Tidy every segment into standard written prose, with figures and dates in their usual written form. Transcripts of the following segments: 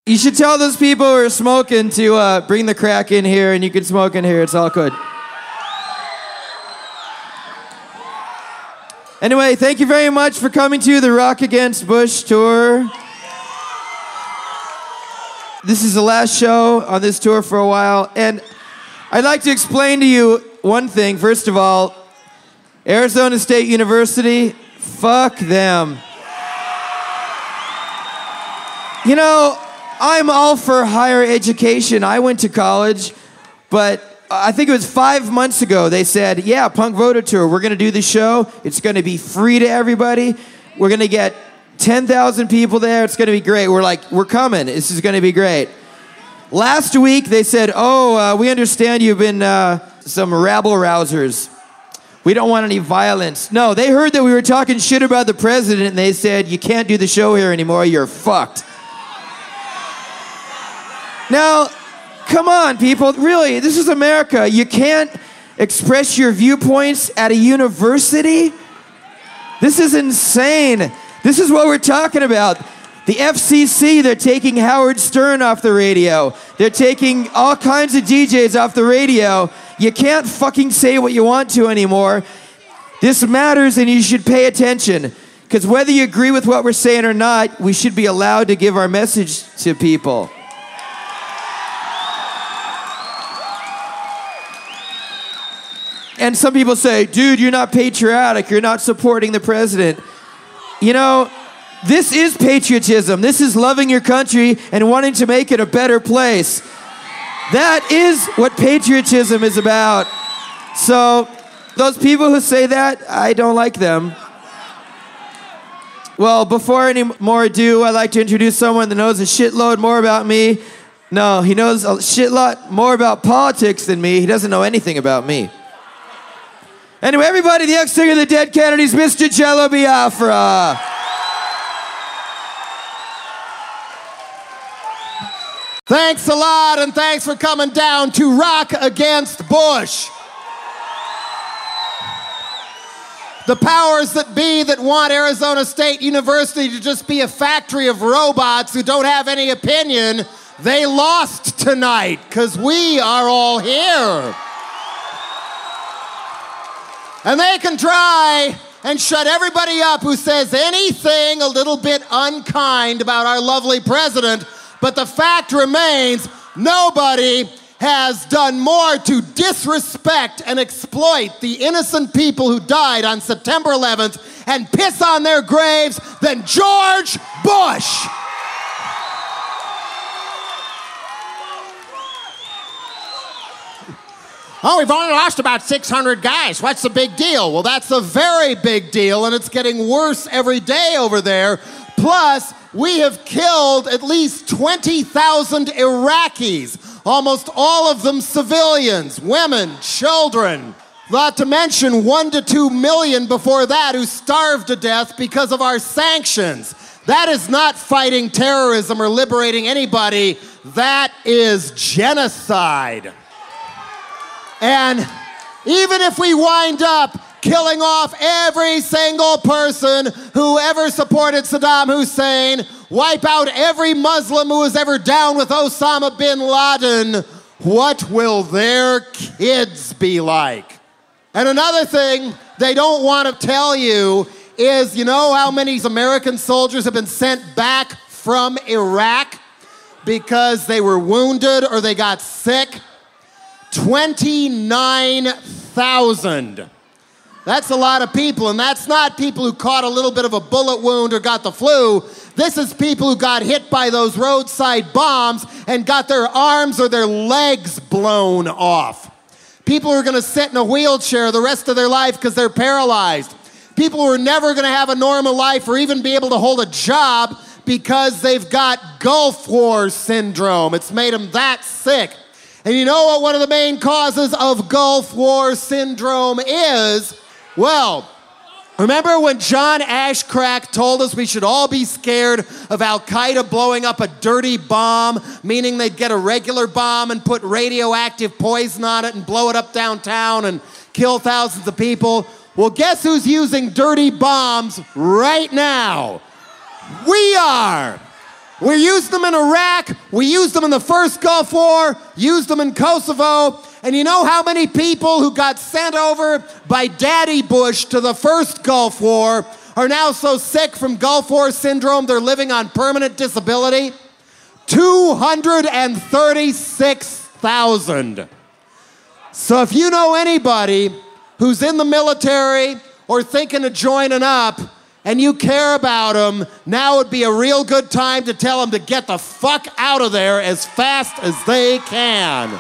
You should tell those people who are smoking to bring the crack in here, and you can smoke in here. It's all good. Anyway, thank you very much for coming to the Rock Against Bush tour. This is the last show on this tour for a while, and I'd like to explain to you one thing. First of all, Arizona State University, fuck them. You know, I'm all for higher education. I went to college, but I think it was 5 months ago, they said, yeah, Punk Voter Tour, we're going to do the show. It's going to be free to everybody. We're going to get 10,000 people there. It's going to be great. We're like, we're coming. This is going to be great. Last week, they said, we understand you've been some rabble-rousers. We don't want any violence. No, they heard that we were talking shit about the president, and they said, you can't do the show here anymore. You're fucked. Now, come on, people. Really, this is America. You can't express your viewpoints at a university? This is insane. This is what we're talking about. The FCC, they're taking Howard Stern off the radio. They're taking all kinds of DJs off the radio. You can't fucking say what you want to anymore. This matters, and you should pay attention. Because whether you agree with what we're saying or not, we should be allowed to give our message to people. And some people say, dude, you're not patriotic. You're not supporting the president. You know, this is patriotism. This is loving your country and wanting to make it a better place. That is what patriotism is about. So, those people who say that, I don't like them. Well, before any more ado, I'd like to introduce someone that knows a shitload more about me. No, he knows a shitload more about politics than me. He doesn't know anything about me. Anyway, everybody, the ex-singer of the Dead Kennedys, Mr. Jello Biafra. Thanks a lot, and thanks for coming down to Rock Against Bush. The powers that be that want Arizona State University to just be a factory of robots who don't have any opinion, they lost tonight, because we are all here. And they can try and shut everybody up who says anything a little bit unkind about our lovely president, but the fact remains, nobody has done more to disrespect and exploit the innocent people who died on September 11th and piss on their graves than George Bush. Oh, we've only lost about 600 guys. What's the big deal? Well, that's a very big deal, and it's getting worse every day over there. Plus, we have killed at least 20,000 Iraqis, almost all of them civilians, women, children. Not to mention 1 to 2 million before that who starved to death because of our sanctions. That is not fighting terrorism or liberating anybody. That is genocide. And even if we wind up killing off every single person who ever supported Saddam Hussein, wipe out every Muslim who was ever down with Osama bin Laden, what will their kids be like? And another thing they don't want to tell you is, you know how many American soldiers have been sent back from Iraq because they were wounded or they got sick? 29,000. That's a lot of people, and that's not people who caught a little bit of a bullet wound or got the flu. This is people who got hit by those roadside bombs and got their arms or their legs blown off. People who are going to sit in a wheelchair the rest of their life because they're paralyzed. People who are never going to have a normal life or even be able to hold a job because they've got Gulf War syndrome. It's made them that sick. And you know what one of the main causes of Gulf War syndrome is? Well, remember when John Ashcraft told us we should all be scared of Al-Qaeda blowing up a dirty bomb, meaning they'd get a regular bomb and put radioactive poison on it and blow it up downtown and kill thousands of people? Well, guess who's using dirty bombs right now? We are. We're using them in Iraq. We used them in the first Gulf War, used them in Kosovo, and you know how many people who got sent over by Daddy Bush to the first Gulf War are now so sick from Gulf War syndrome they're living on permanent disability? 236,000. So if you know anybody who's in the military or thinking of joining up and you care about them, now would be a real good time to tell them to get the fuck out of there as fast as they can.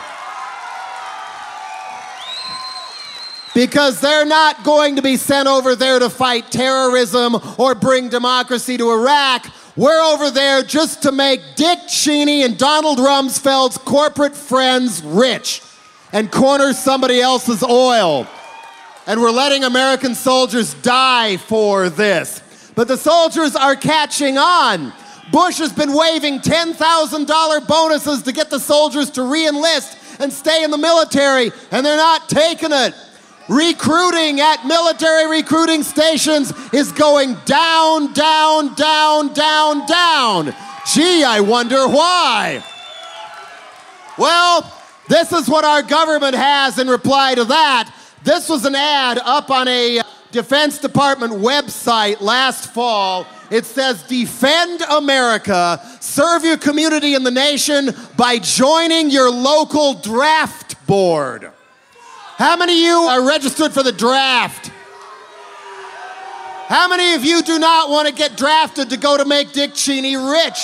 Because they're not going to be sent over there to fight terrorism or bring democracy to Iraq. We're over there just to make Dick Cheney and Donald Rumsfeld's corporate friends rich and corner somebody else's oil. And we're letting American soldiers die for this. But the soldiers are catching on. Bush has been waving $10,000 bonuses to get the soldiers to re-enlist and stay in the military, and they're not taking it. Recruiting at military recruiting stations is going down, down, down, down, down. Gee, I wonder why. Well, this is what our government has in reply to that. This was an ad up on a Defense Department website last fall. It says, defend America, serve your community and the nation by joining your local draft board. How many of you are registered for the draft? How many of you do not want to get drafted to go to make Dick Cheney rich?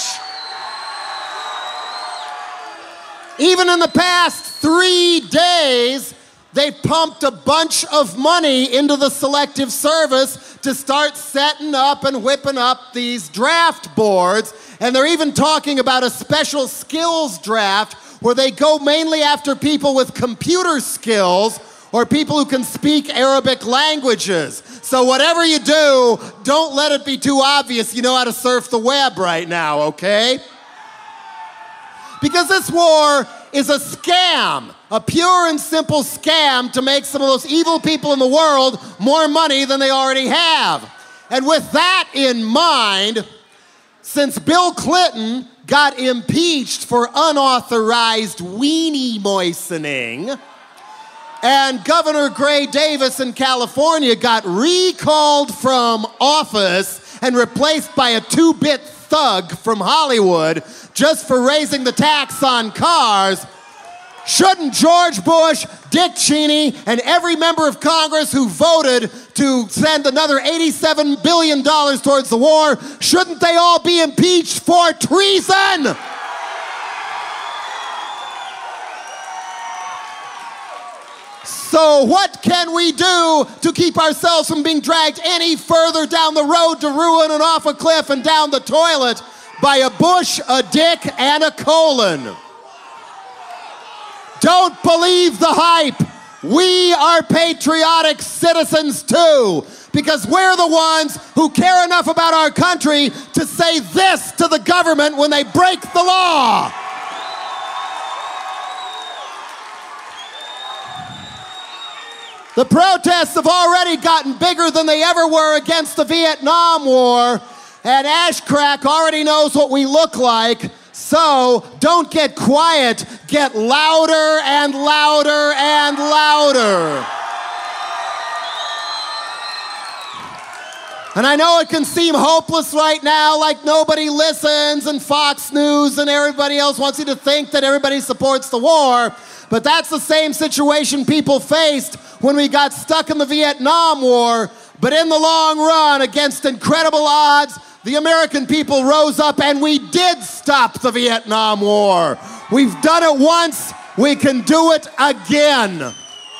Even in the past 3 days, they've pumped a bunch of money into the Selective Service to start setting up and whipping up these draft boards. And they're even talking about a special skills draft where they go mainly after people with computer skills or people who can speak Arabic languages. So whatever you do, don't let it be too obvious you know how to surf the web right now, okay? Because this war is a scam, a pure and simple scam to make some of those evil people in the world more money than they already have. And with that in mind, since Bill Clinton got impeached for unauthorized weenie moistening, and Governor Gray Davis in California got recalled from office and replaced by a two-bit thug from Hollywood just for raising the tax on cars, shouldn't George Bush, Dick Cheney, and every member of Congress who voted to send another $87 billion towards the war, shouldn't they all be impeached for treason? So what can we do to keep ourselves from being dragged any further down the road to ruin and off a cliff and down the toilet by a Bush, a Dick, and a colon? Don't believe the hype. We are patriotic citizens too, because we're the ones who care enough about our country to say this to the government when they break the law. The protests have already gotten bigger than they ever were against the Vietnam War, and Ashcrack already knows what we look like. So don't get quiet, get louder and louder and louder. And I know it can seem hopeless right now, like nobody listens and Fox News and everybody else wants you to think that everybody supports the war, but that's the same situation people faced when we got stuck in the Vietnam War. But in the long run, against incredible odds, the American people rose up and we did stop the Vietnam War. We've done it once, we can do it again.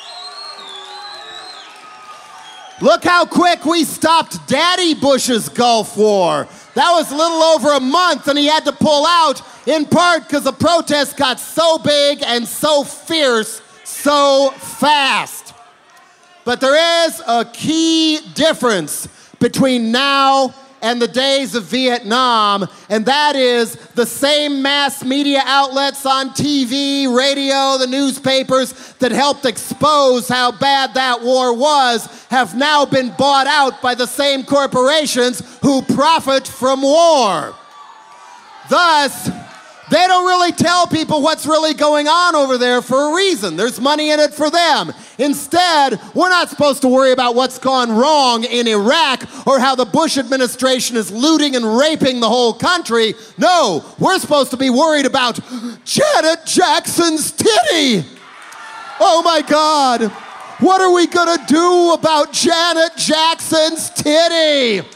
Look how quick we stopped Daddy Bush's Gulf War. That was a little over a month and he had to pull out, in part because the protests got so big and so fierce so fast. But there is a key difference between now and the days of Vietnam, and that is the same mass media outlets on TV, radio, the newspapers that helped expose how bad that war was have now been bought out by the same corporations who profit from war. Thus, They don't really tell people what's really going on over there for a reason. There's money in it for them. Instead, we're not supposed to worry about what's gone wrong in Iraq or how the Bush administration is looting and raping the whole country. No, we're supposed to be worried about Janet Jackson's titty. Oh my God. What are we gonna do about Janet Jackson's titty?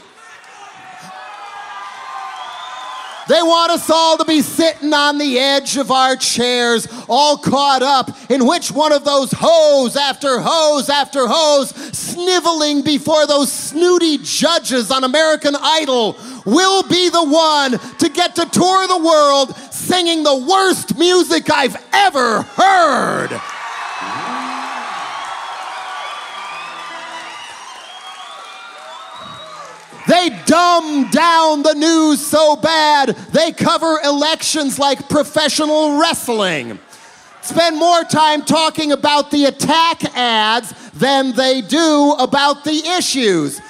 They want us all to be sitting on the edge of our chairs, all caught up in which one of those hoes after hoes after hoes, sniveling before those snooty judges on American Idol, will be the one to get to tour the world singing the worst music I've ever heard. They dumb down the news so bad, they cover elections like professional wrestling. Spend more time talking about the attack ads than they do about the issues.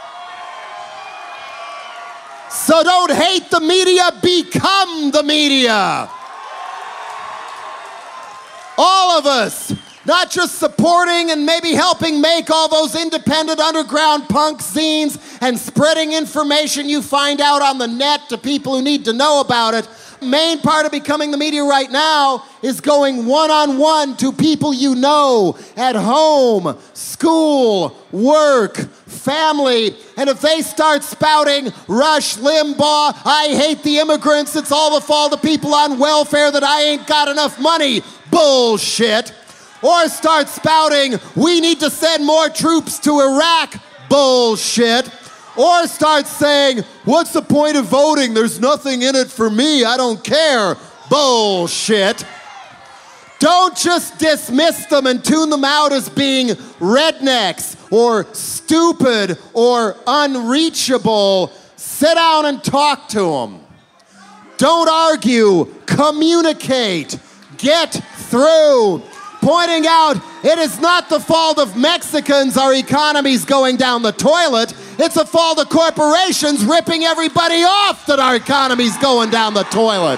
So don't hate the media, become the media. All of us. Not just supporting and maybe helping make all those independent underground punk zines and spreading information you find out on the net to people who need to know about it. Main part of becoming the media right now is going one-on-one to people you know at home, school, work, family. And if they start spouting Rush Limbaugh, I hate the immigrants, it's all the fault of people on welfare that I ain't got enough money, bullshit. Or start spouting, we need to send more troops to Iraq, bullshit. Or start saying, what's the point of voting? There's nothing in it for me, I don't care, bullshit. Don't just dismiss them and tune them out as being rednecks or stupid or unreachable. Sit down and talk to them. Don't argue, communicate, get through. Pointing out it is not the fault of Mexicans our economy's going down the toilet. It's the fault of corporations ripping everybody off that our economy's going down the toilet.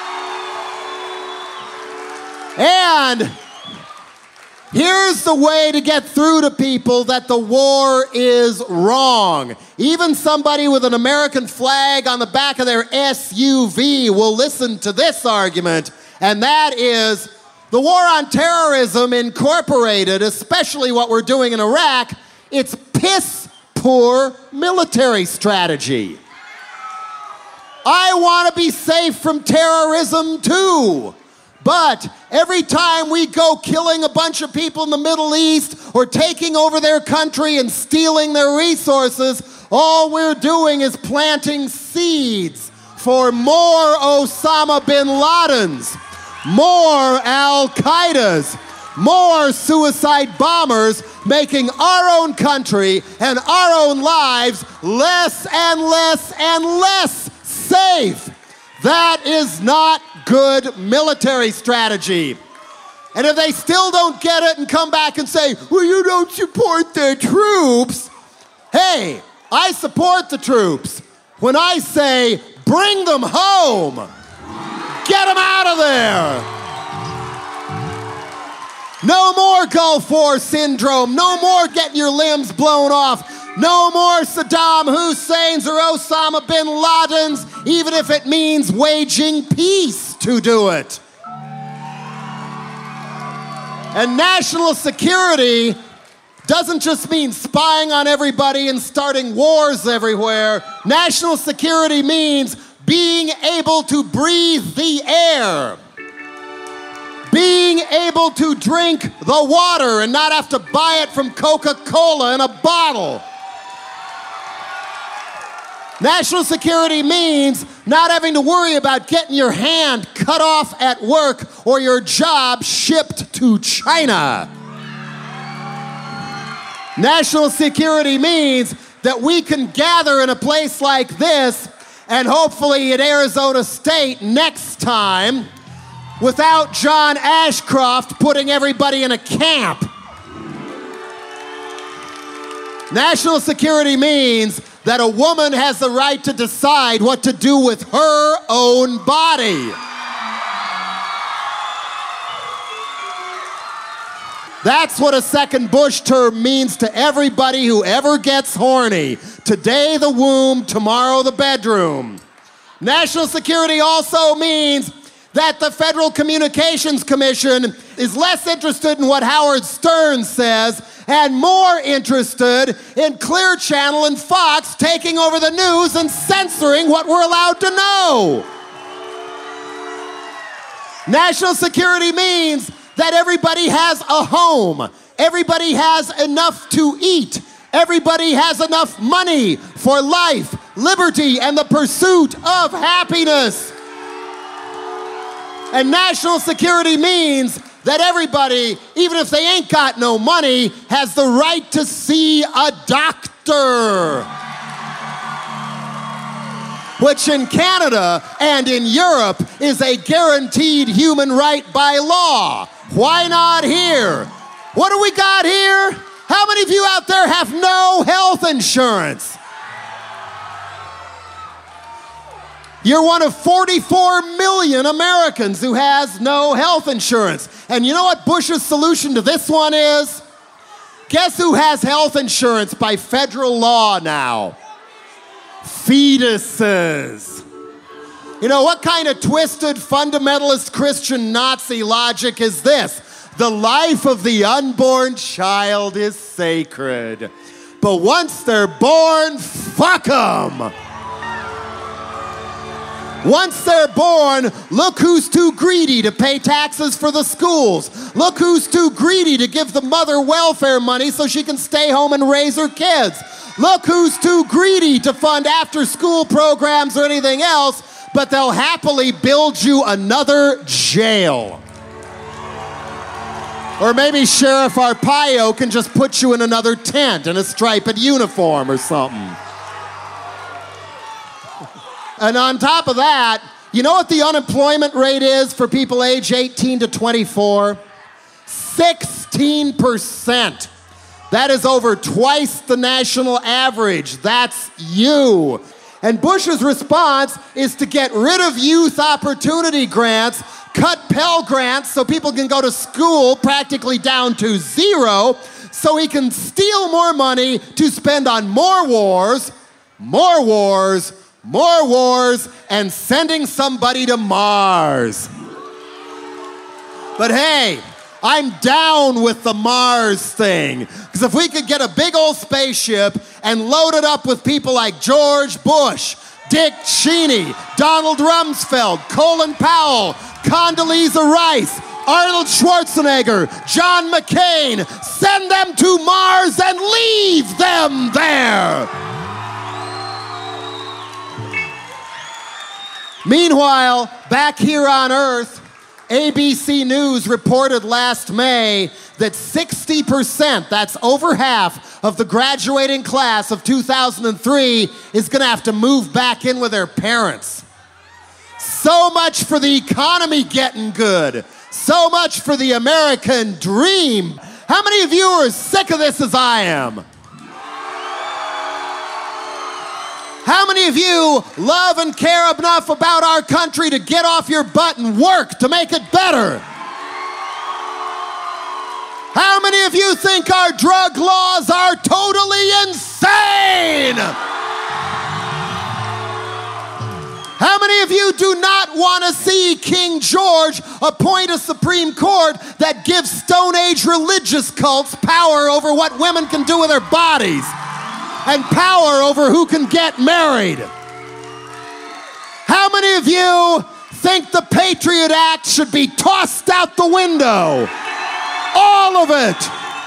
And here's the way to get through to people that the war is wrong. Even somebody with an American flag on the back of their SUV will listen to this argument, and that is, the war on terrorism incorporated, especially what we're doing in Iraq, it's piss-poor military strategy. I want to be safe from terrorism too. But every time we go killing a bunch of people in the Middle East or taking over their country and stealing their resources, all we're doing is planting seeds for more Osama bin Ladens, more Al-Qaedas, more suicide bombers, making our own country and our own lives less and less and less safe. That is not good military strategy. And if they still don't get it and come back and say, well, you don't support the troops, hey, I support the troops. When I say, bring them home, get them out of there. No more Gulf War syndrome. No more getting your limbs blown off. No more Saddam Husseins or Osama bin Ladens, even if it means waging peace to do it. And national security doesn't just mean spying on everybody and starting wars everywhere. National security means being able to breathe the air. Being able to drink the water and not have to buy it from Coca-Cola in a bottle. National security means not having to worry about getting your hand cut off at work or your job shipped to China. National security means that we can gather in a place like this and hopefully at Arizona State next time without John Ashcroft putting everybody in a camp. National security means that a woman has the right to decide what to do with her own body. That's what a second Bush term means to everybody who ever gets horny. Today the womb, tomorrow the bedroom. National security also means that the Federal Communications Commission is less interested in what Howard Stern says and more interested in Clear Channel and Fox taking over the news and censoring what we're allowed to know. National security means that everybody has a home, everybody has enough to eat, everybody has enough money for life, liberty, and the pursuit of happiness. And national security means that everybody, even if they ain't got no money, has the right to see a doctor. Which in Canada and in Europe is a guaranteed human right by law. Why not here? What do we got here? How many of you out there have no health insurance? You're one of 44 million Americans who has no health insurance. And you know what Bush's solution to this one is? Guess who has health insurance by federal law now? Fetuses. You know, what kind of twisted fundamentalist Christian Nazi logic is this? The life of the unborn child is sacred. But once they're born, fuck them. Once they're born, look who's too greedy to pay taxes for the schools. Look who's too greedy to give the mother welfare money so she can stay home and raise her kids. Look who's too greedy to fund after-school programs or anything else, but they'll happily build you another jail. Or maybe Sheriff Arpaio can just put you in another tent in a striped uniform or something. And on top of that, you know what the unemployment rate is for people age 18 to 24? 16%. That is over twice the national average. That's you. And Bush's response is to get rid of youth opportunity grants, cut Pell Grants so people can go to school practically down to zero, so he can steal more money to spend on more wars, more wars, more wars, and sending somebody to Mars. But hey, I'm down with the Mars thing. Because if we could get a big old spaceship and load it up with people like George Bush, Dick Cheney, Donald Rumsfeld, Colin Powell, Condoleezza Rice, Arnold Schwarzenegger, John McCain, send them to Mars and leave them there. Meanwhile, back here on Earth, ABC News reported last May that 60%, that's over half, of the graduating class of 2003 is going to have to move back in with their parents. So much for the economy getting good. So much for the American dream. How many of you are as sick of this as I am? How many of you love and care enough about our country to get off your butt and work to make it better? How many of you think our drug laws are totally insane? How many of you do not want to see King George appoint a Supreme Court that gives Stone Age religious cults power over what women can do with their bodies? And power over who can get married? How many of you think the Patriot Act should be tossed out the window? All of it.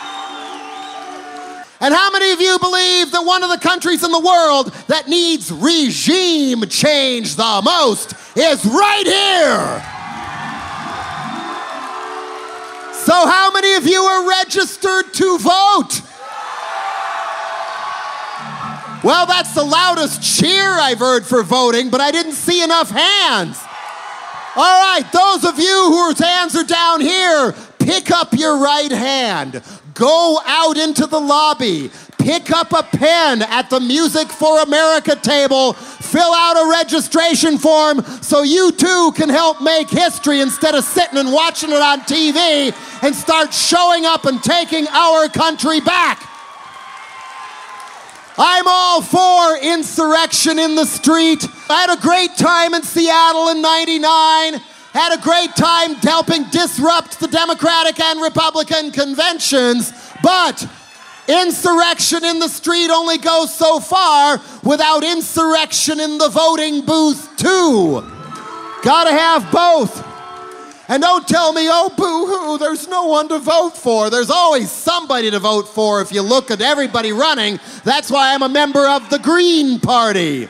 And how many of you believe that one of the countries in the world that needs regime change the most is right here? So how many of you are registered to vote? Well, that's the loudest cheer I've heard for voting, but I didn't see enough hands. All right, those of you whose hands are down here, pick up your right hand. Go out into the lobby. Pick up a pen at the Music for America table. fill out a registration form so you too can help make history instead of sitting and watching it on TV, and start showing up and taking our country back. I'm all for insurrection in the street. I had a great time in Seattle in '99. Had a great time helping disrupt the Democratic and Republican conventions, but insurrection in the street only goes so far without insurrection in the voting booth too. Gotta have both. And don't tell me, oh, boo-hoo, there's no one to vote for. There's always somebody to vote for if you look at everybody running. That's why I'm a member of the Green Party.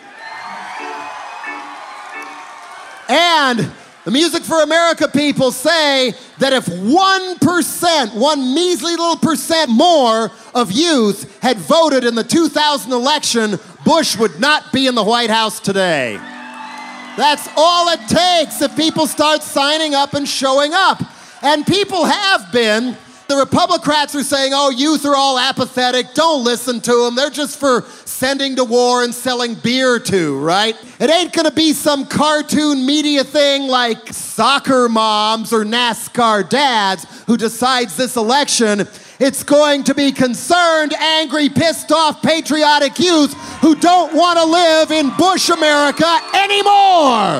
And the Music for America people say that if 1%, one measly little percent more of youth had voted in the 2000 election, Bush would not be in the White House today. That's all it takes if people start signing up and showing up. And people have been. The Republicrats are saying, oh, youth are all apathetic. Don't listen to them. They're just for sending to war and selling beer to, right? It ain't gonna be some cartoon media thing like soccer moms or NASCAR dads who decides this election. It's going to be concerned, angry, pissed off, patriotic youth who don't want to live in Bush America anymore.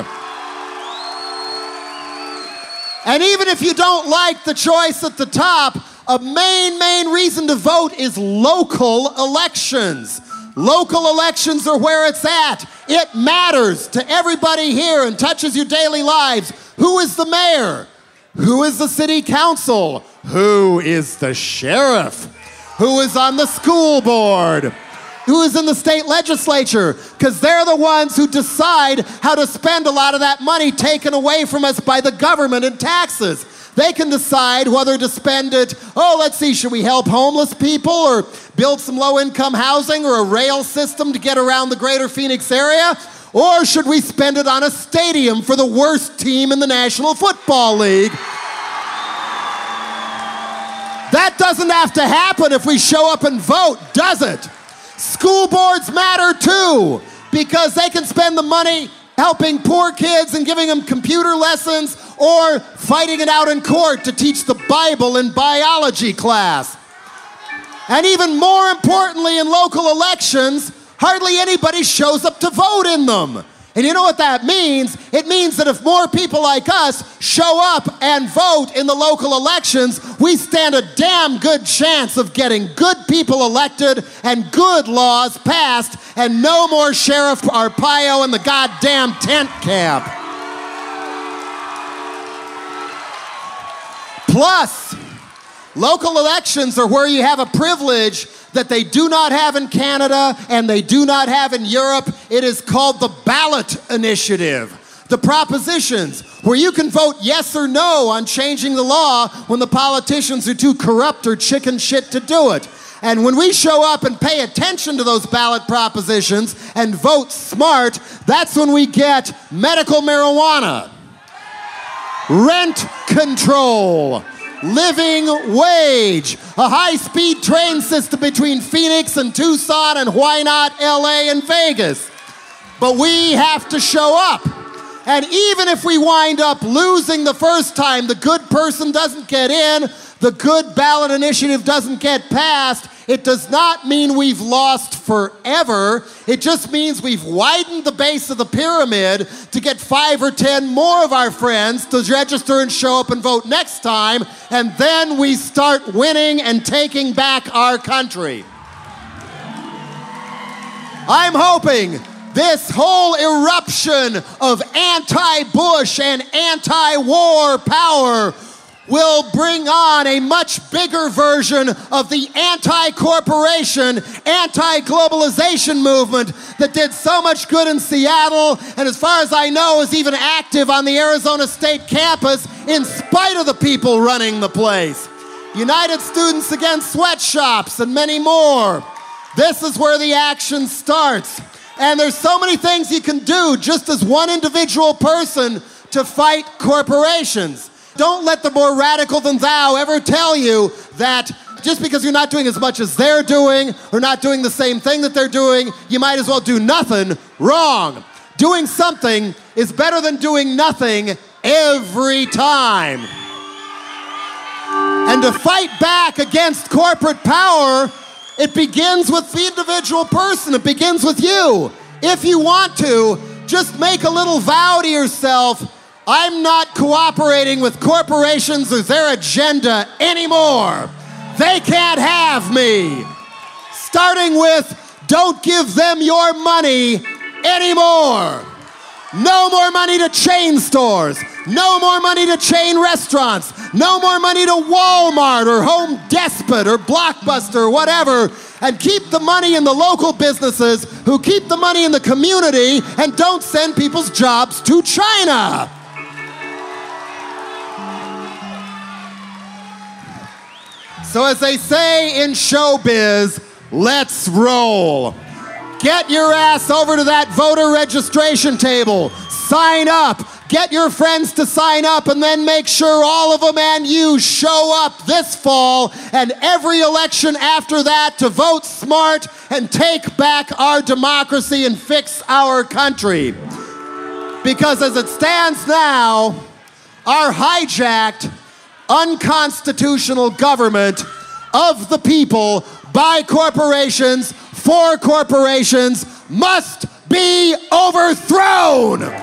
And even if you don't like the choice at the top, a main reason to vote is local elections. Local elections are where it's at. It matters to everybody here and touches your daily lives. Who is the mayor? Who is the city council? Who is the sheriff? Who is on the school board? Who is in the state legislature? Because they're the ones who decide how to spend a lot of that money taken away from us by the government in taxes. They can decide whether to spend it, oh, let's see, should we help homeless people or build some low-income housing or a rail system to get around the greater Phoenix area? Or should we spend it on a stadium for the worst team in the National Football League? That doesn't have to happen if we show up and vote, does it? School boards matter too, because they can spend the money helping poor kids and giving them computer lessons or fighting it out in court to teach the Bible in biology class. And even more importantly, in local elections, hardly anybody shows up to vote in them. And you know what that means? It means that if more people like us show up and vote in the local elections, we stand a damn good chance of getting good people elected and good laws passed and no more Sheriff Arpaio in the goddamn tent camp. Plus, local elections are where you have a privilege that they do not have in Canada and they do not have in Europe. It is called the ballot initiative. The propositions where you can vote yes or no on changing the law when the politicians are too corrupt or chicken shit to do it. And when we show up and pay attention to those ballot propositions and vote smart, that's when we get medical marijuana, rent control, living wage, a high-speed train system between Phoenix and Tucson, and why not LA and Vegas? But we have to show up. And even if we wind up losing the first time, the good person doesn't get in, the good ballot initiative doesn't get passed, it does not mean we've lost forever. It just means we've widened the base of the pyramid to get 5 or 10 more of our friends to register and show up and vote next time, and then we start winning and taking back our country. I'm hoping this whole eruption of anti-Bush and anti-war power will bring on a much bigger version of the anti-corporation, anti-globalization movement that did so much good in Seattle, and as far as I know is even active on the Arizona State campus in spite of the people running the place. United Students Against Sweatshops and many more. This is where the action starts. And there's so many things you can do just as one individual person to fight corporations. Don't let the more radical than thou ever tell you that just because you're not doing as much as they're doing or not doing the same thing that they're doing, you might as well do nothing. Wrong. Doing something is better than doing nothing every time. And to fight back against corporate power, it begins with the individual person. It begins with you. If you want to, just make a little vow to yourself, I'm not cooperating with corporations or their agenda anymore. They can't have me. Starting with, don't give them your money anymore. No more money to chain stores. No more money to chain restaurants. No more money to Walmart or Home Depot or Blockbuster or whatever. And keep the money in the local businesses who keep the money in the community and don't send people's jobs to China. So as they say in showbiz, let's roll. Get your ass over to that voter registration table. Sign up. Get your friends to sign up and then make sure all of them and you show up this fall and every election after that to vote smart and take back our democracy and fix our country. Because as it stands now, our hijacked, unconstitutional government of the people, by corporations, for corporations, must be overthrown.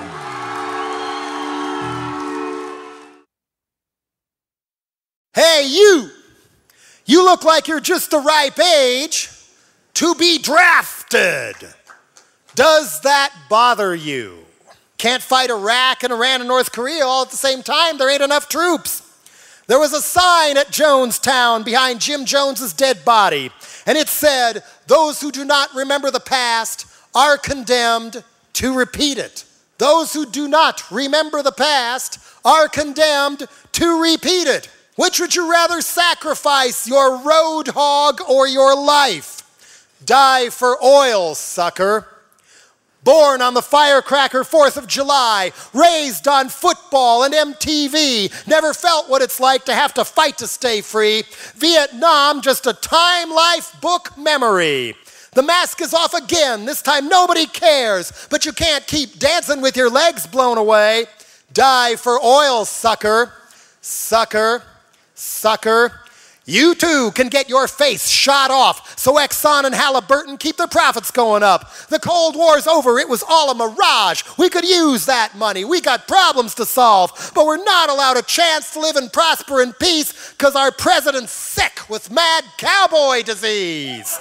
Hey, you look like you're just the ripe age to be drafted. Does that bother you? Can't fight Iraq and Iran and North Korea all at the same time. There ain't enough troops. There was a sign at Jonestown behind Jim Jones's dead body, and it said, those who do not remember the past are condemned to repeat it. Those who do not remember the past are condemned to repeat it. Which would you rather sacrifice, your road hog or your life? Die for oil, sucker. Born on the firecracker 4th of July, raised on football and MTV, never felt what it's like to have to fight to stay free. Vietnam, just a Time Life book memory. The mask is off again. This time nobody cares, but you can't keep dancing with your legs blown away. Die for oil, sucker. Sucker. Sucker. You too can get your face shot off so Exxon and Halliburton keep their profits going up. The Cold War's over. It was all a mirage. We could use that money. We got problems to solve, but we're not allowed a chance to live and prosper in peace because our president's sick with mad cowboy disease.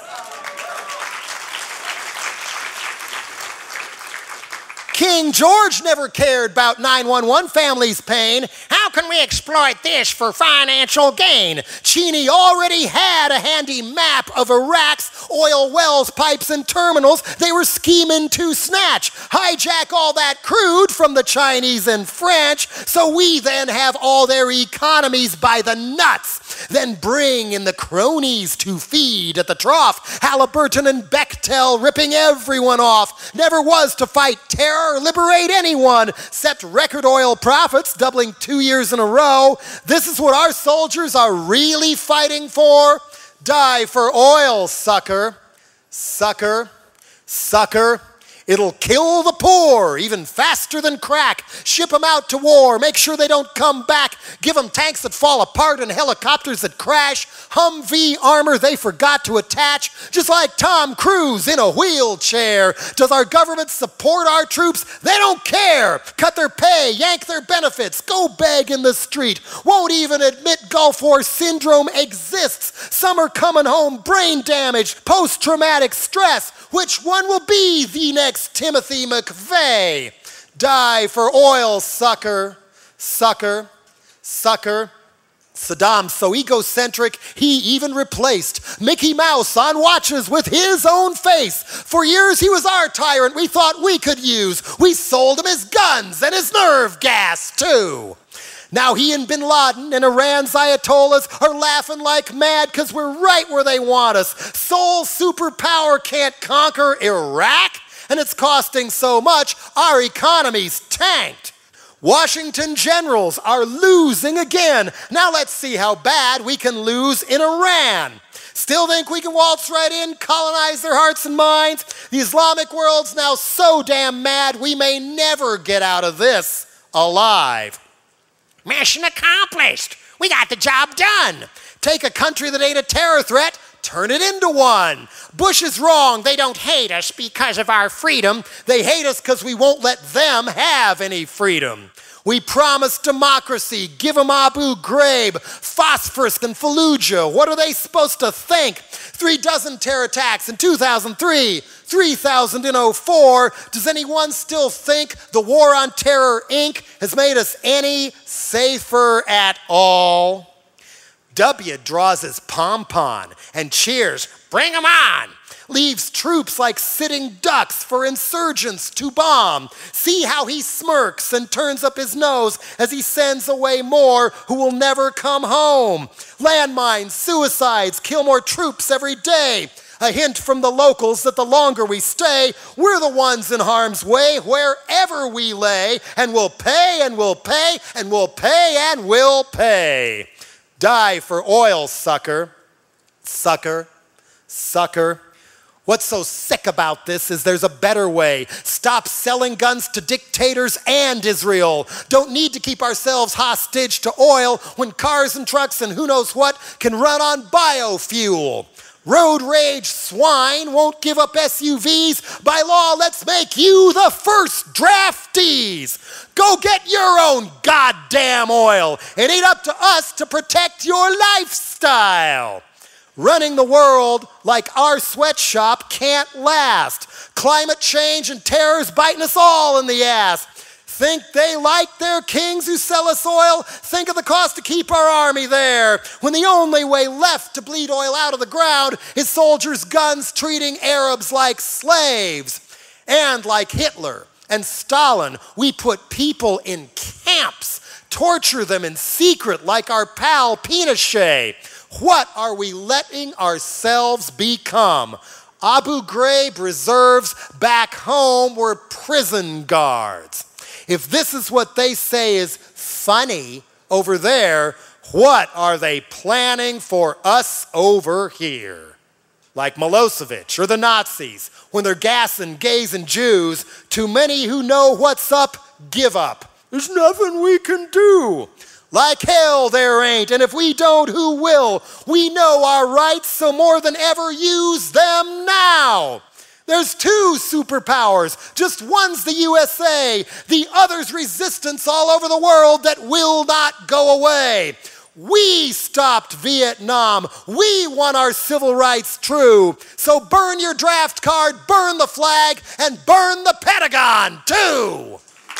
King George never cared about 911 families' pain. How can we exploit this for financial gain? Cheney already had a handy map of Iraq's oil wells, pipes, and terminals they were scheming to snatch. Hijack all that crude from the Chinese and French, so we then have all their economies by the nuts. Then bring in the cronies to feed at the trough. Halliburton and Bechtel ripping everyone off. Never was to fight terror, liberate anyone, except record oil profits doubling 2 years in a row. This is what our soldiers are really fighting for. Die for oil, sucker. Sucker. Sucker. It'll kill the poor even faster than crack. Ship them out to war. Make sure they don't come back. Give them tanks that fall apart and helicopters that crash. Humvee armor they forgot to attach. Just like Tom Cruise in a wheelchair. Does our government support our troops? They don't care. Cut their pay, yank their benefits, go beg in the street. Won't even admit Gulf War syndrome exists. Some are coming home brain damaged, post-traumatic stress. Which one will be the next Timothy McVeigh? Die for oil, sucker. Sucker. Sucker. Saddam's so egocentric, he even replaced Mickey Mouse on watches with his own face. For years, he was our tyrant we thought we could use. We sold him his guns and his nerve gas, too. Now he and bin Laden and Iran's Ayatollahs are laughing like mad because we're right where they want us. Sole superpower can't conquer Iraq, and it's costing so much, our economy's tanked. Washington generals are losing again. Now let's see how bad we can lose in Iran. Still think we can waltz right in, colonize their hearts and minds? The Islamic world's now so damn mad we may never get out of this alive. Mission accomplished. We got the job done. Take a country that ain't a terror threat, turn it into one. Bush is wrong. They don't hate us because of our freedom. They hate us because we won't let them have any freedom. We promise democracy, give them Abu Ghraib, phosphorus, and Fallujah. What are they supposed to think? 3 dozen terror attacks in 2003, 3,000 in 2004. Does anyone still think the War on Terror, Inc. has made us any safer at all? W draws his pom-pom and cheers, bring 'em on. Leaves troops like sitting ducks for insurgents to bomb. See how he smirks and turns up his nose as he sends away more who will never come home. Landmines, suicides, kill more troops every day. A hint from the locals that the longer we stay, we're the ones in harm's way wherever we lay. And we'll pay, and we'll pay, and we'll pay, and we'll pay. Die for oil, sucker. Sucker. Sucker. What's so sick about this is there's a better way. Stop selling guns to dictators and Israel. Don't need to keep ourselves hostage to oil when cars and trucks and who knows what can run on biofuel. Road rage swine won't give up SUVs. By law, let's make you the first draftees. Go get your own goddamn oil. It ain't up to us to protect your lifestyle. Running the world like our sweatshop can't last. Climate change and terror's biting us all in the ass. Think they like their kings who sell us oil? Think of the cost to keep our army there, when the only way left to bleed oil out of the ground is soldiers' guns treating Arabs like slaves. And like Hitler and Stalin, we put people in camps, torture them in secret like our pal Pinochet. What are we letting ourselves become? Abu Ghraib reserves back home were prison guards. If this is what they say is funny over there, what are they planning for us over here? Like Milosevic or the Nazis, when they're gassing gays and Jews, too many who know what's up, give up. There's nothing we can do. Like hell there ain't, and if we don't, who will? We know our rights, so more than ever use them now. There's 2 superpowers, just one's the USA, the other's resistance all over the world that will not go away. We stopped Vietnam, we won our civil rights true, so burn your draft card, burn the flag, and burn the Pentagon too.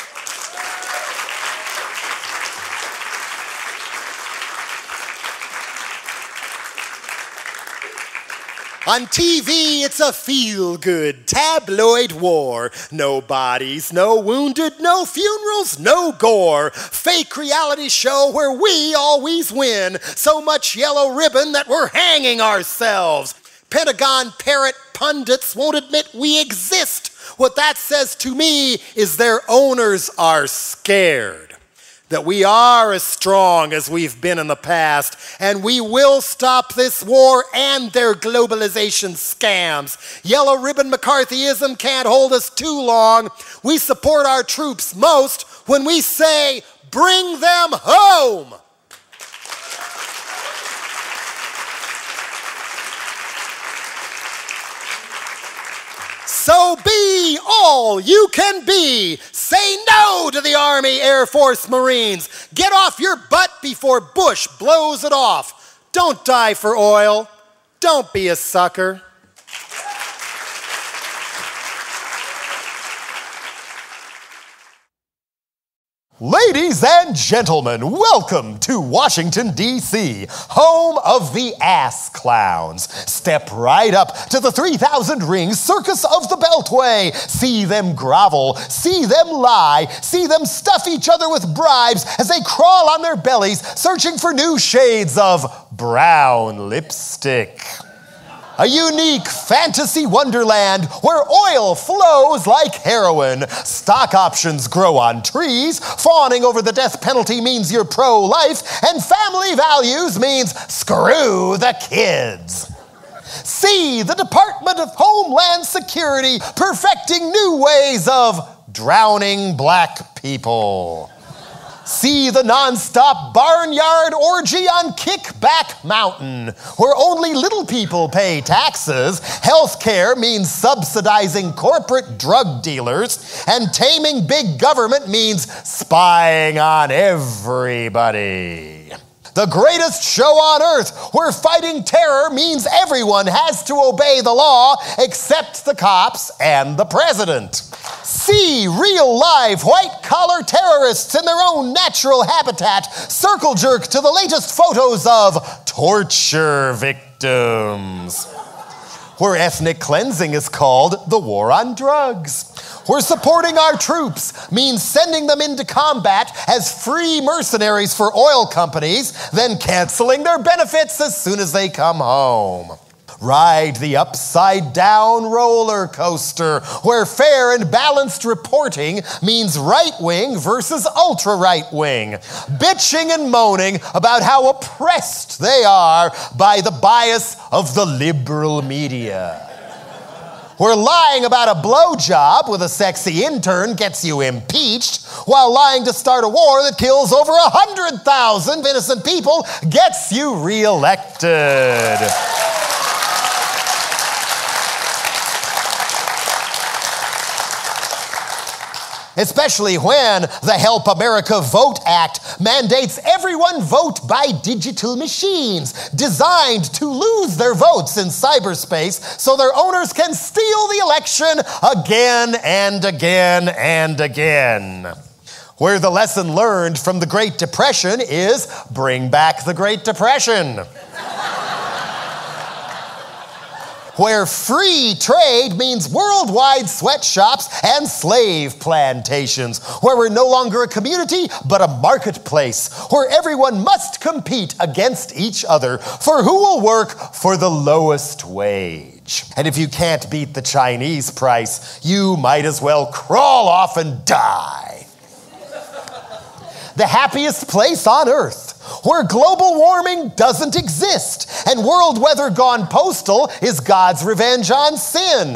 On TV, it's a feel-good tabloid war. No bodies, no wounded, no funerals, no gore. Fake reality show where we always win. So much yellow ribbon that we're hanging ourselves. Pentagon parrot pundits won't admit we exist. What that says to me is their owners are scared. That we are as strong as we've been in the past, and we will stop this war and their globalization scams. Yellow ribbon McCarthyism can't hold us too long. We support our troops most when we say, bring them home. So be all you can be. Say no to the Army, Air Force, Marines. Get off your butt before Bush blows it off. Don't die for oil. Don't be a sucker. Ladies and gentlemen, welcome to Washington, D.C., home of the ass clowns. Step right up to the 3,000 Rings Circus of the Beltway. See them grovel, see them lie, see them stuff each other with bribes as they crawl on their bellies searching for new shades of brown lipstick. A unique fantasy wonderland where oil flows like heroin. Stock options grow on trees. Fawning over the death penalty means you're pro-life. And family values means screw the kids. C, the Department of Homeland Security perfecting new ways of drowning black people. See the non-stop barnyard orgy on Kickback Mountain, where only little people pay taxes. Healthcare means subsidizing corporate drug dealers, and taming big government means spying on everybody. The greatest show on earth, where fighting terror means everyone has to obey the law except the cops and the president. See real live white-collar terrorists in their own natural habitat circle jerk to the latest photos of torture victims. Where ethnic cleansing is called the war on drugs. Where supporting our troops means sending them into combat as free mercenaries for oil companies, then canceling their benefits as soon as they come home. Ride the upside-down roller coaster, where fair and balanced reporting means right-wing versus ultra-right-wing, bitching and moaning about how oppressed they are by the bias of the liberal media. Where lying about a blowjob with a sexy intern gets you impeached, while lying to start a war that kills over 100,000 innocent people gets you reelected. Especially when the Help America Vote Act mandates everyone vote by digital machines designed to lose their votes in cyberspace so their owners can steal the election again and again and again. Where the lesson learned from the Great Depression is bring back the Great Depression. Where free trade means worldwide sweatshops and slave plantations, where we're no longer a community, but a marketplace, where everyone must compete against each other for who will work for the lowest wage. And if you can't beat the Chinese price, you might as well crawl off and die. The happiest place on earth, where global warming doesn't exist and world weather gone postal is God's revenge on sin.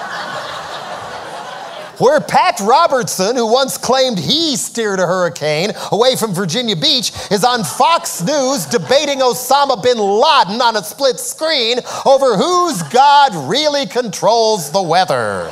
Where Pat Robertson, who once claimed he steered a hurricane away from Virginia Beach, is on Fox News debating Osama bin Laden on a split screen over whose God really controls the weather.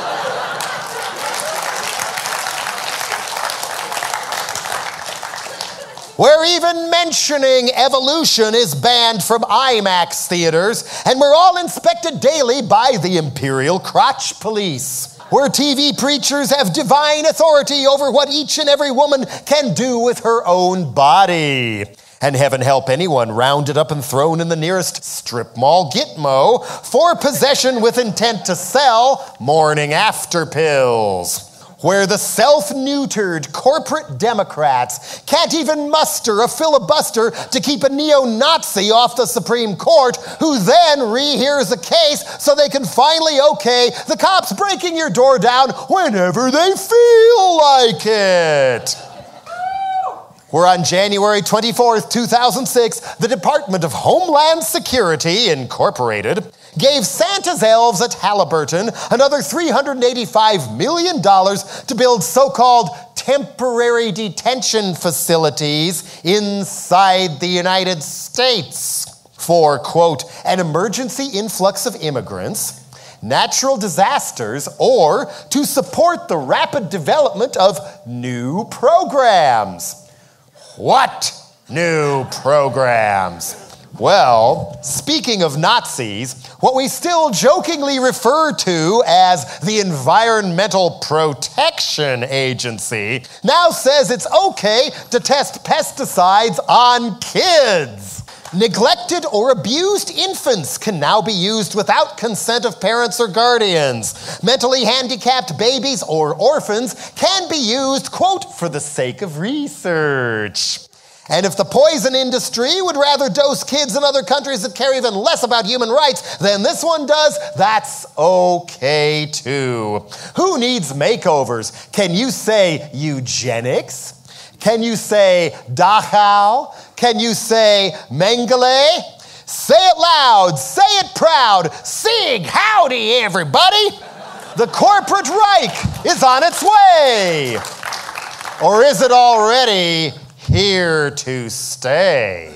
Where even mentioning evolution is banned from IMAX theaters, and we're all inspected daily by the Imperial Crotch Police. Where TV preachers have divine authority over what each and every woman can do with her own body. And heaven help anyone rounded up and thrown in the nearest strip mall Gitmo for possession with intent to sell morning after pills. Where the self-neutered corporate Democrats can't even muster a filibuster to keep a neo-Nazi off the Supreme Court, who then rehears a case so they can finally okay the cops breaking your door down whenever they feel like it. Where on January 24th, 2006, the Department of Homeland Security, Incorporated, gave Santa's elves at Halliburton another $385 million to build so-called temporary detention facilities inside the United States for, quote, an emergency influx of immigrants, natural disasters, or to support the rapid development of new programs. What new programs? Well, speaking of Nazis, what we still jokingly refer to as the Environmental Protection Agency now says it's okay to test pesticides on kids. Neglected or abused infants can now be used without consent of parents or guardians. Mentally handicapped babies or orphans can be used, quote, for the sake of research. And if the poison industry would rather dose kids in other countries that care even less about human rights than this one does, that's okay too. Who needs makeovers? Can you say eugenics? Can you say Dachau? Can you say Mengele? Say it loud, say it proud. Sig howdy, everybody. The corporate Reich is on its way. Or is it already here to stay?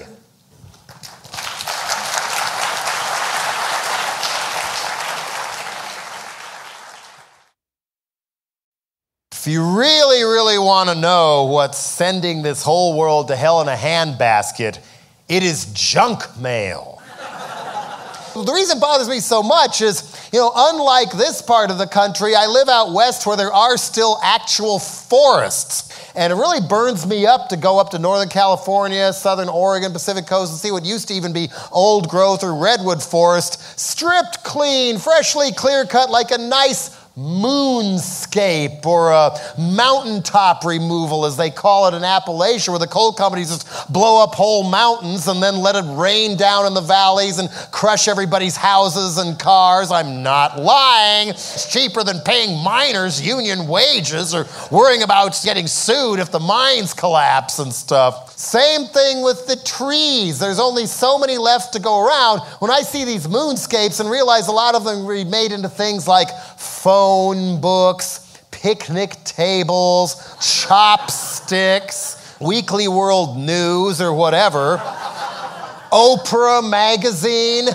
If you really, really want to know what's sending this whole world to hell in a handbasket, it is junk mail. The reason it bothers me so much is, unlike this part of the country, I live out west where there are still actual forests. And it really burns me up to go up to Northern California, Southern Oregon, Pacific Coast, and see what used to even be old growth or redwood forest, stripped clean, freshly clear-cut like a nice moonscape or a mountaintop removal, as they call it in Appalachia, where the coal companies just blow up whole mountains and then let it rain down in the valleys and crush everybody's houses and cars. I'm not lying. It's cheaper than paying miners union wages or worrying about getting sued if the mines collapse and stuff. Same thing with the trees. There's only so many left to go around. When I see these moonscapes and realize a lot of them were made into things like phone books, picnic tables, chopsticks, Weekly World News or whatever, Oprah magazine.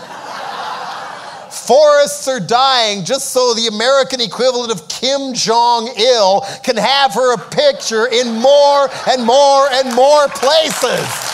Forests are dying just so the American equivalent of Kim Jong-il can have her a picture in more and more and more places.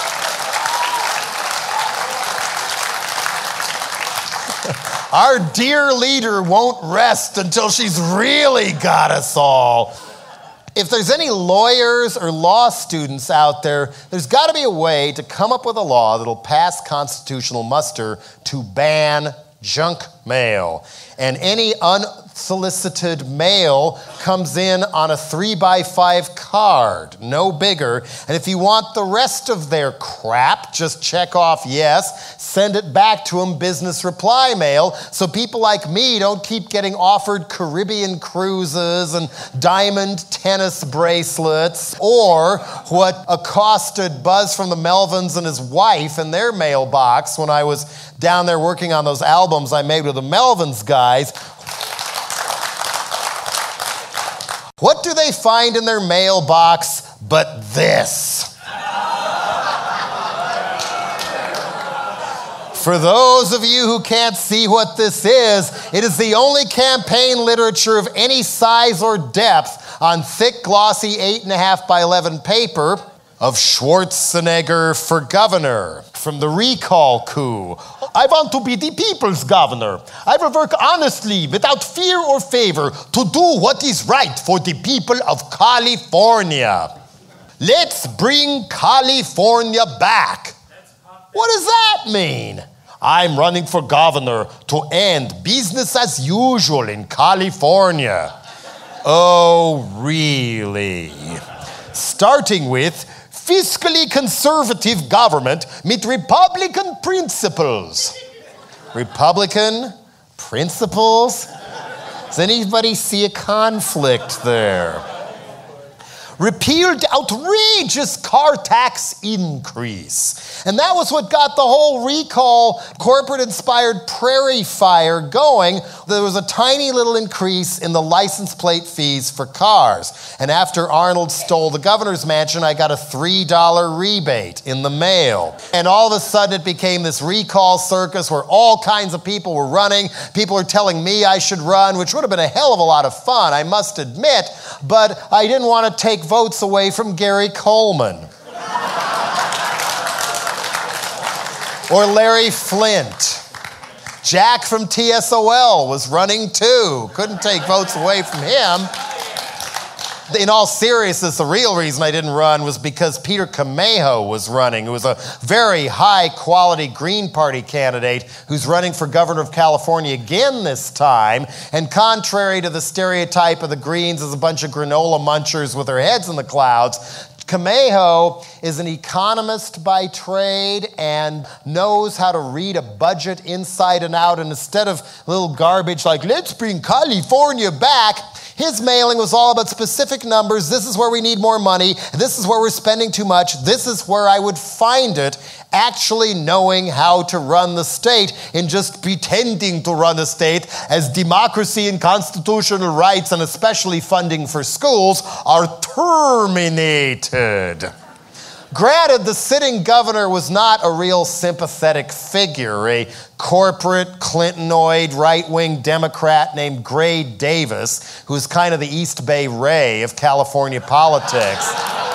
Our dear leader won't rest until she's really got us all. If there's any lawyers or law students out there, there's got to be a way to come up with a law that'll pass constitutional muster to ban junk mail. And any unsolicited mail comes in on a 3x5 card, no bigger. And if you want the rest of their crap, just check off yes, send it back to them business reply mail, so people like me don't keep getting offered Caribbean cruises and diamond tennis bracelets, or what accosted Buzz from the Melvins and his wife in their mailbox when I was down there working on those albums I made with the Melvins guys. What do they find in their mailbox but this? For those of you who can't see what this is, it is the only campaign literature of any size or depth on thick, glossy 8.5 by 11 paper of Schwarzenegger for governor from the recall coup. I want to be the people's governor. I will work honestly, without fear or favor, to do what is right for the people of California. Let's bring California back. What does that mean? I'm running for governor to end business as usual in California. Oh, really? Starting with fiscally conservative government with Republican principles. Republican principles? Does anybody see a conflict there? Repealed outrageous car tax increase. And that was what got the whole recall, corporate-inspired prairie fire going. There was a tiny little increase in the license plate fees for cars. And after Arnold stole the governor's mansion, I got a $3 rebate in the mail. And all of a sudden it became this recall circus where all kinds of people were running. People were telling me I should run, which would have been a hell of a lot of fun, I must admit. But I didn't want to take votes away from Gary Coleman. Or Larry Flint. Jack from TSOL was running too. Couldn't take votes away from him. In all seriousness, the real reason I didn't run was because Peter Camejo was running, who was a very high-quality Green Party candidate who's running for governor of California again this time. And contrary to the stereotype of the Greens as a bunch of granola munchers with their heads in the clouds, Camejo is an economist by trade and knows how to read a budget inside and out. And instead of little garbage like, let's bring California back, His mailing was all about specific numbers. This is where we need more money. This is where we're spending too much. This is where I would find it. Actually knowing how to run the state and just pretending to run the state as democracy and constitutional rights and especially funding for schools are terminated. Granted, the sitting governor was not a real sympathetic figure, a corporate Clintonoid right-wing Democrat named Gray Davis, who was kind of the East Bay Ray of California politics.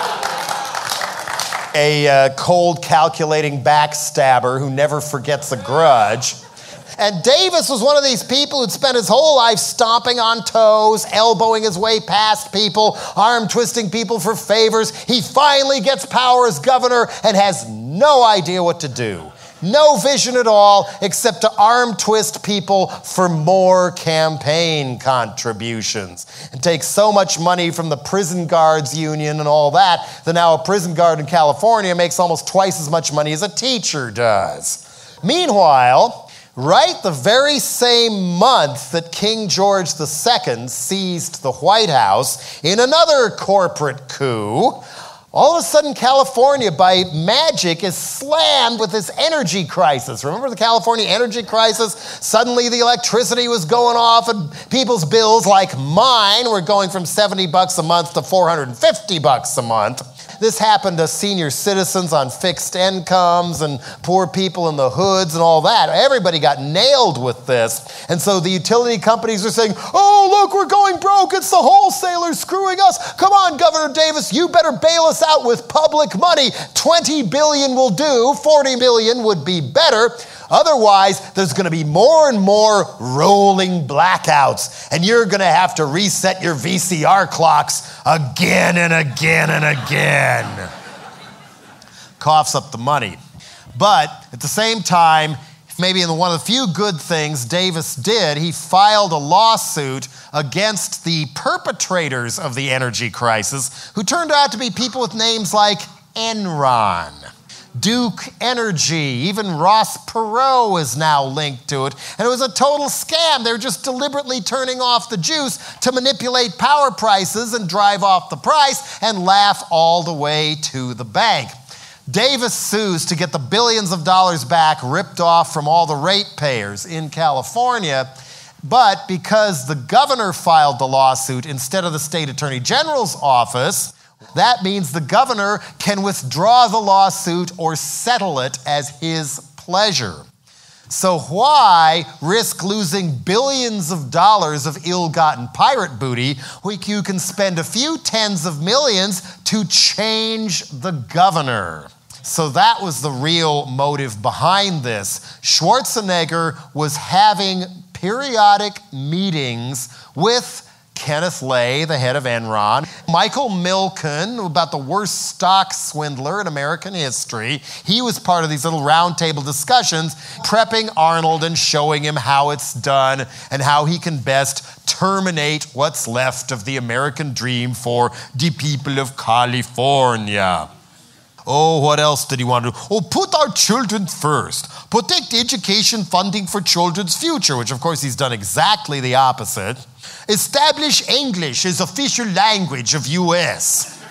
A cold, calculating backstabber who never forgets a grudge. And Davis was one of these people who'd spent his whole life stomping on toes, elbowing his way past people, arm twisting people for favors. He finally gets power as governor and has no idea what to do. No vision at all except to arm twist people for more campaign contributions. And take so much money from the prison guards union and all that now a prison guard in California makes almost twice as much money as a teacher does. Meanwhile, right the very same month that King George II seized the White House in another corporate coup, all of a sudden, California, by magic, is slammed with this energy crisis. Remember the California energy crisis? Suddenly the electricity was going off and people's bills, like mine, were going from $70 a month to $450 a month. This happened to senior citizens on fixed incomes and poor people in the hoods and all that. Everybody got nailed with this. And so the utility companies are saying, oh, look, we're going broke. It's the wholesalers screwing us. Come on, Governor Davis, you better bail us out with public money. $20 billion will do. $40 billion would be better. Otherwise, there's going to be more and more rolling blackouts, and you're going to have to reset your VCR clocks again and again and again. Coughs up the money. But at the same time, maybe in one of the few good things Davis did, he filed a lawsuit against the perpetrators of the energy crisis, who turned out to be people with names like Enron, Duke Energy, even Ross Perot is now linked to it. And it was a total scam. They were just deliberately turning off the juice to manipulate power prices and drive off the price and laugh all the way to the bank. Davis sues to get the billions of dollars back ripped off from all the ratepayers in California. But because the governor filed the lawsuit instead of the state attorney general's office, that means the governor can withdraw the lawsuit or settle it as his pleasure. So why risk losing billions of dollars of ill-gotten pirate booty when you can spend a few tens of millions to change the governor? So that was the real motive behind this. Schwarzenegger was having periodic meetings with Kenneth Lay, the head of Enron, Michael Milken, about the worst stock swindler in American history. He was part of these little roundtable discussions, prepping Arnold and showing him how it's done and how he can best terminate what's left of the American dream for the people of California. Oh, what else did he want to do? Oh, put our children first. Protect education funding for children's future, which of course he's done exactly the opposite. Establish English as official language of U.S.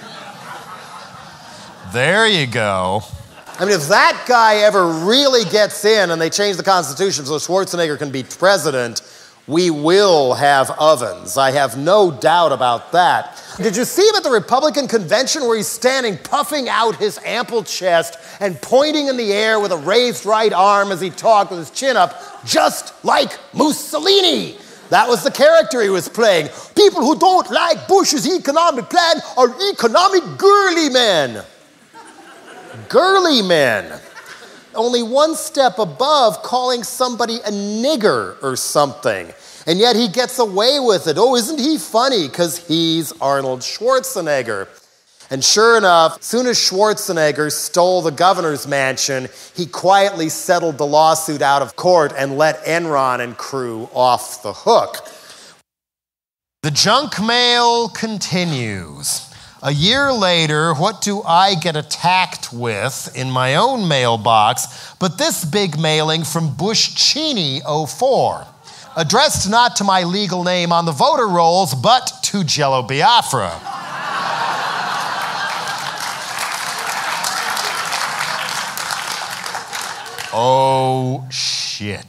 There you go. I mean, if that guy ever really gets in and they change the Constitution so Schwarzenegger can be president, we will have ovens. I have no doubt about that. Did you see him at the Republican convention where he's standing puffing out his ample chest and pointing in the air with a raised right arm as he talked with his chin up, just like Mussolini? That was the character he was playing. People who don't like Bush's economic plan are economic girly men. Girly men. Only one step above calling somebody a nigger or something. And yet he gets away with it. Oh, isn't he funny? Because he's Arnold Schwarzenegger. And sure enough, as soon as Schwarzenegger stole the governor's mansion, he quietly settled the lawsuit out of court and let Enron and crew off the hook. The junk mail continues. A year later, what do I get attacked with in my own mailbox but this big mailing from Bush Cheney 04? addressed not to my legal name on the voter rolls, but to Jello Biafra. Oh, shit.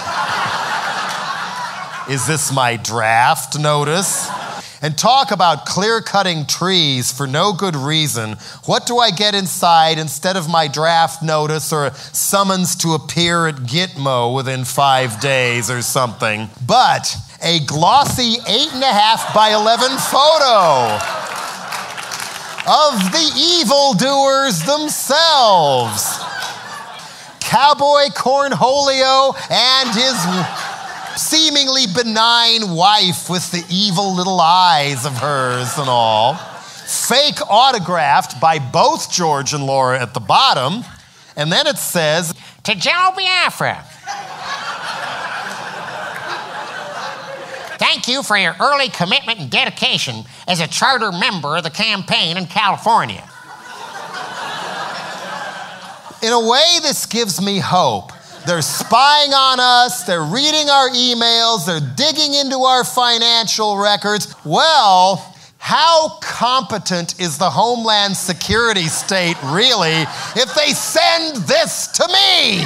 Is this my draft notice? And talk about clear-cutting trees for no good reason. What do I get inside instead of my draft notice or a summons to appear at Gitmo within 5 days or something? But a glossy 8.5 by 11 photo of the evildoers themselves. Cowboy Cornholio and his seemingly benign wife with the evil little eyes of hers and all. Fake autographed by both George and Laura at the bottom. And then it says, To Jello Biafra. Thank you for your early commitment and dedication as a charter member of the campaign in California. in a way, this gives me hope. They're spying on us, they're reading our emails, they're digging into our financial records. Well, how competent is the Homeland Security state really if they send this to me?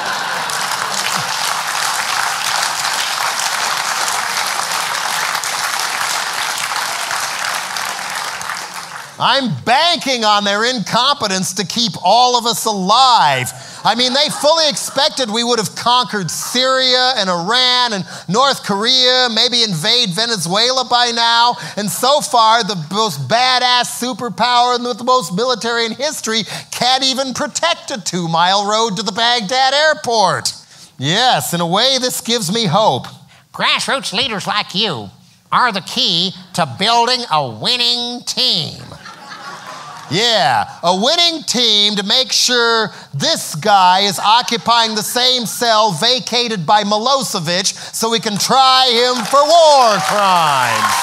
I'm banking on their incompetence to keep all of us alive. I mean, they fully expected we would have conquered Syria and Iran and North Korea, maybe invade Venezuela by now. And so far, the most badass superpower and with the most military in history can't even protect a 2-mile road to the Baghdad airport. Yes, in a way, this gives me hope. Grassroots leaders like you are the key to building a winning team. Yeah, a winning team to make sure this guy is occupying the same cell vacated by Milosevic so we can try him for war crimes.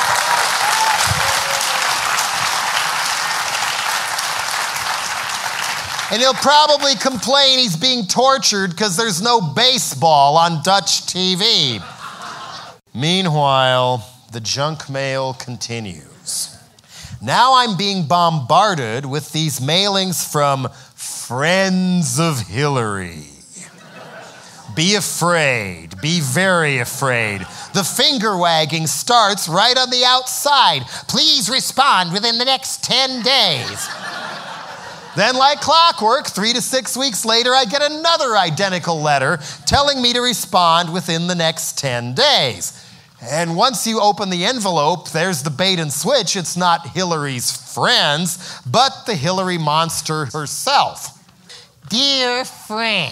And he'll probably complain he's being tortured because there's no baseball on Dutch TV. Meanwhile, the junk mail continues. Now I'm being bombarded with these mailings from Friends of Hillary. Be afraid, be very afraid. The finger wagging starts right on the outside. Please respond within the next 10 days. Then, like clockwork, 3 to 6 weeks later, I get another identical letter telling me to respond within the next 10 days. And once you open the envelope, there's the bait and switch. It's not Hillary's friends, but the Hillary monster herself. Dear friend,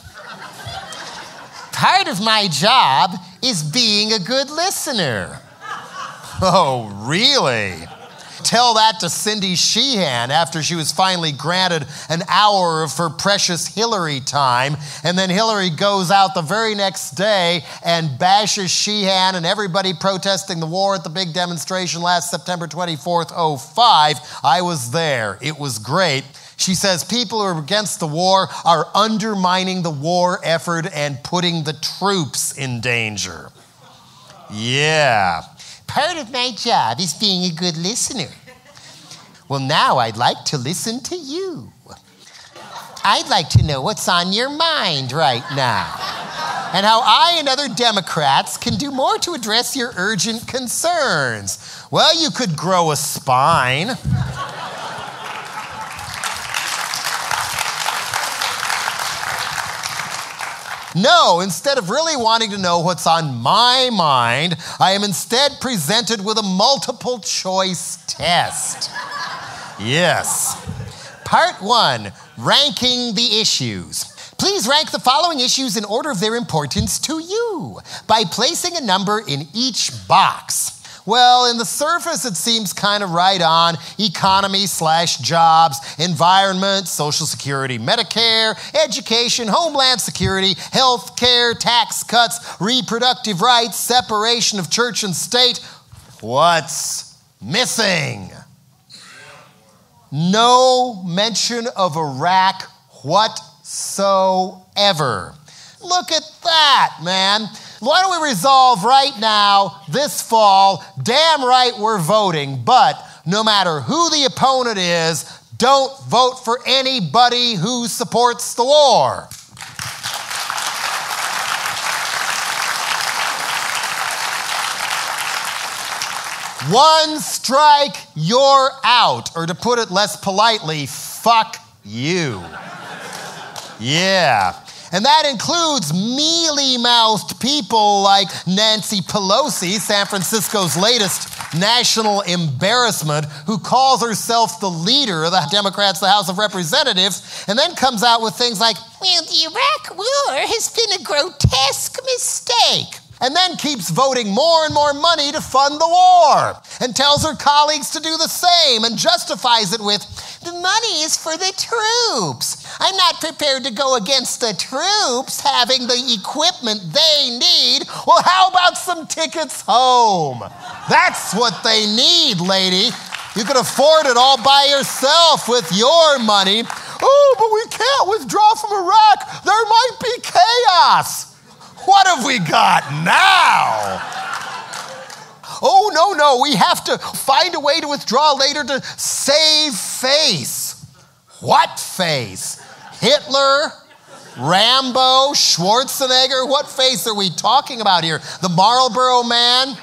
part of my job is being a good listener. Oh, really? Tell that to Cindy Sheehan after she was finally granted an hour of her precious Hillary time, and then Hillary goes out the very next day and bashes Sheehan and everybody protesting the war at the big demonstration last September 24th, 2005. I was there. It was great. She says people who are against the war are undermining the war effort and putting the troops in danger. Yeah. Part of my job is being a good listener. Well, now I'd like to listen to you. I'd like to know what's on your mind right now, and how I and other Democrats can do more to address your urgent concerns. Well, you could grow a spine. No, instead of really wanting to know what's on my mind, I am instead presented with a multiple choice test. Yes. Part 1, ranking the issues. Please rank the following issues in order of their importance to you by placing a number in each box. Well, in the surface, it seems kind of right on. Economy/jobs, environment, Social Security, Medicare, education, Homeland Security, health care, tax cuts, reproductive rights, separation of church and state. What's missing? No mention of Iraq whatsoever. Look at that, man. Why don't we resolve right now, this fall, damn right we're voting, but no matter who the opponent is, don't vote for anybody who supports the war. One strike, you're out. Or to put it less politely, fuck you. Yeah. And that includes mealy-mouthed people like Nancy Pelosi, San Francisco's latest national embarrassment, who calls herself the leader of the Democrats, the House of Representatives, and then comes out with things like, well, the Iraq war has been a grotesque mistake. And then keeps voting more and more money to fund the war, and tells her colleagues to do the same, and justifies it with, the money is for the troops. I'm not prepared to go against the troops having the equipment they need. Well, how about some tickets home? That's what they need, lady. You can afford it all by yourself with your money. Oh, but we can't withdraw from Iraq. There might be chaos. What have we got now? Oh, no, we have to find a way to withdraw later to save face. What face? Hitler? Rambo? Schwarzenegger? What face are we talking about here? The Marlboro Man?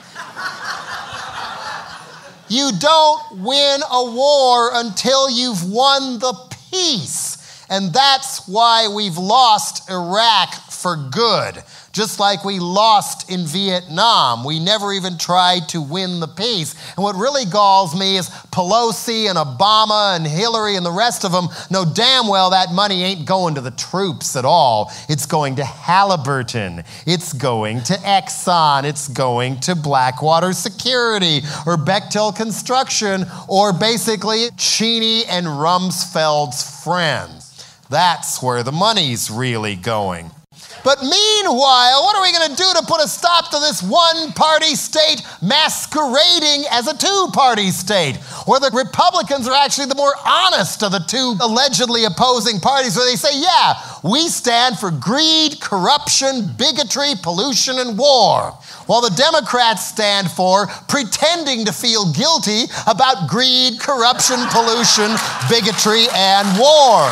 You don't win a war until you've won the peace. And that's why we've lost Iraq for good. Just like we lost in Vietnam. We never even tried to win the peace. And what really galls me is Pelosi and Obama and Hillary and the rest of them know damn well that money ain't going to the troops at all. It's going to Halliburton. It's going to Exxon. It's going to Blackwater Security or Bechtel Construction or basically Cheney and Rumsfeld's friends. That's where the money's really going. But meanwhile, what are we going to do to put a stop to this one-party state masquerading as a two-party state, where the Republicans are actually the more honest of the two allegedly opposing parties, where they say, yeah, we stand for greed, corruption, bigotry, pollution, and war, while the Democrats stand for pretending to feel guilty about greed, corruption, pollution, bigotry, and war.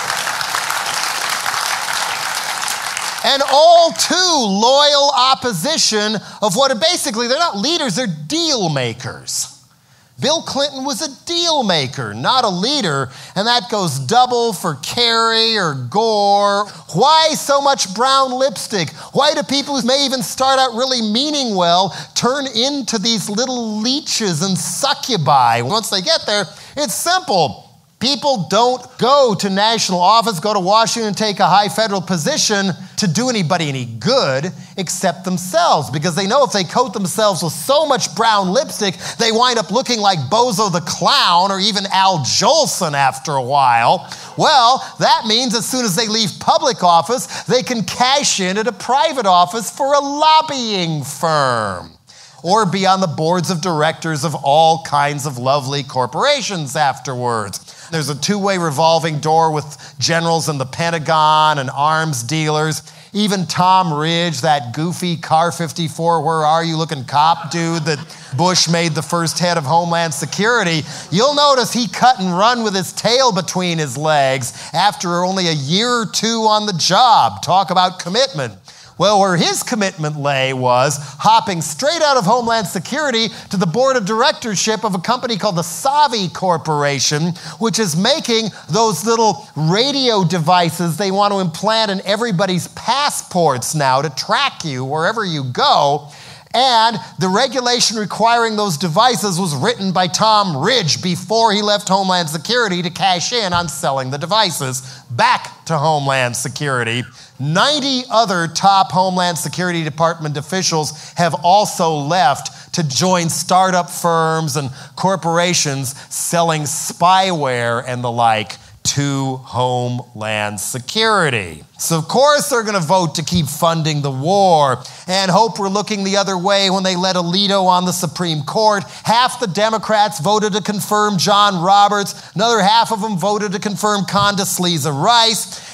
And all too loyal opposition of what are basically, they're not leaders, they're deal makers. Bill Clinton was a deal maker, not a leader, and that goes double for Kerry or Gore. Why so much brown lipstick? Why do people who may even start out really meaning well turn into these little leeches and succubi? Once they get there, it's simple. People don't go to national office, go to Washington, take a high federal position to do anybody any good except themselves, because they know if they coat themselves with so much brown lipstick, they wind up looking like Bozo the Clown or even Al Jolson after a while. Well, that means as soon as they leave public office, they can cash in at a private office for a lobbying firm, or be on the boards of directors of all kinds of lovely corporations afterwards. There's a two-way revolving door with generals in the Pentagon and arms dealers. Even Tom Ridge, that goofy Car 54, where are you looking cop dude that Bush made the first head of Homeland Security, you'll notice he cut and run with his tail between his legs after only a year or two on the job. Talk about commitment. Well, where his commitment lay was hopping straight out of Homeland Security to the board of directorship of a company called the Savi Corporation, which is making those little radio devices they want to implant in everybody's passports now to track you wherever you go. And the regulation requiring those devices was written by Tom Ridge before he left Homeland Security to cash in on selling the devices back to Homeland Security. 90 other top Homeland Security Department officials have also left to join startup firms and corporations selling spyware and the like to Homeland Security. So of course they're going to vote to keep funding the war and hope we're looking the other way when they let Alito on the Supreme Court. Half the Democrats voted to confirm John Roberts. Another half of them voted to confirm Condoleezza Rice.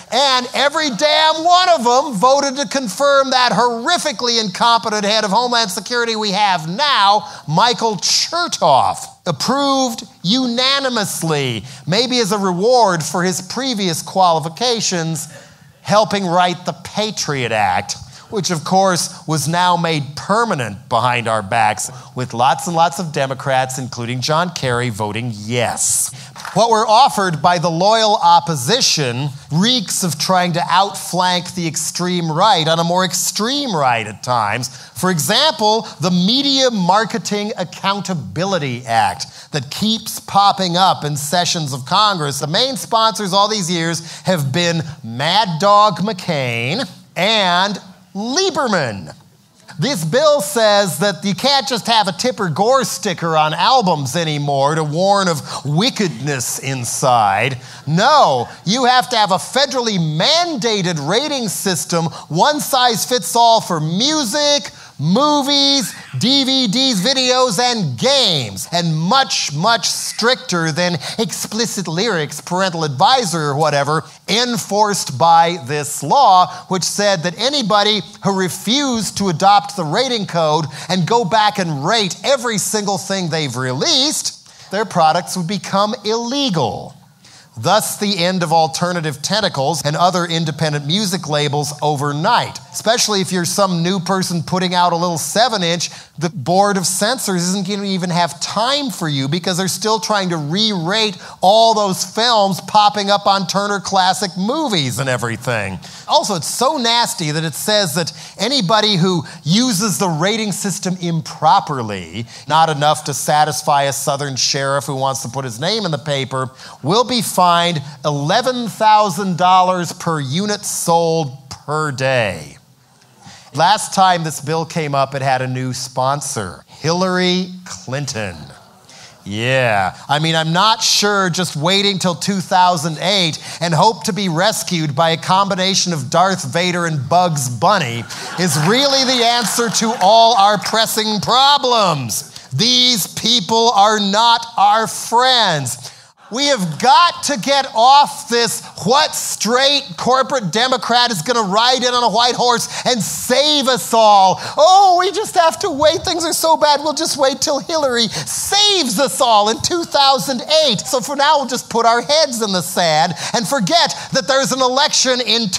And every damn one of them voted to confirm that horrifically incompetent head of Homeland Security we have now, Michael Chertoff, approved unanimously, maybe as a reward for his previous qualifications, helping write the Patriot Act, which of course was now made permanent behind our backs, with lots and lots of Democrats, including John Kerry, voting yes. What we're offered by the loyal opposition reeks of trying to outflank the extreme right on a more extreme right at times. For example, the Media Marketing Accountability Act that keeps popping up in sessions of Congress. The main sponsors all these years have been Mad Dog McCain and Lieberman. This bill says that you can't just have a Tipper Gore sticker on albums anymore to warn of wickedness inside. No, you have to have a federally mandated rating system, one size fits all for music, movies, DVDs, videos, and games, and much, much stricter than explicit lyrics, parental advisor, or whatever, enforced by this law, which said that anybody who refused to adopt the rating code and go back and rate every single thing they've released, their products would become illegal. Thus, the end of alternative tentacles and other independent music labels overnight. Especially if you're some new person putting out a little 7-inch, the board of censors isn't going to even have time for you because they're still trying to re-rate all those films popping up on Turner Classic Movies and everything. Also, it's so nasty that it says that anybody who uses the rating system improperly, not enough to satisfy a Southern sheriff who wants to put his name in the paper, will be fined $11,000 per unit sold per day. Last time this bill came up, it had a new sponsor, Hillary Clinton. Yeah, I mean, I'm not sure just waiting till 2008 and hope to be rescued by a combination of Darth Vader and Bugs Bunny is really the answer to all our pressing problems. These people are not our friends. We have got to get off this what straight corporate Democrat is going to ride in on a white horse and save us all. Oh, we just have to wait. Things are so bad. We'll just wait till Hillary saves us all in 2008. So for now, we'll just put our heads in the sand and forget that there's an election in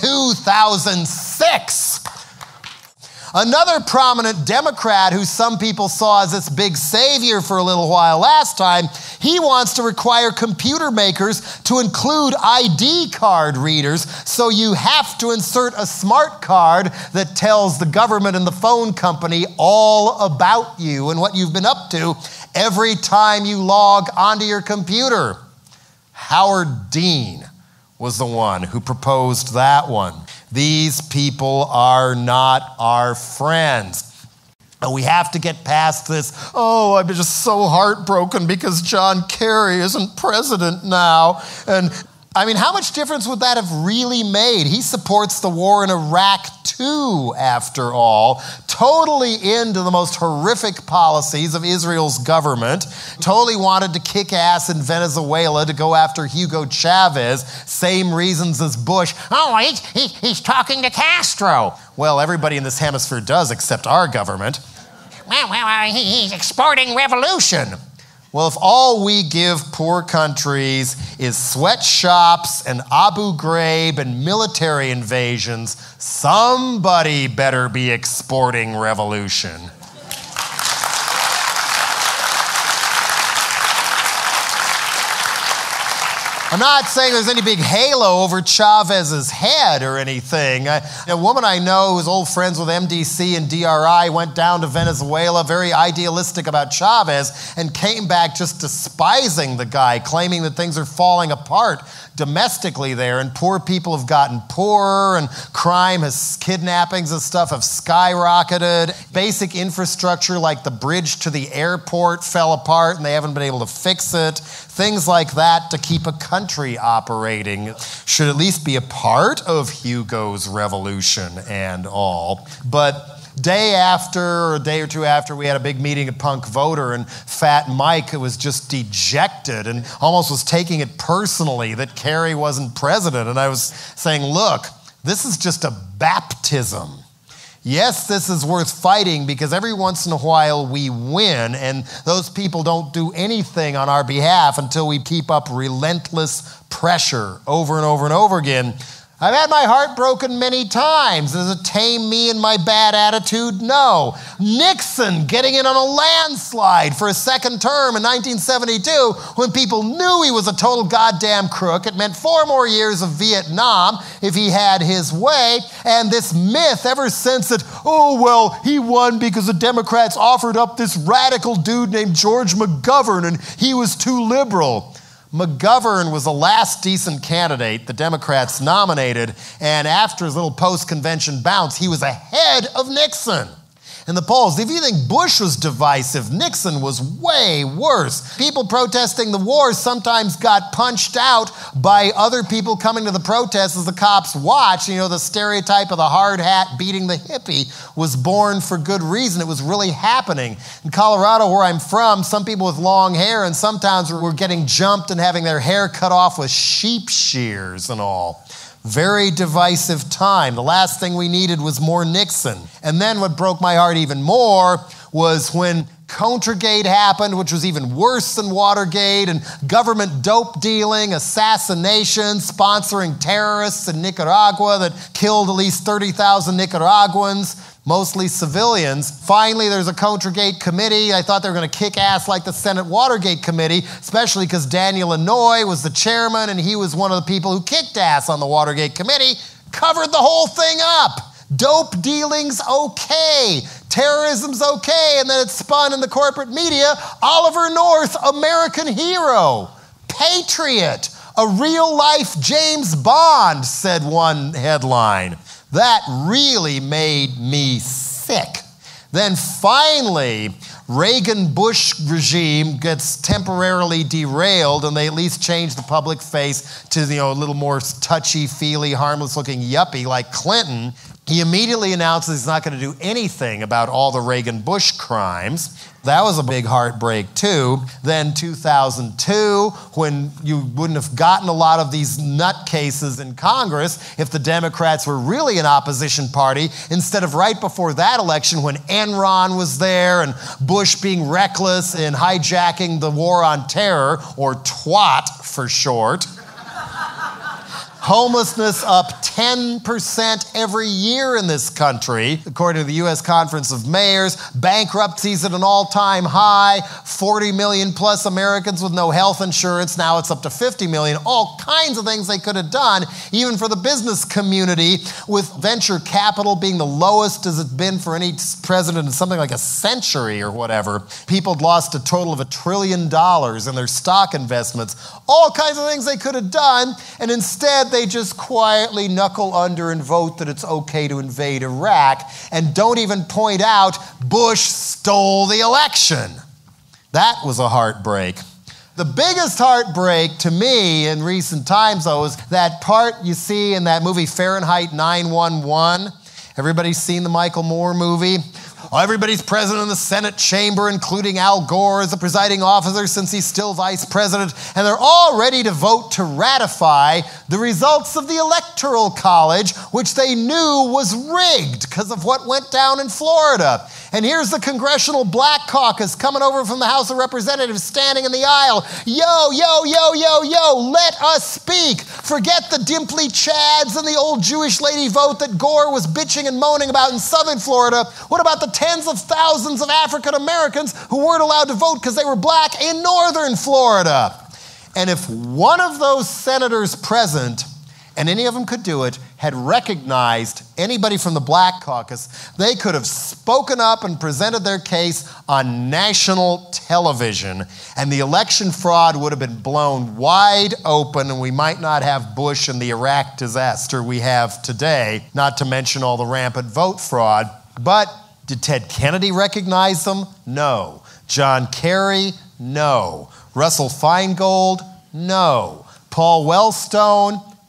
2006. Another prominent Democrat who some people saw as this big savior for a little while last time, he wants to require computer makers to include ID card readers, so you have to insert a smart card that tells the government and the phone company all about you and what you've been up to every time you log onto your computer. Howard Dean was the one who proposed that one. These people are not our friends. And we have to get past this, oh, I'm just so heartbroken because John Kerry isn't president now. And I mean, how much difference would that have really made? He supports the war in Iraq too, after all. Totally into the most horrific policies of Israel's government. Totally wanted to kick ass in Venezuela to go after Hugo Chavez. Same reasons as Bush. Oh, he's talking to Castro. Well, everybody in this hemisphere does except our government. Well, he's exporting revolution. Well, if all we give poor countries is sweatshops and Abu Ghraib and military invasions, somebody better be exporting revolution. I'm not saying there's any big halo over Chavez's head or anything. A woman I know who's old friends with MDC and DRI went down to Venezuela, very idealistic about Chavez, and came back just despising the guy, claiming that things are falling apart domestically there, and poor people have gotten poorer, and crime has, kidnappings and stuff have skyrocketed. Basic infrastructure like the bridge to the airport fell apart and they haven't been able to fix it. Things like that to keep a country operating should at least be a part of Hugo's revolution and all. But day after, or a day or two after, we had a big meeting at Punk Voter, and Fat Mike was just dejected and almost was taking it personally that Kerry wasn't president. And I was saying, look, this is just a baptism. Yes, this is worth fighting because every once in a while we win, and those people don't do anything on our behalf until we keep up relentless pressure over and over and over again. I've had my heart broken many times. Does it tame me and my bad attitude? No. Nixon getting in on a landslide for a second term in 1972 when people knew he was a total goddamn crook. It meant 4 more years of Vietnam if he had his way. And this myth ever since that, oh, well, he won because the Democrats offered up this radical dude named George McGovern and he was too liberal. McGovern was the last decent candidate the Democrats nominated, and after his little post-convention bounce, he was ahead of Nixon in the polls. If you think Bush was divisive, Nixon was way worse. People protesting the war sometimes got punched out by other people coming to the protests as the cops watched. You know, the stereotype of the hard hat beating the hippie was born for good reason. It was really happening. In Colorado, where I'm from, some people with long hair and sometimes were getting jumped and having their hair cut off with sheep shears and all. Very divisive time. The last thing we needed was more Nixon. And then what broke my heart even more was when Contragate happened, which was even worse than Watergate, and government dope dealing, assassination, sponsoring terrorists in Nicaragua that killed at least 30,000 Nicaraguans, mostly civilians. Finally, there's a Contragate committee. I thought they were going to kick ass like the Senate Watergate committee, especially because Daniel Inouye was the chairman and he was one of the people who kicked ass on the Watergate committee, covered the whole thing up. Dope dealing's okay. Terrorism's okay. And then it's spun in the corporate media. Oliver North, American hero, patriot, a real-life James Bond, said one headline. That really made me sick. Then finally, Reagan-Bush regime gets temporarily derailed and they at least change the public face to, a little more touchy-feely, harmless-looking yuppie like Clinton. He immediately announces he's not going to do anything about all the Reagan-Bush crimes. That was a big heartbreak, too. Then 2002, when you wouldn't have gotten a lot of these nutcases in Congress if the Democrats were really an opposition party, instead of right before that election when Enron was there and Bush being reckless in hijacking the war on terror, or TWAT for short. Homelessness up 10% every year in this country, according to the U.S. Conference of Mayors. Bankruptcies at an all-time high. 40 million plus Americans with no health insurance. Now it's up to 50 million. All kinds of things they could have done, even for the business community, with venture capital being the lowest as it's been for any president in something like a century or whatever. People had lost a total of $1 trillion in their stock investments. All kinds of things they could have done, and instead they just quietly knuckle under and vote that it's okay to invade Iraq and don't even point out Bush stole the election. That was a heartbreak. The biggest heartbreak to me in recent times, though, is that part you see in that movie Fahrenheit 9/11. Everybody's seen the Michael Moore movie? Everybody's president in the Senate chamber, including Al Gore as the presiding officer since he's still vice president, and they're all ready to vote to ratify the results of the Electoral College, which they knew was rigged because of what went down in Florida. And here's the Congressional Black Caucus coming over from the House of Representatives, standing in the aisle. Yo, yo, yo, yo, yo, let us speak. Forget the dimply Chads and the old Jewish lady vote that Gore was bitching and moaning about in southern Florida. What about the tens of thousands of African Americans who weren't allowed to vote because they were black in northern Florida? And if one of those senators present, and any of them could do it, had recognized anybody from the Black Caucus, they could have spoken up and presented their case on national television, and the election fraud would have been blown wide open, and we might not have Bush and the Iraq disaster we have today, not to mention all the rampant vote fraud. But did Ted Kennedy recognize them? No. John Kerry? No. Russell Feingold? No. Paul Wellstone?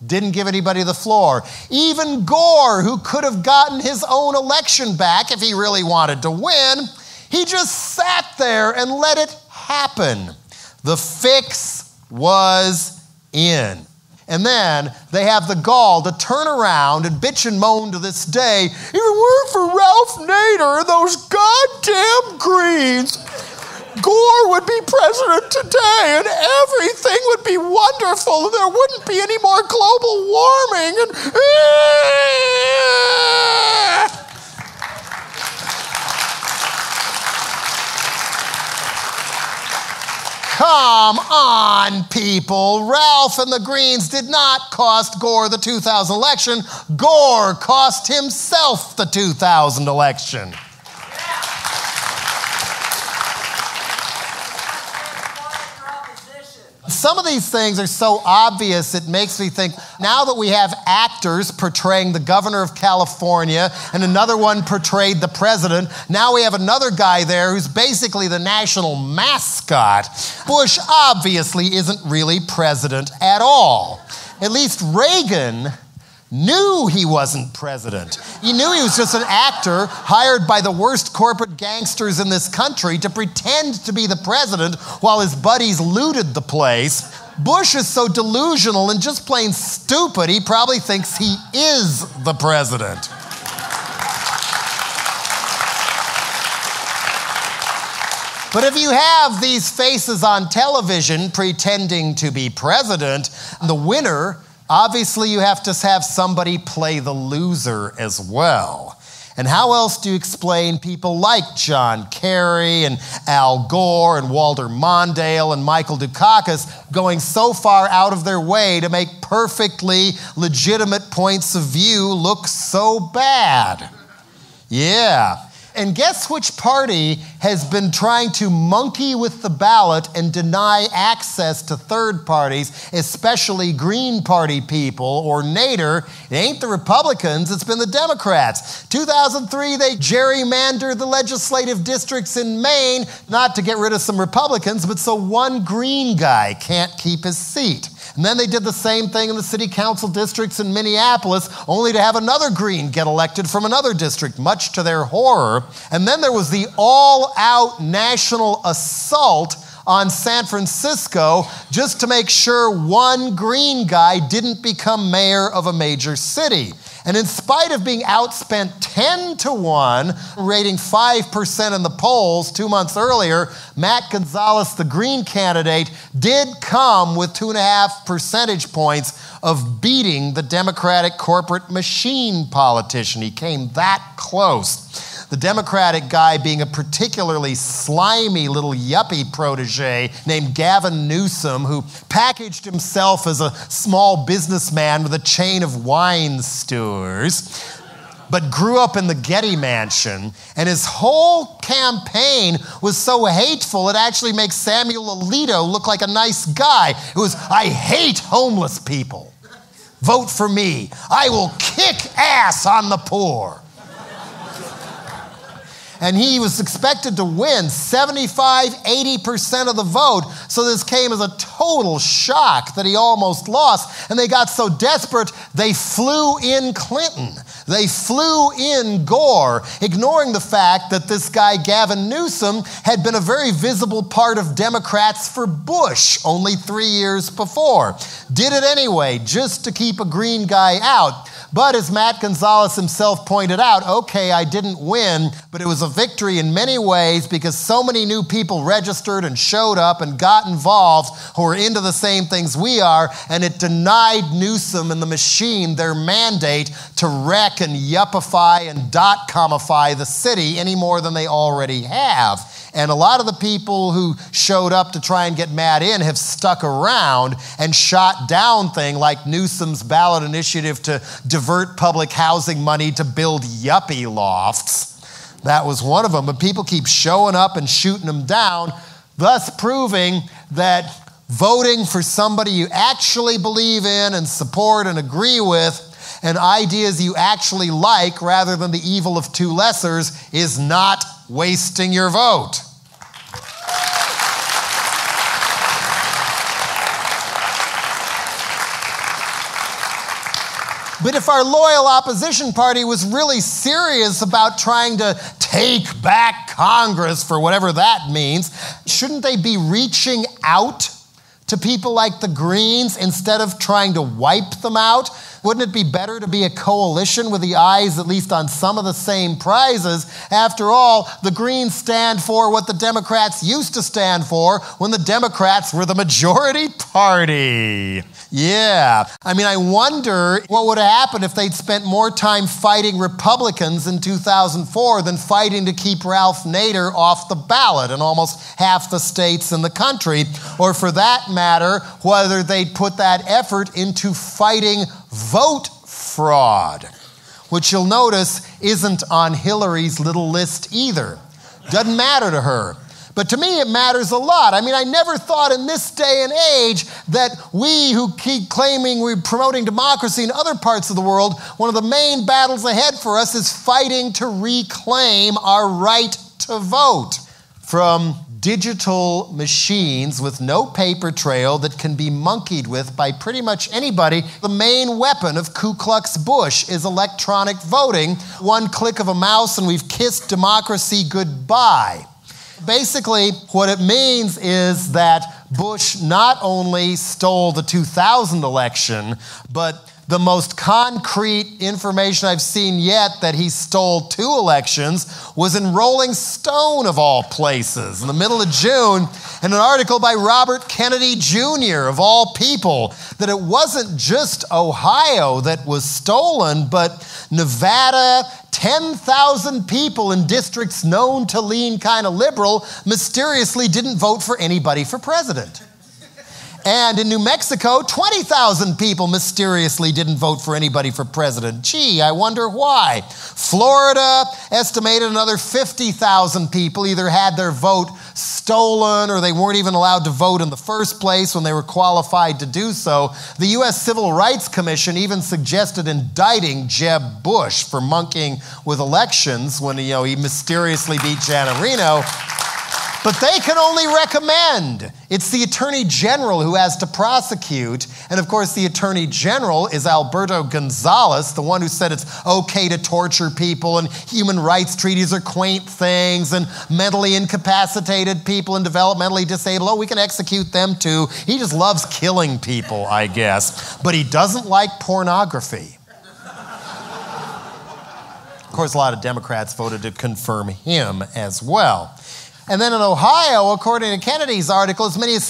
didn't give anybody the floor. Even Gore, who could have gotten his own election back if he really wanted to win, he just sat there and let it happen. The fix was in. And then they have the gall to turn around and bitch and moan to this day, if it weren't for Ralph Nader and those goddamn Greens, Gore would be president today and everything would be wonderful and there wouldn't be any more global warming and... Come on, people. Ralph and the Greens did not cost Gore the 2000 election. Gore cost himself the 2000 election. Some of these things are so obvious, it makes me think, now that we have actors portraying the governor of California and another one portrayed the president, now we have another guy there who's basically the national mascot. Bush obviously isn't really president at all. At least Reagan knew he wasn't president. He knew he was just an actor hired by the worst corporate gangsters in this country to pretend to be the president while his buddies looted the place. Bush is so delusional and just plain stupid, he probably thinks he is the president. But if you have these faces on television pretending to be president, the winner, obviously, you have to have somebody play the loser as well. And how else do you explain people like John Kerry and Al Gore and Walter Mondale and Michael Dukakis going so far out of their way to make perfectly legitimate points of view look so bad? Yeah. And guess which party has been trying to monkey with the ballot and deny access to third parties, especially Green Party people or Nader? It ain't the Republicans, it's been the Democrats. 2003, they gerrymandered the legislative districts in Maine, not to get rid of some Republicans, but so one Green guy can't keep his seat. And then they did the same thing in the city council districts in Minneapolis, only to have another Green get elected from another district, much to their horror. And then there was the all-out national assault on San Francisco just to make sure one Green guy didn't become mayor of a major city. And in spite of being outspent 10-1, rating 5% in the polls 2 months earlier, Matt Gonzalez, the Green candidate, did come with 2.5 percentage points of beating the Democratic corporate machine politician. He came that close. The Democratic guy being a particularly slimy little yuppie protege named Gavin Newsom, who packaged himself as a small businessman with a chain of wine stores, but grew up in the Getty Mansion, and his whole campaign was so hateful it actually makes Samuel Alito look like a nice guy. It was, I hate homeless people. Vote for me. I will kick ass on the poor. And he was expected to win 75-80% of the vote. So this came as a total shock that he almost lost. And they got so desperate, they flew in Clinton. They flew in Gore, ignoring the fact that this guy, Gavin Newsom, had been a very visible part of Democrats for Bush only 3 years before. Did it anyway, just to keep a Green guy out. But as Matt Gonzalez himself pointed out, okay, I didn't win, but it was a victory in many ways because so many new people registered and showed up and got involved who are into the same things we are, and it denied Newsom and the machine their mandate to wreck and yuppify and dot-comify the city any more than they already have. And a lot of the people who showed up to try and get Matt in have stuck around and shot down things like Newsom's ballot initiative to divert public housing money to build yuppie lofts. That was one of them, but people keep showing up and shooting them down, thus proving that voting for somebody you actually believe in and support and agree with and ideas you actually like rather than the evil of two lessers is not wasting your vote. But if our loyal opposition party was really serious about trying to take back Congress, for whatever that means, shouldn't they be reaching out to people like the Greens instead of trying to wipe them out? Wouldn't it be better to be a coalition with the eyes at least on some of the same prizes? After all, the Greens stand for what the Democrats used to stand for when the Democrats were the majority party. Yeah. I mean, I wonder what would have happened if they'd spent more time fighting Republicans in 2004 than fighting to keep Ralph Nader off the ballot in almost half the states in the country, or for that matter, whether they'd put that effort into fighting vote fraud, which you'll notice isn't on Hillary's little list either. Doesn't matter to her. But to me, it matters a lot. I mean, I never thought in this day and age that we who keep claiming we're promoting democracy in other parts of the world, one of the main battles ahead for us is fighting to reclaim our right to vote. From digital machines with no paper trail that can be monkeyed with by pretty much anybody. The main weapon of Ku Klux Bush is electronic voting. One click of a mouse and we've kissed democracy goodbye. Basically, what it means is that Bush not only stole the 2000 election, but the most concrete information I've seen yet that he stole 2 elections was in Rolling Stone, of all places, in the middle of June, in an article by Robert Kennedy Jr., of all people, that it wasn't just Ohio that was stolen, but Nevada. 10,000 people in districts known to lean kind of liberal mysteriously didn't vote for anybody for president. And in New Mexico, 20,000 people mysteriously didn't vote for anybody for president. Gee, I wonder why. Florida estimated another 50,000 people either had their vote stolen or they weren't even allowed to vote in the first place when they were qualified to do so. The U.S. Civil Rights Commission even suggested indicting Jeb Bush for monkeying with elections when he mysteriously beat Janet Reno. But they can only recommend. It's the Attorney General who has to prosecute. And of course, the Attorney General is Alberto Gonzales, the one who said it's okay to torture people and human rights treaties are quaint things and mentally incapacitated people and developmentally disabled. Oh, we can execute them too. He just loves killing people, I guess. But he doesn't like pornography. Of course, a lot of Democrats voted to confirm him as well. And then in Ohio, according to Kennedy's article, as many as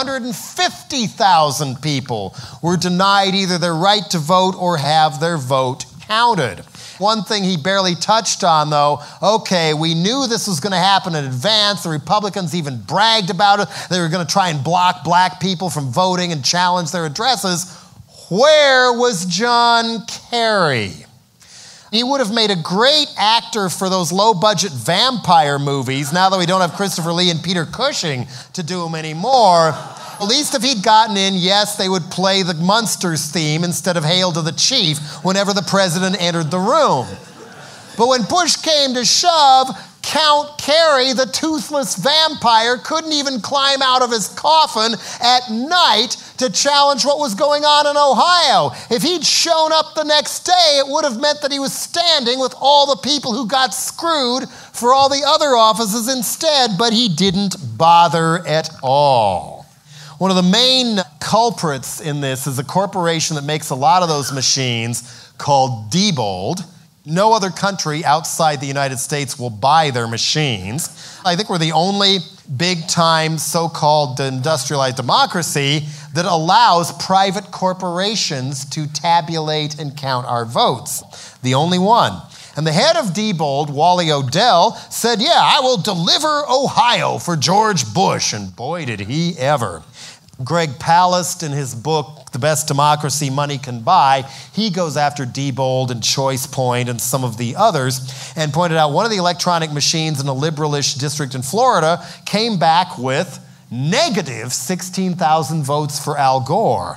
350,000 people were denied either their right to vote or have their vote counted. One thing he barely touched on, though, okay, we knew this was going to happen in advance. The Republicans even bragged about it. They were going to try and block black people from voting and challenge their addresses. Where was John Kerry? He would have made a great actor for those low-budget vampire movies now that we don't have Christopher Lee and Peter Cushing to do them anymore. At least if he'd gotten in, yes, they would play the Munsters theme instead of Hail to the Chief whenever the president entered the room. But when push came to shove, Count Kerry, the toothless vampire, couldn't even climb out of his coffin at night to challenge what was going on in Ohio. If he'd shown up the next day, it would have meant that he was standing with all the people who got screwed for all the other offices instead, but he didn't bother at all. One of the main culprits in this is a corporation that makes a lot of those machines called Diebold. No other country outside the United States will buy their machines. I think we're the only big-time so-called industrialized democracy that allows private corporations to tabulate and count our votes. The only one. And the head of Diebold, Wally Odell, said, yeah, I will deliver Ohio for George Bush. And boy, did he ever. Greg Palast, in his book, The Best Democracy Money Can Buy, he goes after Diebold and Choice Point and some of the others and pointed out one of the electronic machines in a liberalish district in Florida came back with negative 16,000 votes for Al Gore.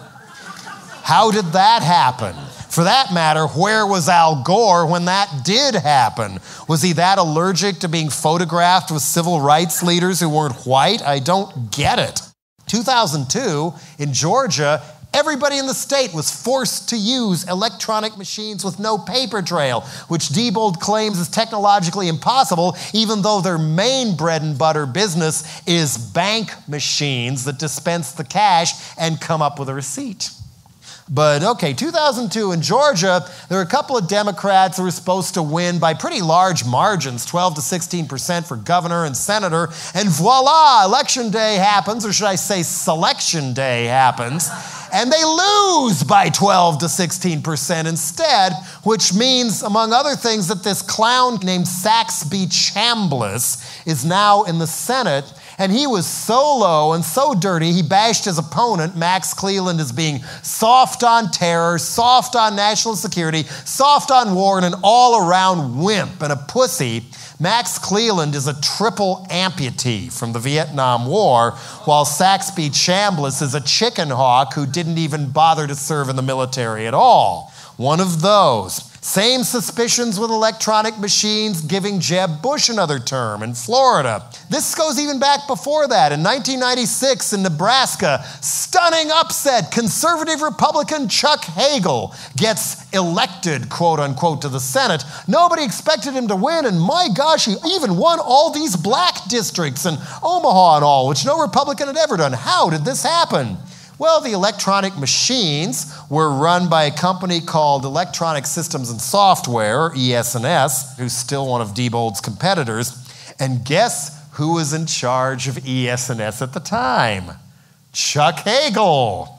How did that happen? For that matter, where was Al Gore when that did happen? Was he that allergic to being photographed with civil rights leaders who weren't white? I don't get it. 2002, in Georgia, Everybody in the state was forced to use electronic machines with no paper trail, which Diebold claims is technologically impossible, even though their main bread and butter business is bank machines that dispense the cash and come up with a receipt. But okay, 2002 in Georgia, there were a couple of Democrats who were supposed to win by pretty large margins, 12 to 16% for governor and senator, and voila, election day happens, or should I say selection day happens, and they lose by 12 to 16% instead, which means, among other things, that this clown named Saxby Chambliss is now in the Senate. And he was so low and so dirty, he bashed his opponent, Max Cleland, as being soft on terror, soft on national security, soft on war, and an all-around wimp and a pussy. Max Cleland is a triple amputee from the Vietnam War, while Saxby Chambliss is a chicken hawk who didn't even bother to serve in the military at all. One of those. Same suspicions with electronic machines giving Jeb Bush another term in Florida. This goes even back before that. In 1996 in Nebraska, stunning upset, conservative Republican Chuck Hagel gets elected, quote unquote, to the Senate. Nobody expected him to win, and my gosh, he even won all these black districts in Omaha and all, which no Republican had ever done. How did this happen? Well, the electronic machines were run by a company called Electronic Systems and Software, or ES&S, who's still one of Diebold's competitors. And guess who was in charge of ES&S at the time? Chuck Hagel.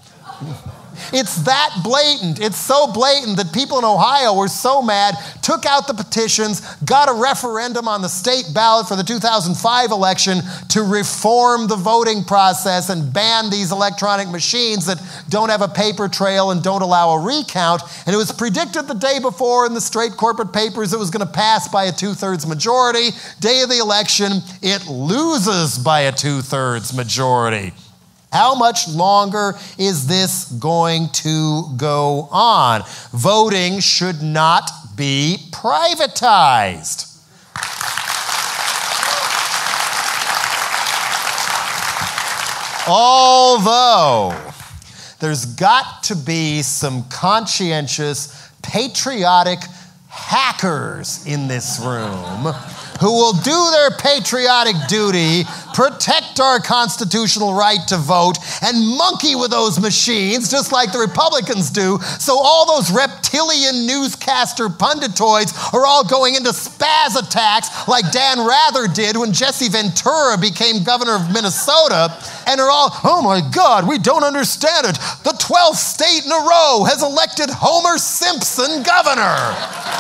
It's that blatant. It's so blatant that people in Ohio were so mad, took out the petitions, got a referendum on the state ballot for the 2005 election to reform the voting process and ban these electronic machines that don't have a paper trail and don't allow a recount. And it was predicted the day before in the straight corporate papers it was going to pass by a 2/3 majority. Day of the election, it loses by a 2/3 majority. How much longer is this going to go on? Voting should not be privatized. Although there's got to be some conscientious, patriotic hackers in this room who will do their patriotic duty, protect our constitutional right to vote, and monkey with those machines just like the Republicans do, so all those reptilian newscaster punditoids are all going into spaz attacks like Dan Rather did when Jesse Ventura became governor of Minnesota, and are all, oh my God, we don't understand it. The 12th state in a row has elected Homer Simpson governor.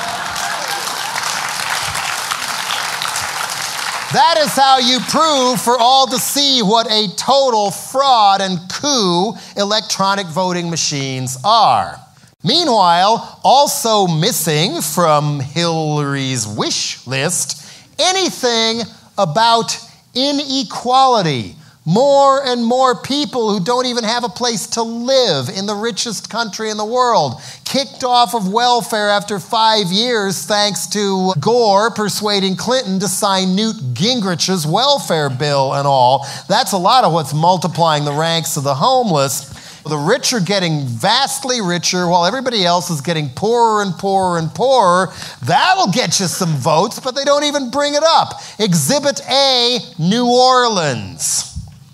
That is how you prove for all to see what a total fraud and coup electronic voting machines are. Meanwhile, also missing from Hillary's wish list, anything about inequality. More and more people who don't even have a place to live in the richest country in the world. Kicked off of welfare after 5 years thanks to Gore persuading Clinton to sign Newt Gingrich's welfare bill and all. That's a lot of what's multiplying the ranks of the homeless. The rich are getting vastly richer while everybody else is getting poorer and poorer and poorer. That'll get you some votes, but they don't even bring it up. Exhibit A, New Orleans.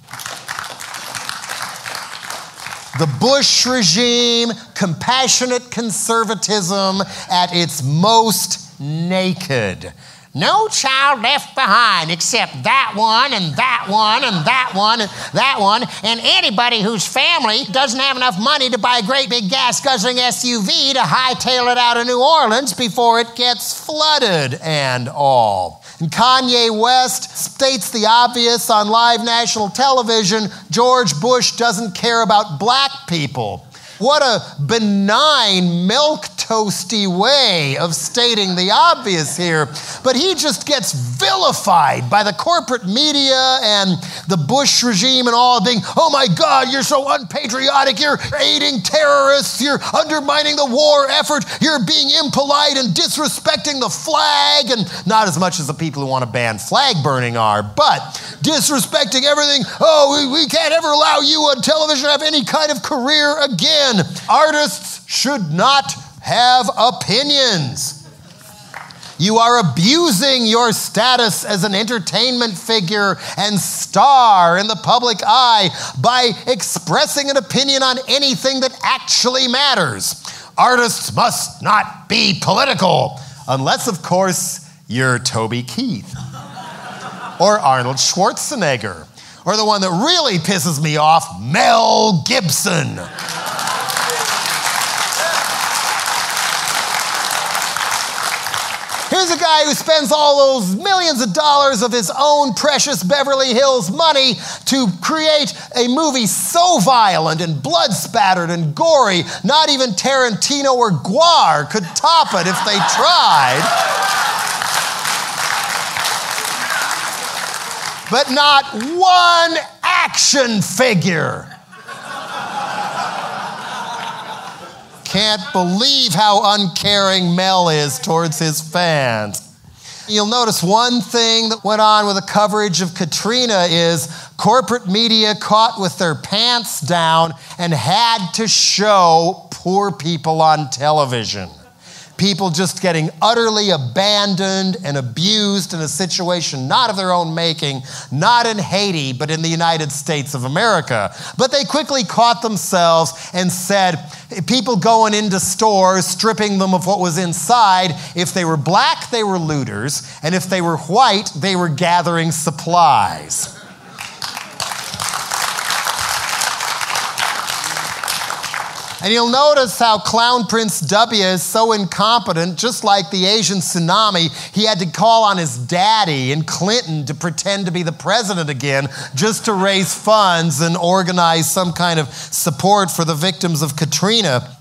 The Bush regime, compassionate conservatism at its most naked. No child left behind except that one and that one and that one and that one, and anybody whose family doesn't have enough money to buy a great big gas-guzzling SUV to hightail it out of New Orleans before it gets flooded and all. And Kanye West states the obvious on live national television: George Bush doesn't care about black people. What a benign milk toasty way of stating the obvious here, but he just gets vilified by the corporate media and the Bush regime and all, being, oh my God, you're so unpatriotic, you're aiding terrorists, you're undermining the war effort, you're being impolite and disrespecting the flag, and not as much as the people who want to ban flag burning are, but disrespecting everything. Oh, we can't ever allow you on television to have any kind of career again. Artists should not have opinions. You are abusing your status as an entertainment figure and star in the public eye by expressing an opinion on anything that actually matters. Artists must not be political, unless, of course, you're Toby Keith or Arnold Schwarzenegger, or the one that really pisses me off, Mel Gibson. Here's a guy who spends all those millions of dollars of his own precious Beverly Hills money to create a movie so violent and blood-spattered and gory, not even Tarantino or Guar could top it if they tried. But not one action figure. Can't believe how uncaring Mel is towards his fans. You'll notice one thing that went on with the coverage of Katrina is corporate media caught with their pants down and had to show poor people on television. People just getting utterly abandoned and abused in a situation not of their own making, not in Haiti, but in the United States of America. But they quickly caught themselves and said, people going into stores, stripping them of what was inside, if they were black, they were looters, and if they were white, they were gathering supplies. And you'll notice how Clown Prince W is so incompetent, just like the Asian tsunami, he had to call on his daddy and Clinton to pretend to be the president again just to raise funds and organize some kind of support for the victims of Katrina.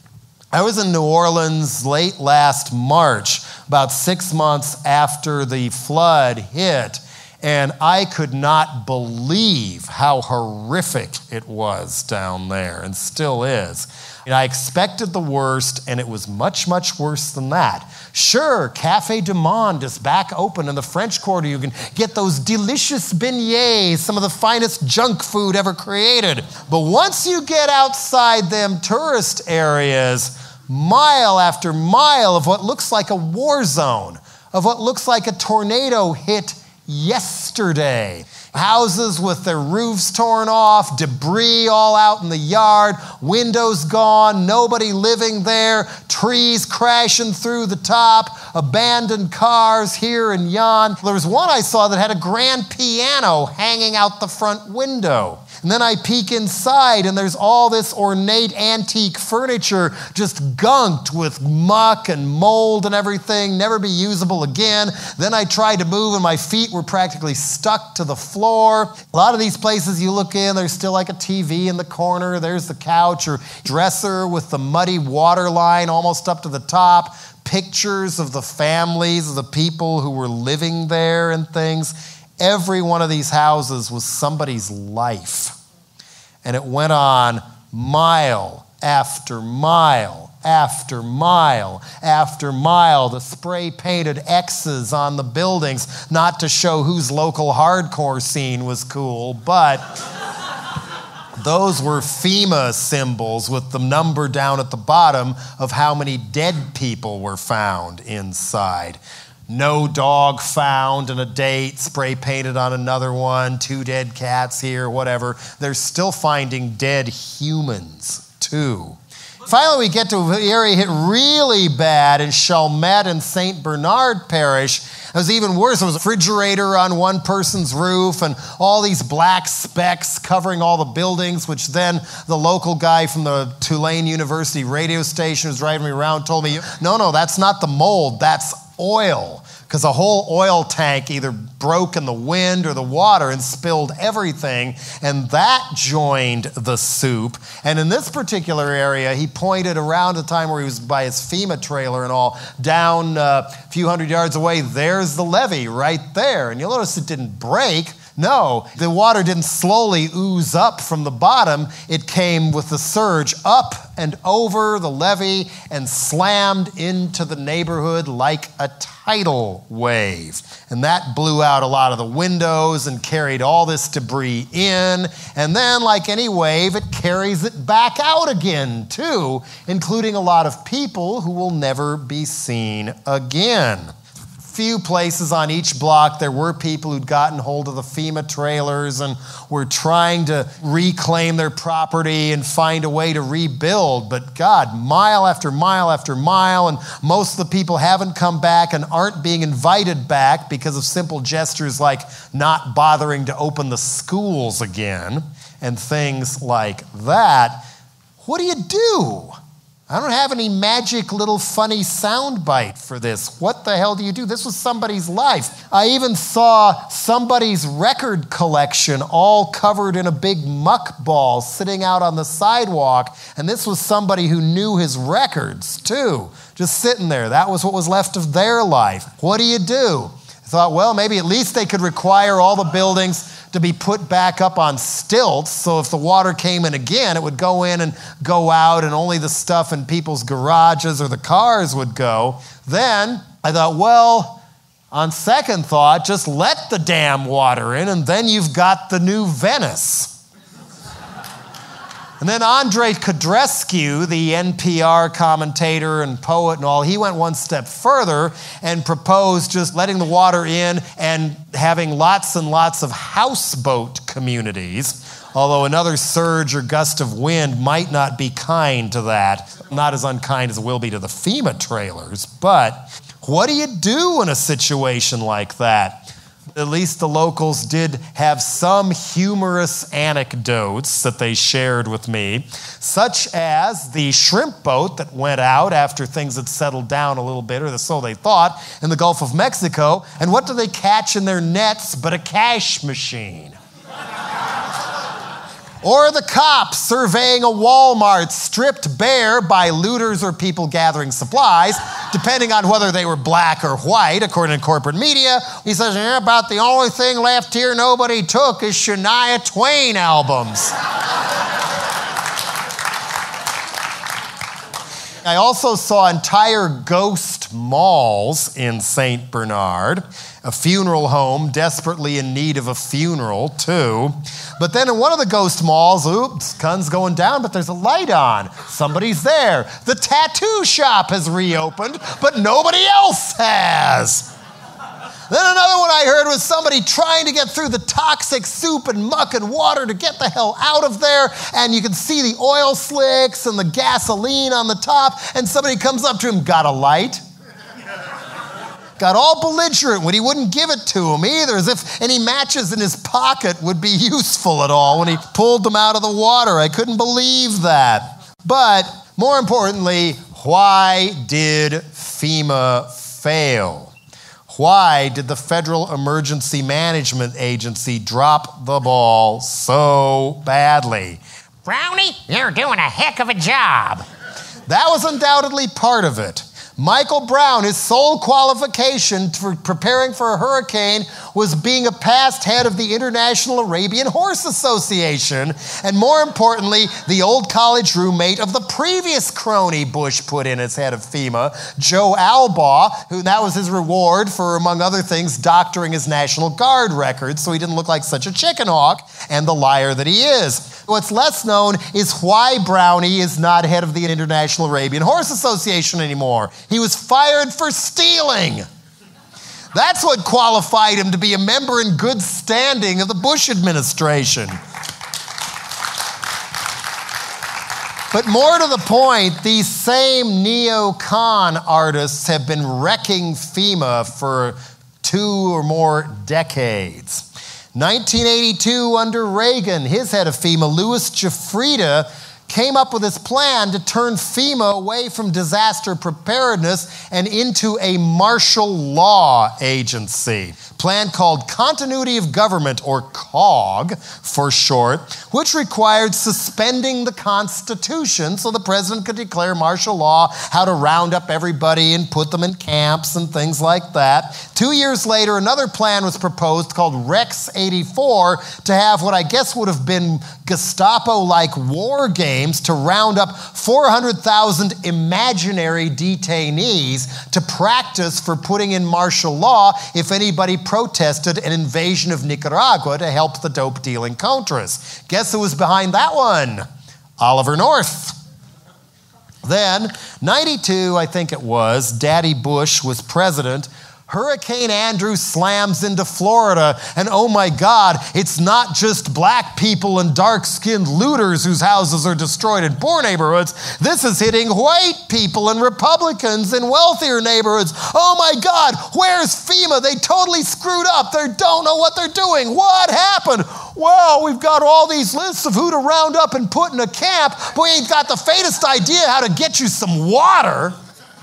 I was in New Orleans late last March, about 6 months after the flood hit, and I could not believe how horrific it was down there, and still is. And I expected the worst, and it was much, much worse than that. Sure, Café du Monde is back open in the French Quarter. You can get those delicious beignets, some of the finest junk food ever created. But once you get outside them tourist areas, mile after mile of what looks like a war zone, of what looks like a tornado hit yesterday. Houses with their roofs torn off, debris all out in the yard, windows gone, nobody living there, trees crashing through the top, abandoned cars here and yon. There was one I saw that had a grand piano hanging out the front window. And then I peek inside and there's all this ornate antique furniture just gunked with muck and mold and everything, never be usable again. Then I tried to move and my feet were practically stuck to the floor. A lot of these places you look in, there's still like a TV in the corner, there's the couch or dresser with the muddy water line almost up to the top, pictures of the families of the people who were living there and things. Every one of these houses was somebody's life. And it went on mile after mile after mile after mile. The spray painted X's on the buildings, not to show whose local hardcore scene was cool, but those were FEMA symbols with the number down at the bottom of how many dead people were found inside. No dog found, and a date spray painted on another one, 2 dead cats here, whatever. They're still finding dead humans, too. Finally, we get to the area hit really bad in Chalmette and St. Bernard Parish. It was even worse. There was a refrigerator on one person's roof and all these black specks covering all the buildings, which then the local guy from the Tulane University radio station who was driving me around told me, no, that's not the mold, that's oil, because a whole oil tank either broke in the wind or the water and spilled everything, and that joined the soup. And in this particular area, he pointed around the time where he was by his FEMA trailer and all, down a few hundred yards away, there's the levee right there. And you'll notice it didn't break. No, the water didn't slowly ooze up from the bottom. It came with the surge up and over the levee and slammed into the neighborhood like a tidal wave. And that blew out a lot of the windows and carried all this debris in. And then, like any wave, it carries it back out again, too, including a lot of people who will never be seen again. Few places on each block, there were people who'd gotten hold of the FEMA trailers and were trying to reclaim their property and find a way to rebuild. But God, mile after mile after mile, and most of the people haven't come back and aren't being invited back because of simple gestures like not bothering to open the schools again and things like that. What do you do? I don't have any magic little funny soundbite for this. What the hell do you do? This was somebody's life. I even saw somebody's record collection all covered in a big muck ball sitting out on the sidewalk. And this was somebody who knew his records too, just sitting there. That was what was left of their life. What do you do? I thought, well, maybe at least they could require all the buildings to be put back up on stilts, so if the water came in again, it would go in and go out, and only the stuff in people's garages or the cars would go. Then I thought, well, on second thought, just let the damn water in, and then you've got the new Venice. And then Andre Kudrescu, the NPR commentator and poet and all, he went one step further and proposed just letting the water in and having lots and lots of houseboat communities, although another surge or gust of wind might not be kind to that. Not as unkind as it will be to the FEMA trailers. But what do you do in a situation like that? At least the locals did have some humorous anecdotes that they shared with me, such as the shrimp boat that went out after things had settled down a little bit, or so they thought, in the Gulf of Mexico. And what do they catch in their nets but a cash machine? Or the cops surveying a Walmart stripped bare by looters or people gathering supplies, depending on whether they were black or white, according to corporate media. He says, yeah, about the only thing left here nobody took is Shania Twain albums. I also saw entire ghost malls in St. Bernard, a funeral home desperately in need of a funeral, too. But then in one of the ghost malls, oops, sun's going down, but there's a light on. Somebody's there. The tattoo shop has reopened, but nobody else has. Then another one I heard was somebody trying to get through the toxic soup and muck and water to get the hell out of there, and you can see the oil slicks and the gasoline on the top, and somebody comes up to him, got a light? Got all belligerent when he wouldn't give it to him either, as if any matches in his pocket would be useful at all when he pulled them out of the water. I couldn't believe that. But more importantly, why did FEMA fail? Why did the Federal Emergency Management Agency drop the ball so badly? Brownie, you're doing a heck of a job. That was undoubtedly part of it. Michael Brown, his sole qualification for preparing for a hurricane was being a past head of the International Arabian Horse Association, and more importantly, the old college roommate of the previous crony Bush put in as head of FEMA, Joe Albaugh, who that was his reward for, among other things, doctoring his National Guard records so he didn't look like such a chicken hawk and the liar that he is. What's less known is why Brownie is not head of the International Arabian Horse Association anymore. He was fired for stealing. That's what qualified him to be a member in good standing of the Bush administration. But more to the point, these same neocon artists have been wrecking FEMA for 2 or more decades. 1982, under Reagan, his head of FEMA, Louis Jafrida, came up with this plan to turn FEMA away from disaster preparedness and into a martial law agency. Plan called Continuity of Government, or COG for short, which required suspending the Constitution so the president could declare martial law, how to round up everybody and put them in camps and things like that. 2 years later, another plan was proposed called Rex 84 to have what I guess would have been Gestapo-like war games to round up 400,000 imaginary detainees to practice for putting in martial law if anybody protested an invasion of Nicaragua to help the dope-dealing Contras. Guess who was behind that one? Oliver North. Then, 92, I think it was, Daddy Bush was president. Hurricane Andrew slams into Florida, and oh my God, it's not just black people and dark-skinned looters whose houses are destroyed in poor neighborhoods. This is hitting white people and Republicans in wealthier neighborhoods. Oh my God, where's FEMA? They totally screwed up. They don't know what they're doing. What happened? Well, we've got all these lists of who to round up and put in a camp, but we ain't got the faintest idea how to get you some water.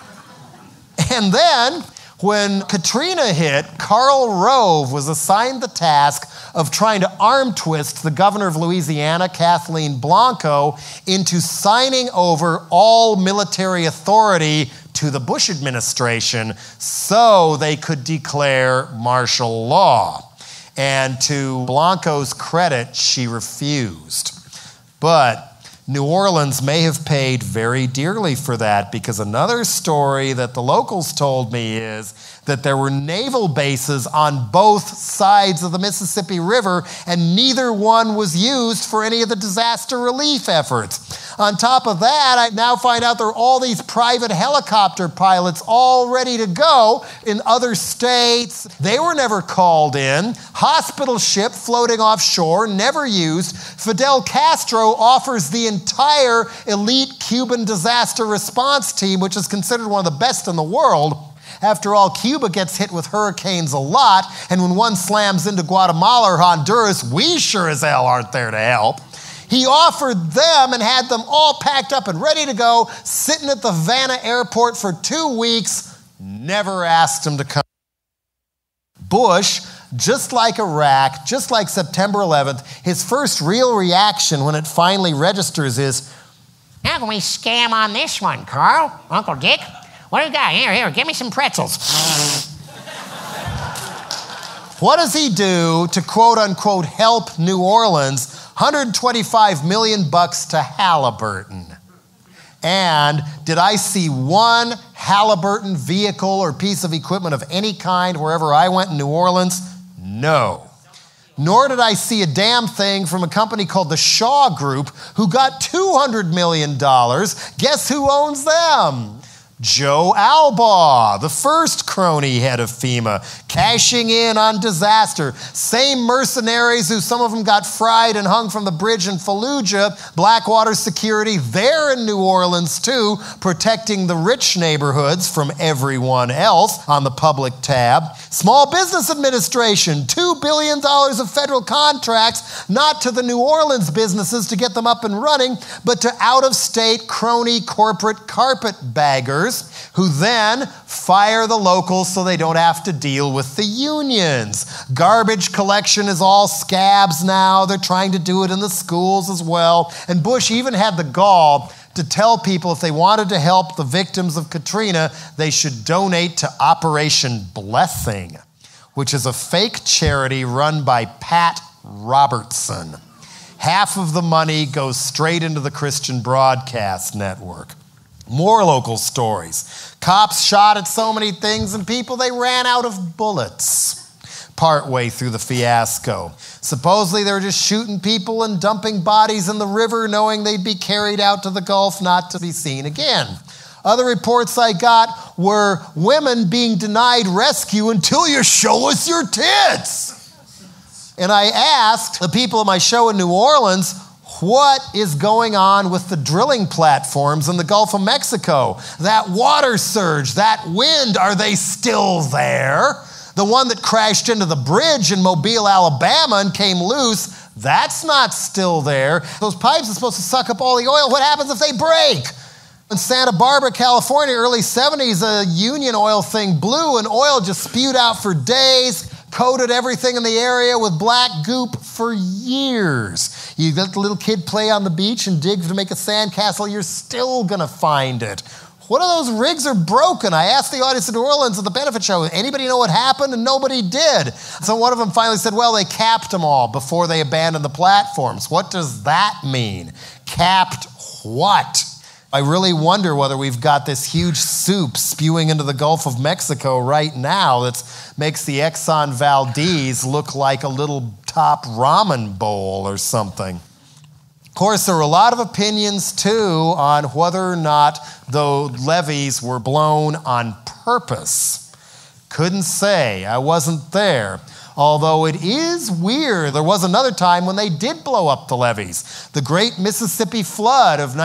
And then, when Katrina hit, Karl Rove was assigned the task of trying to arm twist the governor of Louisiana, Kathleen Blanco, into signing over all military authority to the Bush administration so they could declare martial law. And to Blanco's credit, she refused. But New Orleans may have paid very dearly for that, because another story that the locals told me is that there were naval bases on both sides of the Mississippi River, and neither one was used for any of the disaster relief efforts. On top of that, I now find out there are all these private helicopter pilots all ready to go in other states. They were never called in. Hospital ship floating offshore, never used. Fidel Castro offers the entire elite Cuban disaster response team, which is considered one of the best in the world. After all, Cuba gets hit with hurricanes a lot, and when one slams into Guatemala or Honduras, we sure as hell aren't there to help. He offered them and had them all packed up and ready to go, sitting at the Havana airport for 2 weeks, never asked him to come. Bush, just like Iraq, just like September 11th, his first real reaction when it finally registers is, how can we scam on this one, Carl? Uncle Dick? What do you got? Here, give me some pretzels. what does he do to quote-unquote help New Orleans? $125 million to Halliburton. And did I see one Halliburton vehicle or piece of equipment of any kind wherever I went in New Orleans? No. Nor did I see a damn thing from a company called the Shaw Group, who got $200 million. Guess who owns them? Joe Albaugh, the first crony head of FEMA, cashing in on disaster. Same mercenaries who some of them got fried and hung from the bridge in Fallujah, Blackwater Security, they're in New Orleans too, protecting the rich neighborhoods from everyone else on the public tab. Small Business Administration, $2 billion of federal contracts, not to the New Orleans businesses to get them up and running, but to out-of-state crony corporate carpetbaggers, who then fire the locals so they don't have to deal with the unions. Garbage collection is all scabs now. They're trying to do it in the schools as well. And Bush even had the gall to tell people if they wanted to help the victims of Katrina, they should donate to Operation Blessing, which is a fake charity run by Pat Robertson. Half of the money goes straight into the Christian Broadcast Network. More local stories. Cops shot at so many things and people, they ran out of bullets partway through the fiasco. Supposedly they were just shooting people and dumping bodies in the river, knowing they'd be carried out to the Gulf not to be seen again. Other reports I got were women being denied rescue until you show us your tits. And I asked the people of my show in New Orleans, what is going on with the drilling platforms in the Gulf of Mexico? That water surge, that wind, are they still there? The one that crashed into the bridge in Mobile, Alabama and came loose, That's not still there. Those pipes are supposed to suck up all the oil. What happens if they break? In Santa Barbara, California, early 70s, a Union Oil thing blew and oil just spewed out for days, coated everything in the area with black goop for years. You let the little kid play on the beach and dig to make a sandcastle, you're still gonna find it. One of those rigs are broken. I asked the audience in New Orleans at the benefit show, anybody know what happened? And nobody did. So one of them finally said, well, they capped them all before they abandoned the platforms. What does that mean? Capped what? I really wonder whether we've got this huge soup spewing into the Gulf of Mexico right now that makes the Exxon Valdez look like a little top ramen bowl or something. Of course, there were a lot of opinions, too, on whether or not the levees were blown on purpose. Couldn't say. I wasn't there. Although it is weird, there was another time when they did blow up the levees. The Great Mississippi Flood of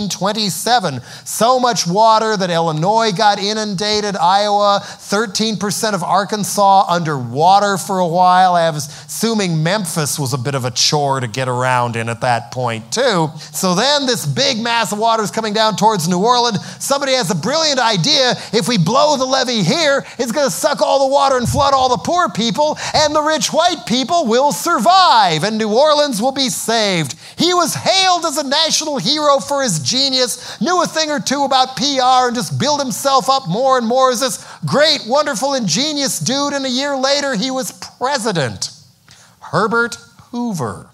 1927. So much water that Illinois got inundated, Iowa, 13% of Arkansas underwater for a while. I was assuming Memphis was a bit of a chore to get around in at that point too. So then this big mass of water is coming down towards New Orleans. Somebody has a brilliant idea. If we blow the levee here, it's going to suck all the water and flood all the poor people, and the rich white people will survive, and New Orleans will be saved. He was hailed as a national hero for his genius, knew a thing or two about PR, and just built himself up more and more as this great, wonderful, ingenious dude, and a year later he was president. Herbert Hoover.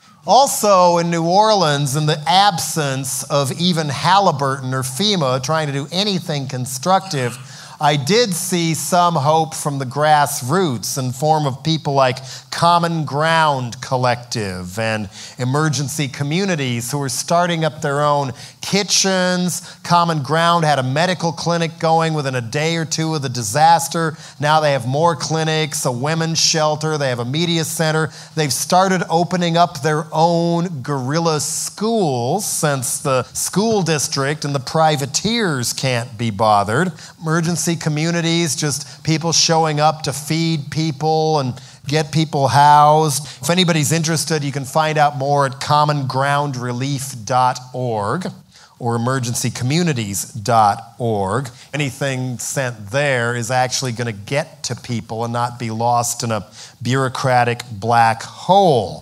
Also in New Orleans, in the absence of even Halliburton or FEMA trying to do anything constructive, I did see some hope from the grassroots in form of people like Common Ground Collective and emergency communities who were starting up their own kitchens. Common Ground had a medical clinic going within a day or two of the disaster. Now they have more clinics, a women's shelter, they have a media center. They've started opening up their own guerrilla schools since the school district and the privateers can't be bothered. Emergency communities, just people showing up to feed people and get people housed. If anybody's interested, you can find out more at commongroundrelief.org or emergencycommunities.org. Anything sent there is actually going to get to people and not be lost in a bureaucratic black hole.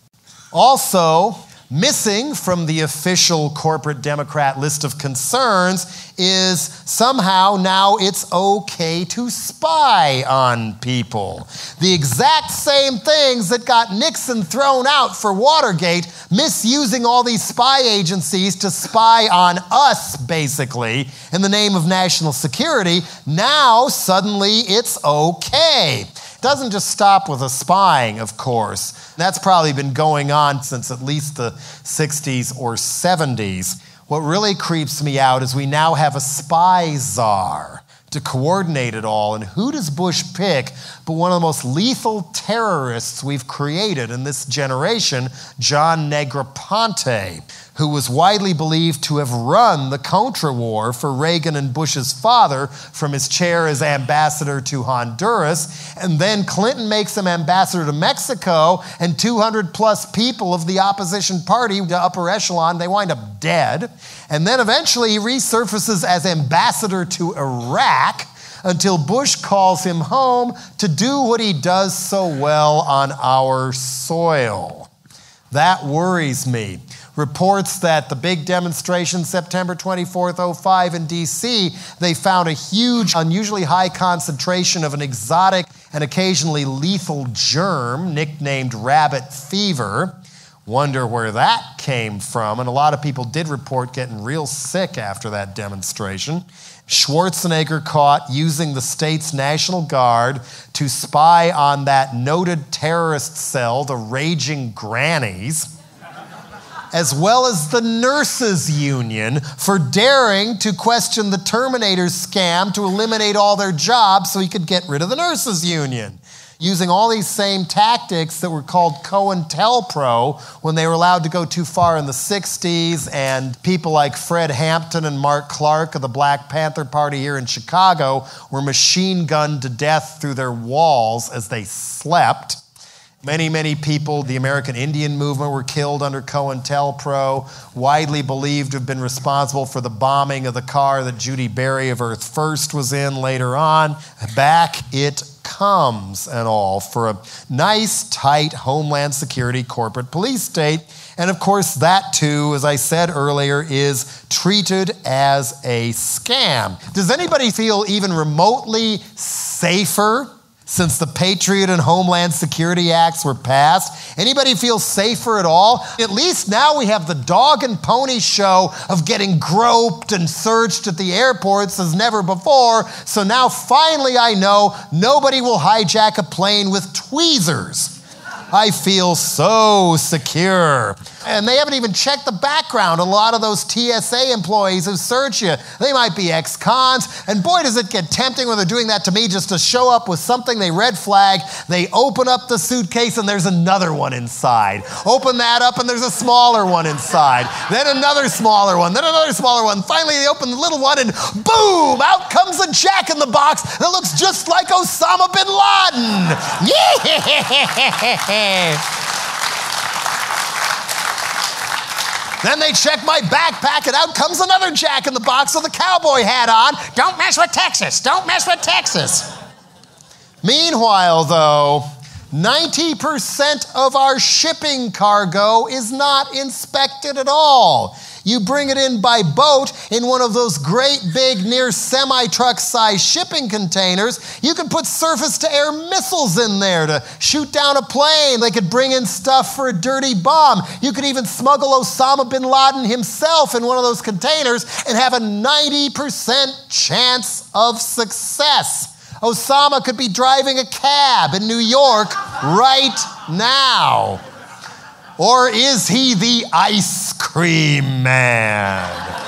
Also, missing from the official corporate Democrat list of concerns is somehow now it's okay to spy on people. The exact same things that got Nixon thrown out for Watergate, misusing all these spy agencies to spy on us, basically, in the name of national security, now suddenly it's okay. Doesn't just stop with the spying, of course. That's probably been going on since at least the 60s or 70s. What really creeps me out is we now have a spy czar to coordinate it all. And who does Bush pick but one of the most lethal terrorists we've created in this generation, John Negroponte, who was widely believed to have run the Contra War for Reagan and Bush's father from his chair as ambassador to Honduras. And then Clinton makes him ambassador to Mexico, and 200 plus people of the opposition party, the upper echelon, they wind up dead. And then eventually he resurfaces as ambassador to Iraq until Bush calls him home to do what he does so well on our soil. That worries me. Reports that the big demonstration September 24th, 2005 in DC, they found a huge, unusually high concentration of an exotic and occasionally lethal germ nicknamed rabbit fever. Wonder where that came from. And a lot of people did report getting real sick after that demonstration. Schwarzenegger caught using the state's National Guard to spy on that noted terrorist cell, the Raging Grannies, as well as the Nurses Union for daring to question the Terminator's scam to eliminate all their jobs so he could get rid of the Nurses Union. Using all these same tactics that were called COINTELPRO when they were allowed to go too far in the 60s, and people like Fred Hampton and Mark Clark of the Black Panther Party here in Chicago were machine gunned to death through their walls as they slept. Many, many people, the American Indian movement, were killed under COINTELPRO, widely believed to have been responsible for the bombing of the car that Judy Berry of Earth First was in later on. Back it comes and all for a nice, tight Homeland Security corporate police state. And of course, that too, as I said earlier, is treated as a scam. Does anybody feel even remotely safer since the Patriot and Homeland Security Acts were passed? Anybody feel safer at all? At least now we have the dog and pony show of getting groped and searched at the airports as never before. So now finally I know nobody will hijack a plane with tweezers. I feel so secure. And they haven't even checked the background. A lot of those TSA employees who search you, they might be ex-cons. And boy, does it get tempting when they're doing that to me just to show up with something they red flag. They open up the suitcase and there's another one inside. Open that up and there's a smaller one inside. Then another smaller one, then another smaller one. Finally, they open the little one and boom, out comes a Jack in the Box that looks just like Osama bin Laden. Yeah! Then they check my backpack and out comes another Jack in the Box with a cowboy hat on. Don't mess with Texas. Don't mess with Texas. Meanwhile, though, 90% of our shipping cargo is not inspected at all. You bring it in by boat in one of those great big near semi-truck size shipping containers. You can put surface-to-air missiles in there to shoot down a plane. They could bring in stuff for a dirty bomb. You could even smuggle Osama bin Laden himself in one of those containers and have a 90% chance of success. Osama could be driving a cab in New York right now. Or is he the ice cream man?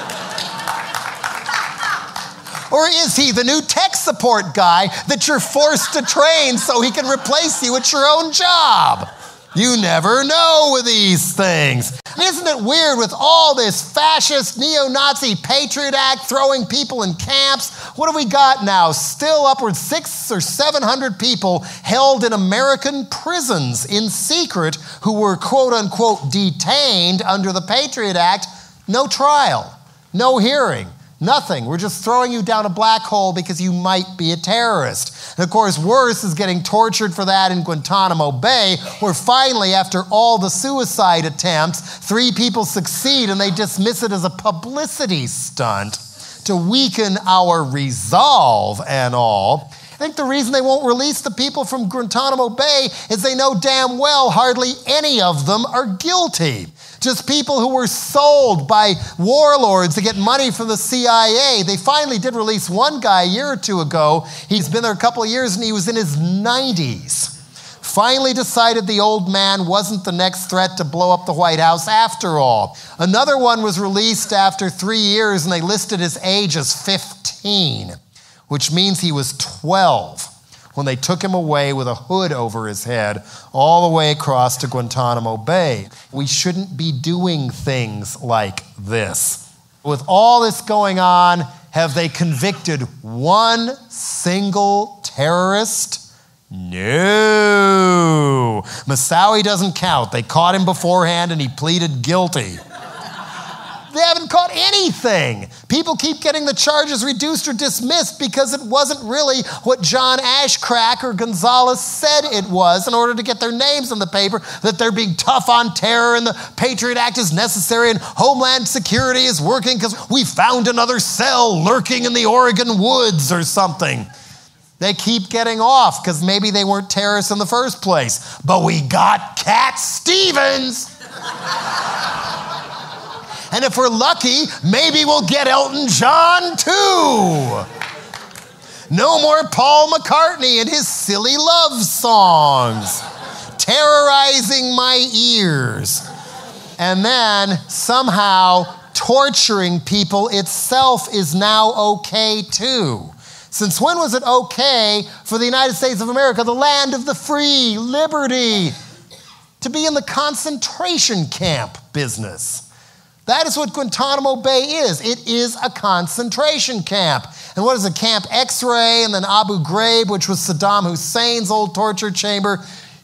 Or is he the new tech support guy that you're forced to train so he can replace you at your own job? You never know with these things. Isn't it weird with all this fascist, neo-Nazi Patriot Act throwing people in camps? What have we got now? Still upwards 600 or 700 people held in American prisons in secret who were quote-unquote detained under the Patriot Act. No trial, no hearing. Nothing. We're just throwing you down a black hole because you might be a terrorist. And of course, worse is getting tortured for that in Guantanamo Bay, where finally, after all the suicide attempts, 3 people succeed and they dismiss it as a publicity stunt to weaken our resolve and all. I think the reason they won't release the people from Guantanamo Bay is they know damn well hardly any of them are guilty. Just people who were sold by warlords to get money from the CIA. They finally did release one guy a year or 2 ago. He's been there a couple of years and he was in his 90s. Finally decided the old man wasn't the next threat to blow up the White House after all. Another one was released after 3 years and they listed his age as 15, which means he was 12 when they took him away with a hood over his head all the way across to Guantanamo Bay. We shouldn't be doing things like this. With all this going on, have they convicted one single terrorist? No. Moussaoui doesn't count. They caught him beforehand and he pleaded guilty. They haven't caught anything. People keep getting the charges reduced or dismissed because it wasn't really what John Ashcrack or Gonzalez said it was in order to get their names in the paper, that they're being tough on terror and the Patriot Act is necessary and Homeland Security is working because we found another cell lurking in the Oregon woods or something. They keep getting off because maybe they weren't terrorists in the first place. But we got Cat Stevens. And if we're lucky, maybe we'll get Elton John too. No more Paul McCartney and his silly love songs, terrorizing my ears. And then somehow torturing people itself is now okay too. Since when was it okay for the United States of America, the land of the free, liberty, to be in the concentration camp business? That is what Guantanamo Bay is. It is a concentration camp. And what is it? Camp X-Ray and then Abu Ghraib, which was Saddam Hussein's old torture chamber.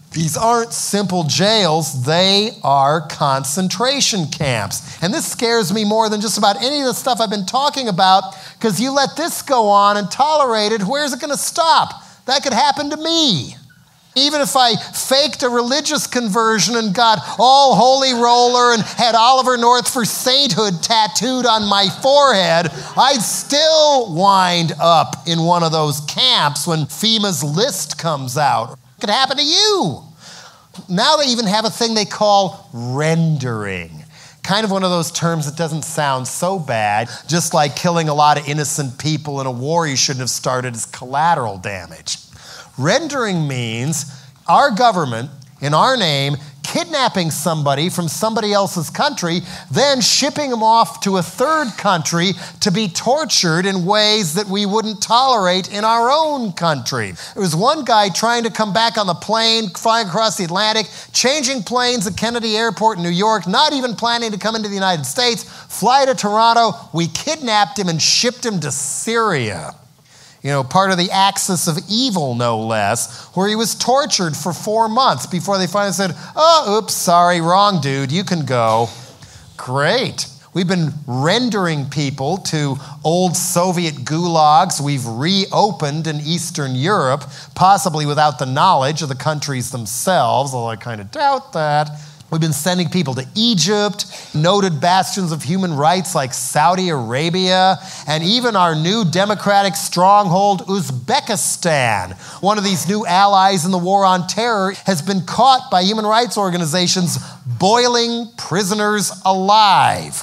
These aren't simple jails, they are concentration camps. And this scares me more than just about any of the stuff I've been talking about, because you let this go on and tolerate it, where's it going to stop? That could happen to me. Even if I faked a religious conversion and got all holy roller and had Oliver North for sainthood tattooed on my forehead, I'd still wind up in one of those camps when FEMA's list comes out. It could happen to you. Now they even have a thing they call rendering. Kind of one of those terms that doesn't sound so bad, just like killing a lot of innocent people in a war you shouldn't have started as collateral damage. Rendering means our government, in our name, kidnapping somebody from somebody else's country, then shipping them off to a third country to be tortured in ways that we wouldn't tolerate in our own country. There was one guy trying to come back on the plane, flying across the Atlantic, changing planes at Kennedy Airport in New York, not even planning to come into the United States, fly to Toronto. We kidnapped him and shipped him to Syria. You know, part of the axis of evil, no less, where he was tortured for 4 months before they finally said, oh, oops, sorry, wrong dude, you can go. Great. We've been rendering people to old Soviet gulags we've reopened in Eastern Europe, possibly without the knowledge of the countries themselves, although I kind of doubt that. We've been sending people to Egypt, noted bastions of human rights like Saudi Arabia, and even our new democratic stronghold, Uzbekistan. One of these new allies in the war on terror has been caught by human rights organizations boiling prisoners alive.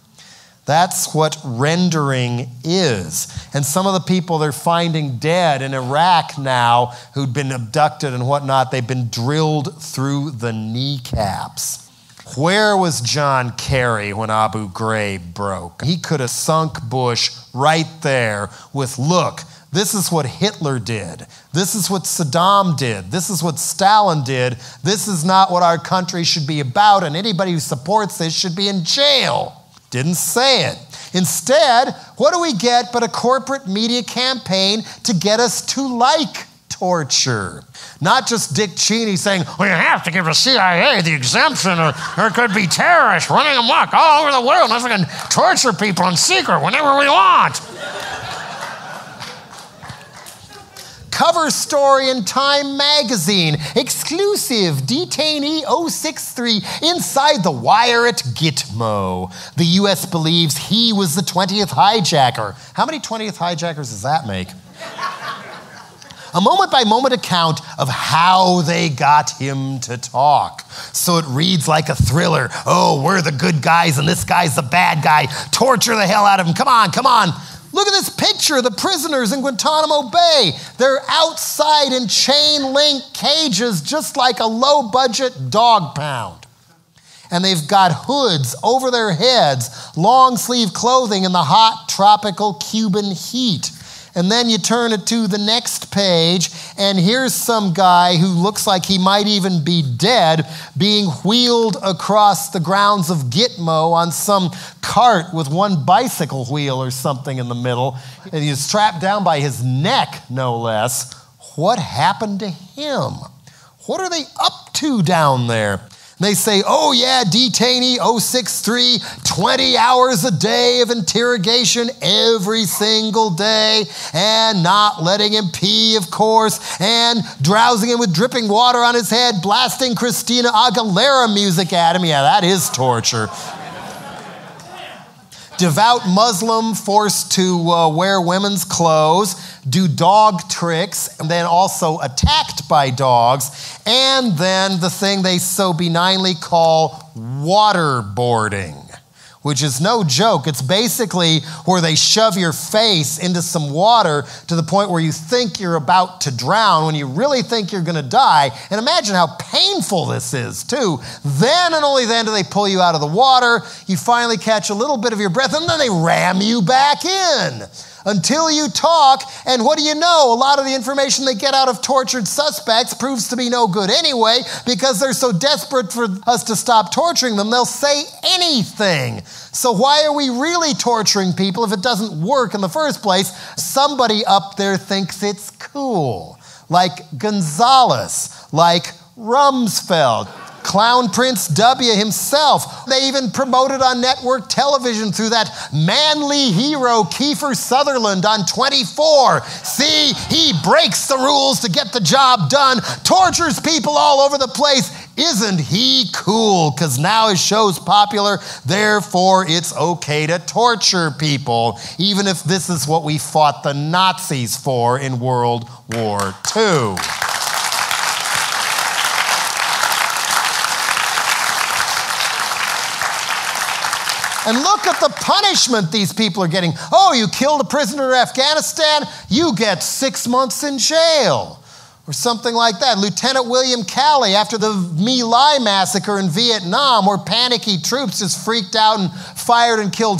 That's what rendering is. And some of the people they're finding dead in Iraq now who'd been abducted and whatnot, they've been drilled through the kneecaps. Where was John Kerry when Abu Ghraib broke? He could have sunk Bush right there with, look, this is what Hitler did. This is what Saddam did. This is what Stalin did. This is not what our country should be about, and anybody who supports this should be in jail. Didn't say it. Instead, what do we get but a corporate media campaign to get us to like torture? Not just Dick Cheney saying, well, you have to give the CIA the exemption or there could be terrorists running amok all over the world and we can torture people in secret whenever we want. Cover story in Time magazine, exclusive detainee 063 inside the wire at Gitmo. The U.S. believes he was the 20th hijacker. How many 20th hijackers does that make? A moment-by-moment account of how they got him to talk. So it reads like a thriller. Oh, we're the good guys and this guy's the bad guy. Torture the hell out of him. Come on, come on. Look at this picture of the prisoners in Guantanamo Bay. They're outside in chain-link cages just like a low-budget dog pound. And they've got hoods over their heads, long-sleeve clothing in the hot tropical Cuban heat. And then you turn it to the next page, and here's some guy who looks like he might even be dead being wheeled across the grounds of Gitmo on some cart with one bicycle wheel or something in the middle. And he's strapped down by his neck, no less. What happened to him? What are they up to down there? They say, oh yeah, detainee 063, 20 hours a day of interrogation every single day, and not letting him pee, of course, and drowsing him with dripping water on his head, blasting Christina Aguilera music at him. Yeah, that is torture. Devout Muslim forced to wear women's clothes, do dog tricks, and then also attacked by dogs, and then the thing they so benignly call waterboarding, which is no joke. It's basically where they shove your face into some water to the point where you think you're about to drown when you really think you're going to die. And imagine how painful this is, too. Then and only then do they pull you out of the water. You finally catch a little bit of your breath, and then they ram you back in until you talk. And what do you know? A lot of the information they get out of tortured suspects proves to be no good anyway, because they're so desperate for us to stop torturing them, they'll say anything. So why are we really torturing people if it doesn't work in the first place? Somebody up there thinks it's cool. Like Gonzalez, like Rumsfeld, Clown Prince W himself. They even promoted on network television through that manly hero Kiefer Sutherland on 24. See, he breaks the rules to get the job done, tortures people all over the place. Isn't he cool? Because now his show's popular, therefore it's okay to torture people, even if this is what we fought the Nazis for in World War II. And look at the punishment these people are getting. Oh, you killed a prisoner in Afghanistan? You get 6 months in jail. Or something like that. Lieutenant William Calley, after the My Lai massacre in Vietnam, where panicky troops just freaked out and fired and killed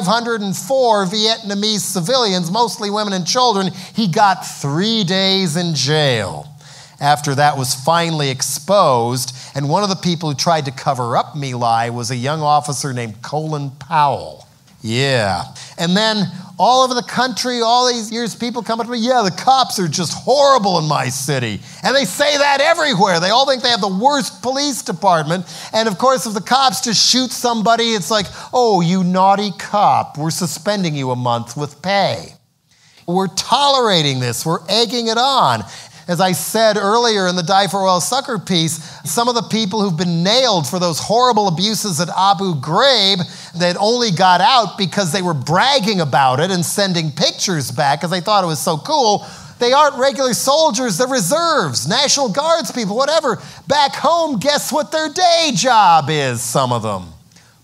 504 Vietnamese civilians, mostly women and children, he got 3 days in jail. After that was finally exposed, and one of the people who tried to cover up My Lai was a young officer named Colin Powell. Yeah. And then all over the country, all these years, people come up to me, yeah, the cops are just horrible in my city. And they say that everywhere. They all think they have the worst police department. And of course, if the cops just shoot somebody, it's like, oh, you naughty cop, we're suspending you a month with pay. We're tolerating this. We're egging it on. As I said earlier in the Die for Oil Sucker piece, some of the people who've been nailed for those horrible abuses at Abu Ghraib that only got out because they were bragging about it and sending pictures back because they thought it was so cool. They aren't regular soldiers, they're reserves, National Guards people, whatever. Back home, guess what their day job is, some of them?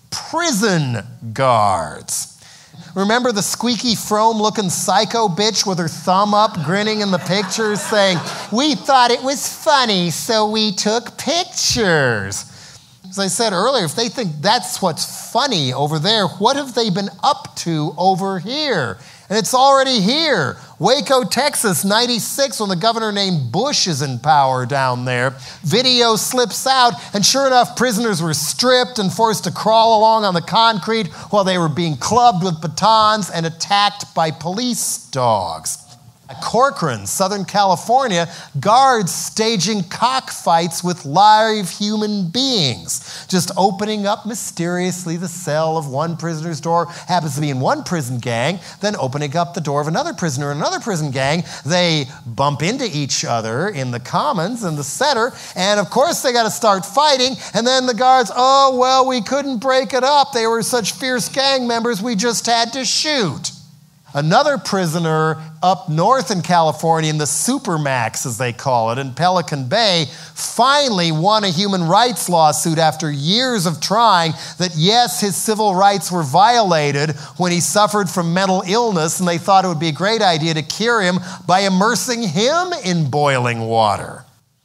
Prison guards. Remember the squeaky Frome-looking psycho bitch with her thumb up, grinning in the pictures, saying, we thought it was funny, so we took pictures. As I said earlier, if they think that's what's funny over there, what have they been up to over here? And it's already here. Waco, Texas, 96, when the governor named Bush is in power down there. Video slips out, and sure enough, prisoners were stripped and forced to crawl along on the concrete while they were being clubbed with batons and attacked by police dogs. At Corcoran, Southern California, guards staging cockfights with live human beings, just opening up mysteriously the cell of one prisoner's door, happens to be in one prison gang, then opening up the door of another prisoner in another prison gang. They bump into each other in the commons and the center, and of course they got to start fighting, and then the guards, oh, well, we couldn't break it up. They were such fierce gang members, we just had to shoot. Another prisoner up north in California, in the Supermax, as they call it, in Pelican Bay, finally won a human rights lawsuit after years of trying that, yes, his civil rights were violated when he suffered from mental illness, and they thought it would be a great idea to cure him by immersing him in boiling water.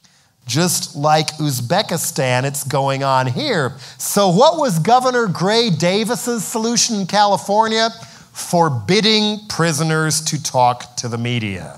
Just like Uzbekistan, it's going on here. So what was Governor Gray Davis's solution in California? Forbidding prisoners to talk to the media.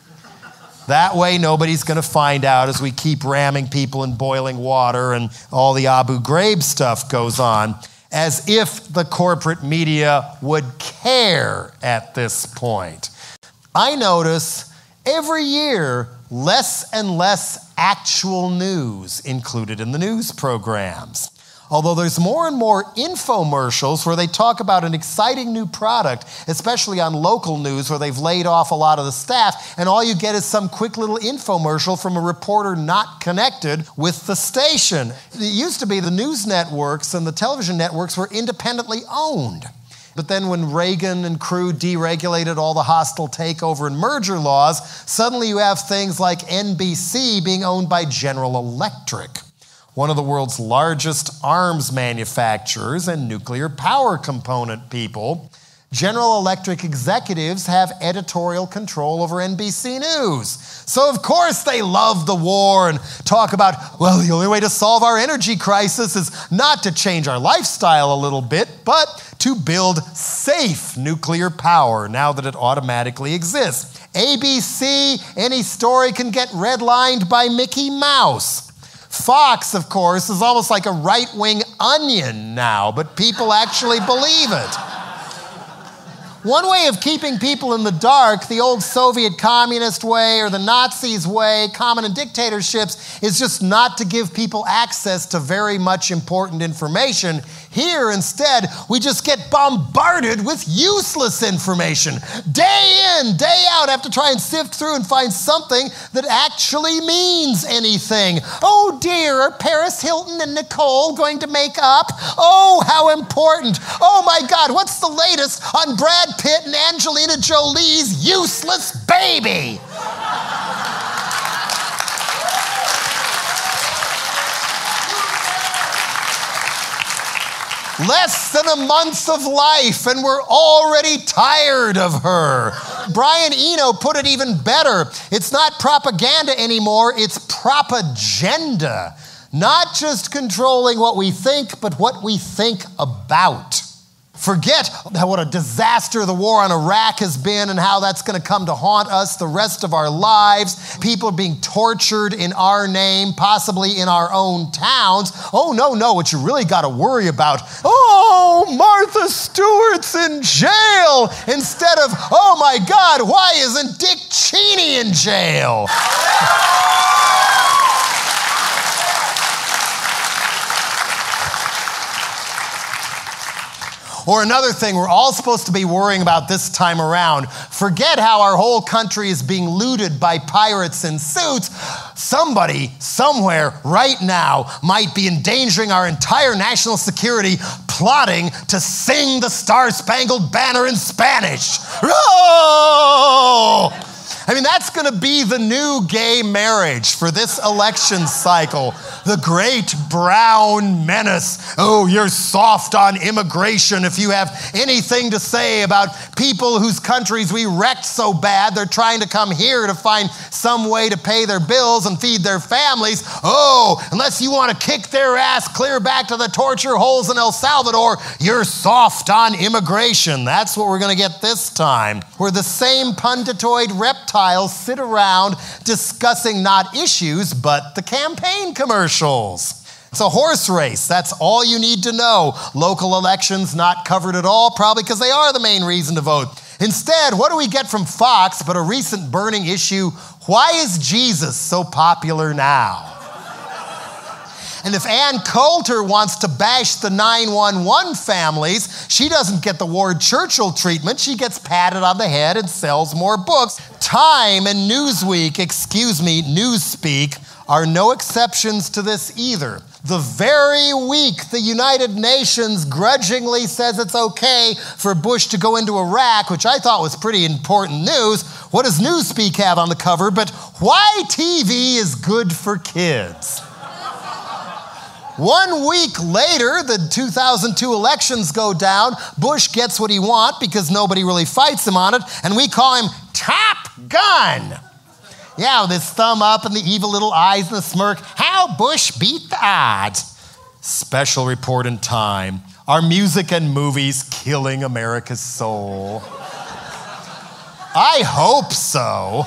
That way nobody's going to find out as we keep ramming people in boiling water and all the Abu Ghraib stuff goes on, as if the corporate media would care at this point. I notice every year less and less actual news included in the news programs. Although there's more and more infomercials where they talk about an exciting new product, especially on local news where they've laid off a lot of the staff, and all you get is some quick little infomercial from a reporter not connected with the station. It used to be the news networks and the television networks were independently owned. But then when Reagan and crew deregulated all the hostile takeover and merger laws, suddenly you have things like NBC being owned by General Electric, one of the world's largest arms manufacturers and nuclear power component people. General Electric executives have editorial control over NBC News. So of course they love the war and talk about, well, the only way to solve our energy crisis is not to change our lifestyle a little bit, but to build safe nuclear power now that it automatically exists. ABC, any story can get redlined by Mickey Mouse. Fox, of course, is almost like a right-wing onion now, but people actually believe it. One way of keeping people in the dark, the old Soviet communist way or the Nazis' way, common in dictatorships, is just not to give people access to very much important information. Here, instead, we just get bombarded with useless information. Day in, day out, have to try and sift through and find something that actually means anything. Oh dear, are Paris Hilton and Nicole going to make up? Oh, how important. Oh my God, what's the latest on Brad Pitt and Angelina Jolie's useless baby? Less than a month of life, and we're already tired of her. Brian Eno put it even better. It's not propaganda anymore, it's propaganda. Not just controlling what we think, but what we think about. Forget what a disaster the war on Iraq has been and how that's going to come to haunt us the rest of our lives. People being tortured in our name, possibly in our own towns. Oh, no, what you really got to worry about. Oh, Martha Stewart's in jail. Instead of, oh my God, why isn't Dick Cheney in jail? Or another thing we're all supposed to be worrying about this time around. Forget how our whole country is being looted by pirates in suits. Somebody, somewhere, right now, might be endangering our entire national security, plotting to sing the Star-Spangled Banner in Spanish. Oh! I mean, that's going to be the new gay marriage for this election cycle. The great brown menace. Oh, you're soft on immigration if you have anything to say about people whose countries we wrecked so bad they're trying to come here to find some way to pay their bills and feed their families. Oh, unless you want to kick their ass clear back to the torture holes in El Salvador, you're soft on immigration. That's what we're going to get this time. Where the same punditoid reptiles sit around discussing not issues, but the campaign commercials. It's a horse race. That's all you need to know. Local elections not covered at all, probably because they are the main reason to vote. Instead, what do we get from Fox but a recent burning issue? Why is Jesus so popular now? And if Ann Coulter wants to bash the 911 families, she doesn't get the Ward Churchill treatment. She gets patted on the head and sells more books. Time and Newsweek, Newspeak, are no exceptions to this either. The very week the United Nations grudgingly says it's okay for Bush to go into Iraq, which I thought was pretty important news, what does Newspeak have on the cover but why TV is good for kids? 1 week later, the 2002 elections go down. Bush gets what he wants because nobody really fights him on it, and we call him Top Gun. Yeah, with his thumb up and the evil little eyes and the smirk. How Bush beat the odds. Special report in time. Our music and movies killing America's soul. I hope so.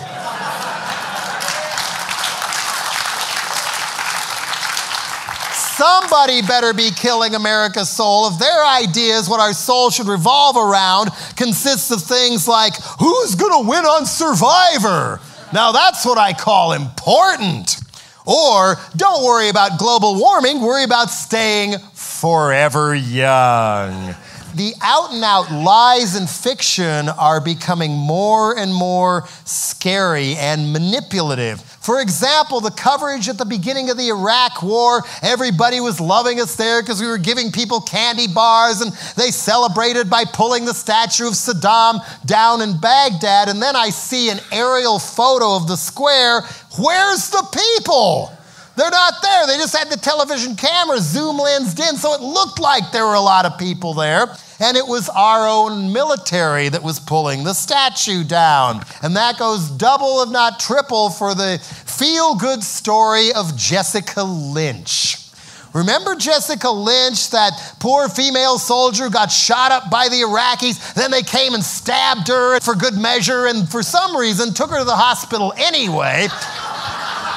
Somebody better be killing America's soul if their ideas, what our soul should revolve around, consists of things like, who's gonna win on Survivor? Now that's what I call important. Or, don't worry about global warming, worry about staying forever young. The out-and-out lies in fiction are becoming more and more scary and manipulative. For example, the coverage at the beginning of the Iraq War, everybody was loving us there because we were giving people candy bars and they celebrated by pulling the statue of Saddam down in Baghdad. And then I see an aerial photo of the square. Where's the people? They're not there. They just had the television camera zoom lensed in, so it looked like there were a lot of people there. And it was our own military that was pulling the statue down. And that goes double, if not triple, for the feel-good story of Jessica Lynch. Remember Jessica Lynch, that poor female soldier who got shot up by the Iraqis? Then they came and stabbed her for good measure and for some reason took her to the hospital anyway.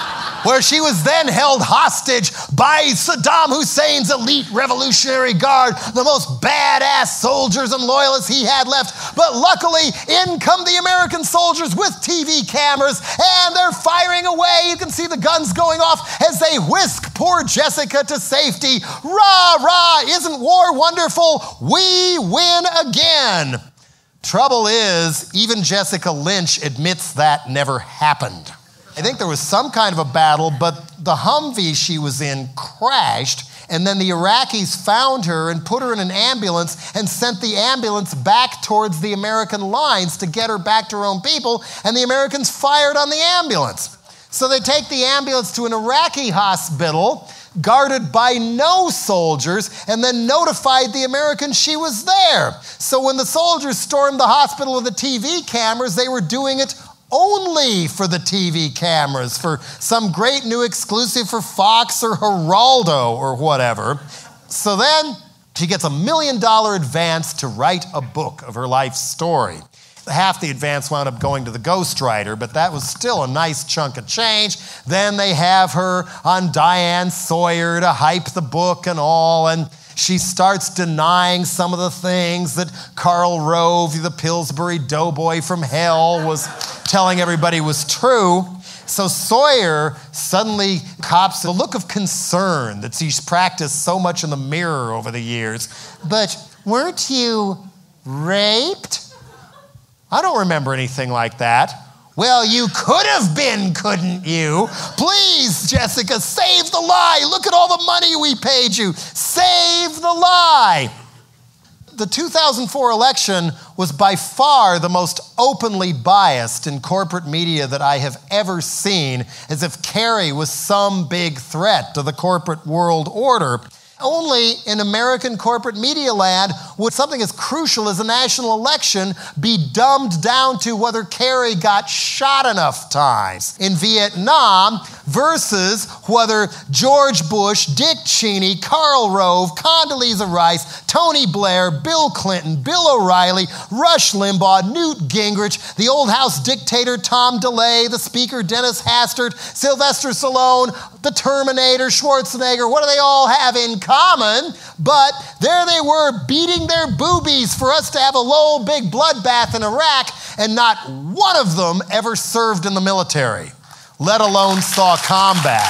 where she was then held hostage by Saddam Hussein's elite Revolutionary Guard, the most badass soldiers and loyalists he had left. But luckily, in come the American soldiers with TV cameras, and they're firing away. You can see the guns going off as they whisk poor Jessica to safety. Rah, rah, isn't war wonderful? We win again. Trouble is, even Jessica Lynch admits that never happened. I think there was some kind of a battle, but the Humvee she was in crashed, and then the Iraqis found her and put her in an ambulance and sent the ambulance back towards the American lines to get her back to her own people, and the Americans fired on the ambulance. So they take the ambulance to an Iraqi hospital, guarded by no soldiers, and then notified the Americans she was there. So when the soldiers stormed the hospital with the TV cameras, they were doing it only for the TV cameras, for some great new exclusive for Fox or Geraldo or whatever. So then she gets $1 million advance to write a book of her life story. Half the advance wound up going to the ghostwriter, but that was still a nice chunk of change. Then they have her on Diane Sawyer to hype the book and all, and she starts denying some of the things that Karl Rove, the Pillsbury doughboy from hell, was telling everybody was true. So Sawyer suddenly cops a look of concern that she's practiced so much in the Mirror over the years. But weren't you raped? I don't remember anything like that. Well, you could have been, couldn't you? Please, Jessica, save the lie. Look at all the money we paid you. Save the lie. The 2004 election was by far the most openly biased in corporate media that I have ever seen, as if Kerry was some big threat to the corporate world order. Only in American corporate media land would something as crucial as a national election be dumbed down to whether Kerry got shot enough times in Vietnam versus whether George Bush, Dick Cheney, Karl Rove, Condoleezza Rice, Tony Blair, Bill Clinton, Bill O'Reilly, Rush Limbaugh, Newt Gingrich, the old house dictator Tom DeLay, the speaker Dennis Hastert, Sylvester Stallone, the Terminator, Schwarzenegger. What do they all have in common? But there they were beating their boobies for us to have a little big bloodbath in Iraq, and not one of them ever served in the military, let alone saw combat.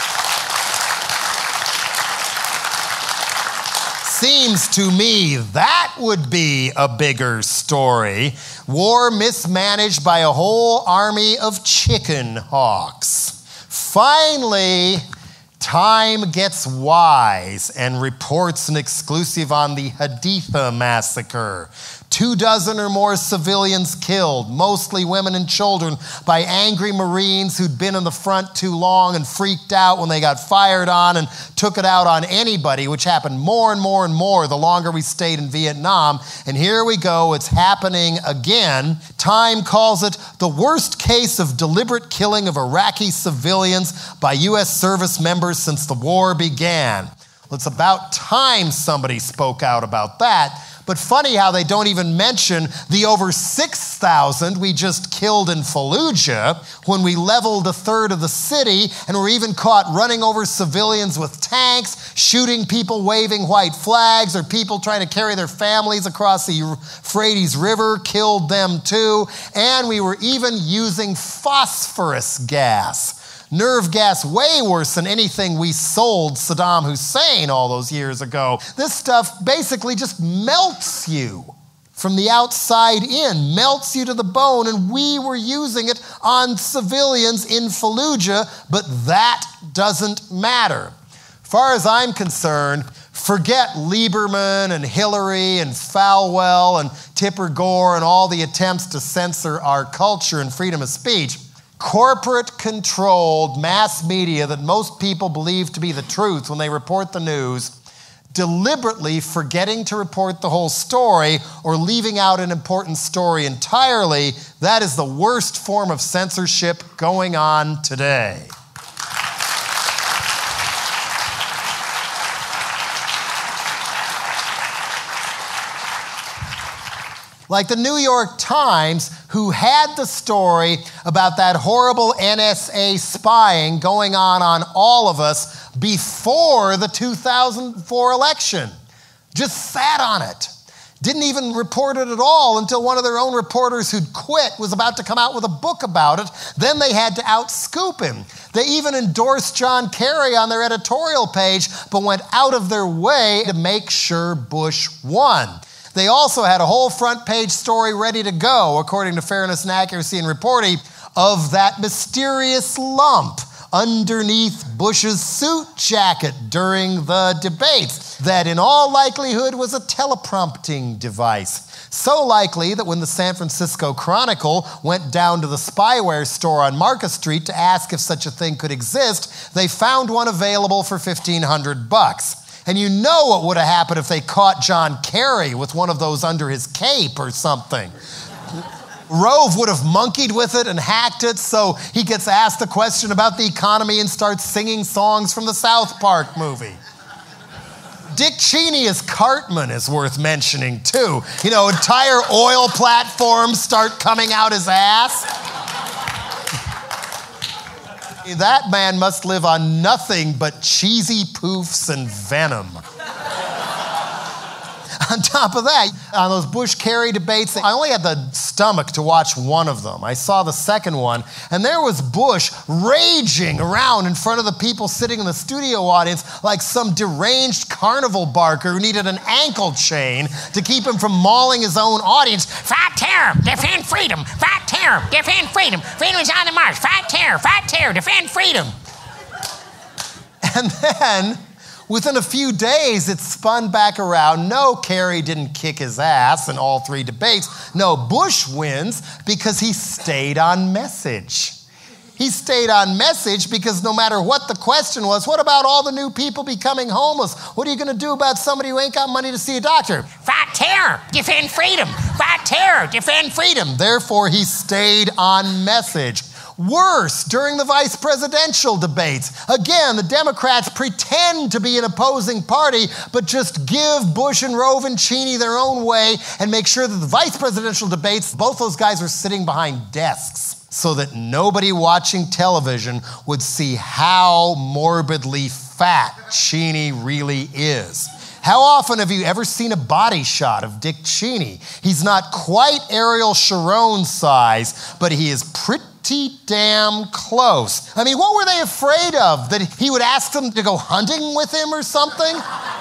Seems to me that would be a bigger story. War mismanaged by a whole army of chicken hawks. Finally, Time gets wise and reports an exclusive on the Haditha massacre. 24 or more civilians killed, mostly women and children, by angry Marines who'd been in the front too long and freaked out when they got fired on and took it out on anybody, which happened more and more and more the longer we stayed in Vietnam. And here we go, it's happening again. Time calls it the worst case of deliberate killing of Iraqi civilians by U.S. service members since the war began. Well, it's about time somebody spoke out about that. But funny how they don't even mention the over 6,000 we just killed in Fallujah when we leveled a third of the city and were even caught running over civilians with tanks, shooting people waving white flags, or people trying to carry their families across the Euphrates River, killed them too. And we were even using phosphorus gas. Nerve gas way worse than anything we sold Saddam Hussein all those years ago. This stuff basically just melts you from the outside in, melts you to the bone, and we were using it on civilians in Fallujah, but that doesn't matter. As far as I'm concerned, forget Lieberman and Hillary and Falwell and Tipper Gore and all the attempts to censor our culture and freedom of speech. Corporate-controlled mass media that most people believe to be the truth when they report the news, deliberately forgetting to report the whole story or leaving out an important story entirely, that is the worst form of censorship going on today. Like the New York Times, who had the story about that horrible NSA spying going on all of us before the 2004 election. Just sat on it. Didn't even report it at all until one of their own reporters who'd quit was about to come out with a book about it. Then they had to outscoop him. They even endorsed John Kerry on their editorial page, but went out of their way to make sure Bush won. They also had a whole front page story ready to go, according to Fairness and Accuracy in Reporting, of that mysterious lump underneath Bush's suit jacket during the debates that in all likelihood was a teleprompting device. So likely that when the San Francisco Chronicle went down to the spyware store on Market Street to ask if such a thing could exist, they found one available for $1,500. And you know what would have happened if they caught John Kerry with one of those under his cape or something. Rove would have monkeyed with it and hacked it so he gets asked a question about the economy and starts singing songs from the South Park movie. Dick Cheney as Cartman is worth mentioning too. You know, entire oil platforms start coming out his ass. That man must live on nothing but cheesy poofs and venom. On top of that, on those Bush-Kerry debates, I only had the stomach to watch one of them. I saw the second one, and there was Bush raging around in front of the people sitting in the studio audience like some deranged carnival barker who needed an ankle chain to keep him from mauling his own audience. Fight terror, defend freedom. Fight terror, defend freedom. Freedom is on the march. Fight terror, defend freedom. And then, within a few days, it spun back around. No, Kerry didn't kick his ass in all three debates. No, Bush wins because he stayed on message. He stayed on message because no matter what the question was, what about all the new people becoming homeless? What are you going to do about somebody who ain't got money to see a doctor? Fight terror, defend freedom. Fight terror, defend freedom. Therefore, he stayed on message. Worse, during the vice presidential debates, again, the Democrats pretend to be an opposing party, but just give Bush and Rove and Cheney their own way and make sure that the vice presidential debates, both those guys are sitting behind desks so that nobody watching television would see how morbidly fat Cheney really is. How often have you ever seen a body shot of Dick Cheney? He's not quite Ariel Sharon size, but he is pretty damn close. I mean, what were they afraid of? That he would ask them to go hunting with him or something?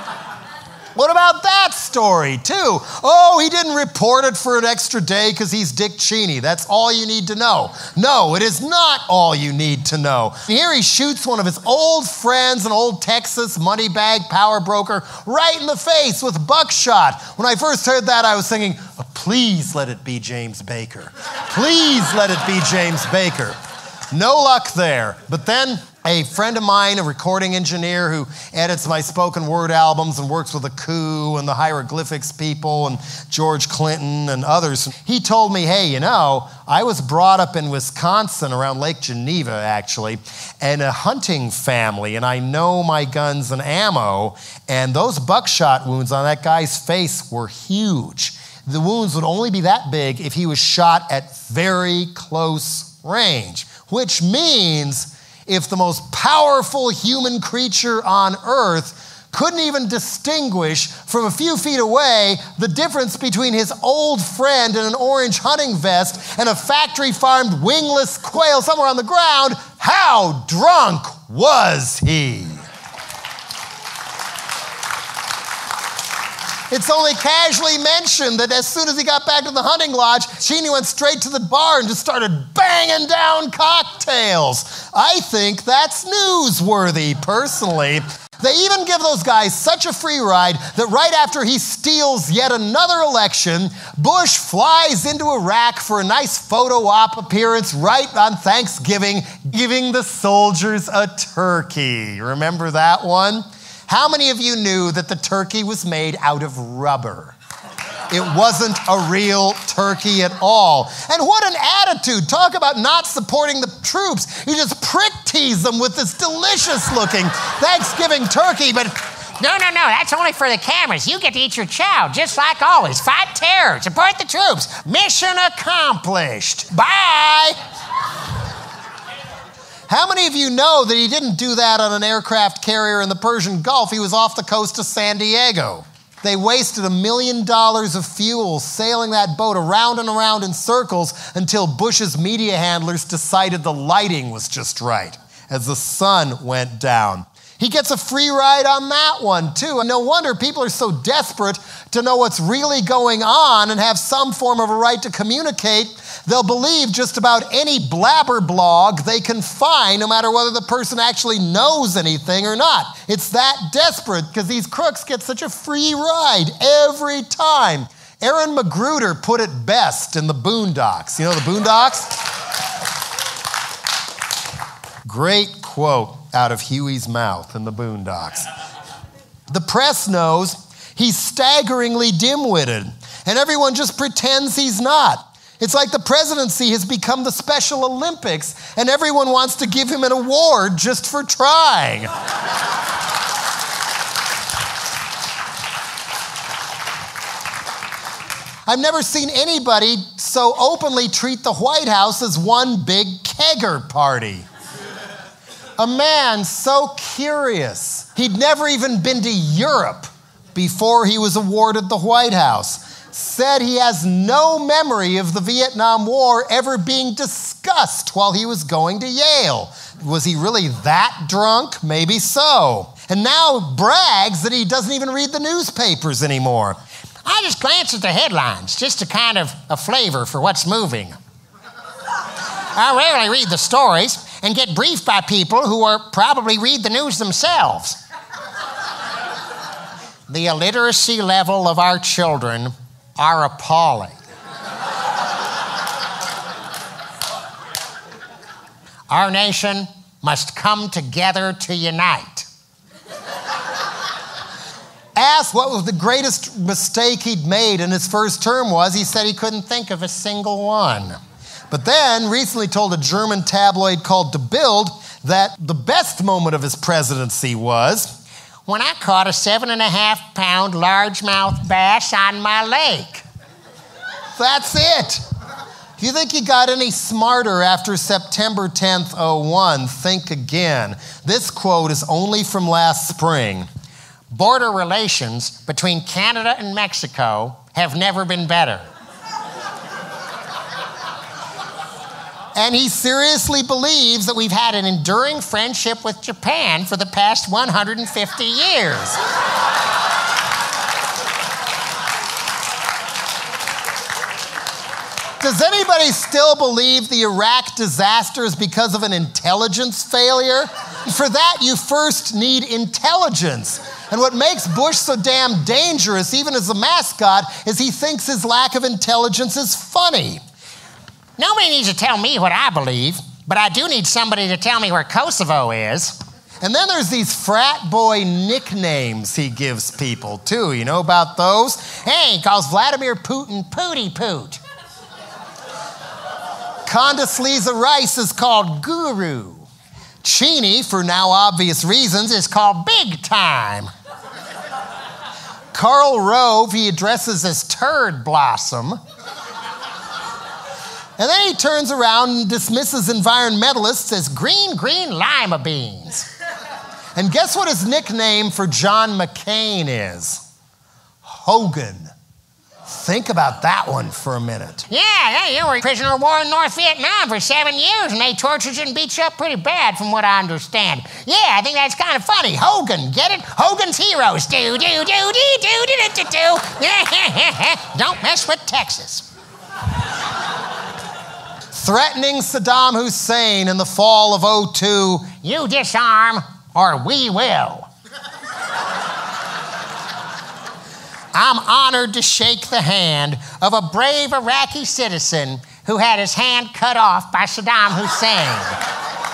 What about that story, too? Oh, he didn't report it for an extra day because he's Dick Cheney. That's all you need to know. No, it is not all you need to know. Here he shoots one of his old friends, an old Texas money bag power broker, right in the face with buckshot. When I first heard that, I was thinking, oh, please let it be James Baker. Please let it be James Baker. No luck there. But then a friend of mine, a recording engineer who edits my spoken word albums and works with the Coup and the hieroglyphics people and George Clinton and others, he told me, hey, you know, I was brought up in Wisconsin around Lake Geneva, actually, in a hunting family, and I know my guns and ammo, and those buckshot wounds on that guy's face were huge. The wounds would only be that big if he was shot at very close range, which means if the most powerful human creature on earth couldn't even distinguish from a few feet away the difference between his old friend in an orange hunting vest and a factory-farmed wingless quail somewhere on the ground, how drunk was he? It's only casually mentioned that as soon as he got back to the hunting lodge, Cheney went straight to the bar and just started banging down cocktails. I think that's newsworthy, personally. They even give those guys such a free ride that right after he steals yet another election, Bush flies into Iraq for a nice photo op appearance right on Thanksgiving, giving the soldiers a turkey. Remember that one? How many of you knew that the turkey was made out of rubber? It wasn't a real turkey at all. And what an attitude. Talk about not supporting the troops. You just prick tease them with this delicious looking Thanksgiving turkey, but No, that's only for the cameras. You get to eat your chow, just like always. Fight terror, support the troops. Mission accomplished. Bye. How many of you know that he didn't do that on an aircraft carrier in the Persian Gulf? He was off the coast of San Diego. They wasted $1 million of fuel sailing that boat around and around in circles until Bush's media handlers decided the lighting was just right as the sun went down. He gets a free ride on that one, too. And no wonder people are so desperate to know what's really going on and have some form of a right to communicate. They'll believe just about any blabber blog they can find, no matter whether the person actually knows anything or not. It's that desperate because these crooks get such a free ride every time. Aaron Magruder put it best in the Boondocks. You know the Boondocks? Great quote out of Huey's mouth in the Boondocks. The press knows he's staggeringly dim-witted, and everyone just pretends he's not. It's like the presidency has become the Special Olympics, and everyone wants to give him an award just for trying. I've never seen anybody so openly treat the White House as one big kegger party. A man so curious. He'd never even been to Europe before he was awarded the White House. Said he has no memory of the Vietnam War ever being discussed while he was going to Yale. Was he really that drunk? Maybe so. And now brags that he doesn't even read the newspapers anymore. I just glance at the headlines, just to kind of a flavor for what's moving. I rarely read the stories and get briefed by people who probably read the news themselves. The illiteracy level of our children are appalling. Our nation must come together to unite. Asked what was the greatest mistake he'd made in his first term was, he said he couldn't think of a single one. But then recently told a German tabloid called Die Bild that the best moment of his presidency was when I caught a 7.5-pound largemouth bass on my lake. That's it. If you think you got any smarter after September 10th, 2001, think again. This quote is only from last spring. Border relations between Canada and Mexico have never been better. And he seriously believes that we've had an enduring friendship with Japan for the past 150 years. Does anybody still believe the Iraq disaster is because of an intelligence failure? For that, you first need intelligence. And what makes Bush so damn dangerous, even as a mascot, is he thinks his lack of intelligence is funny. Nobody needs to tell me what I believe, but I do need somebody to tell me where Kosovo is. And then there's these frat boy nicknames he gives people, too. You know about those? Hey, he calls Vladimir Putin Pooty Poot. Condoleezza Rice is called Guru. Cheney, for now obvious reasons, is called Big Time. Karl Rove he addresses as Turd Blossom. And then he turns around and dismisses environmentalists as green lima beans. And guess what his nickname for John McCain is? Hogan. Think about that one for a minute. Yeah, you were a prisoner of war in North Vietnam for 7 years, and they tortured you and beat you up pretty bad, from what I understand. Yeah, I think that's kind of funny. Hogan, get it? Hogan's Heroes. Don't mess with Texas. Threatening Saddam Hussein in the fall of 2002. You disarm, or we will. I'm honored to shake the hand of a brave Iraqi citizen who had his hand cut off by Saddam Hussein.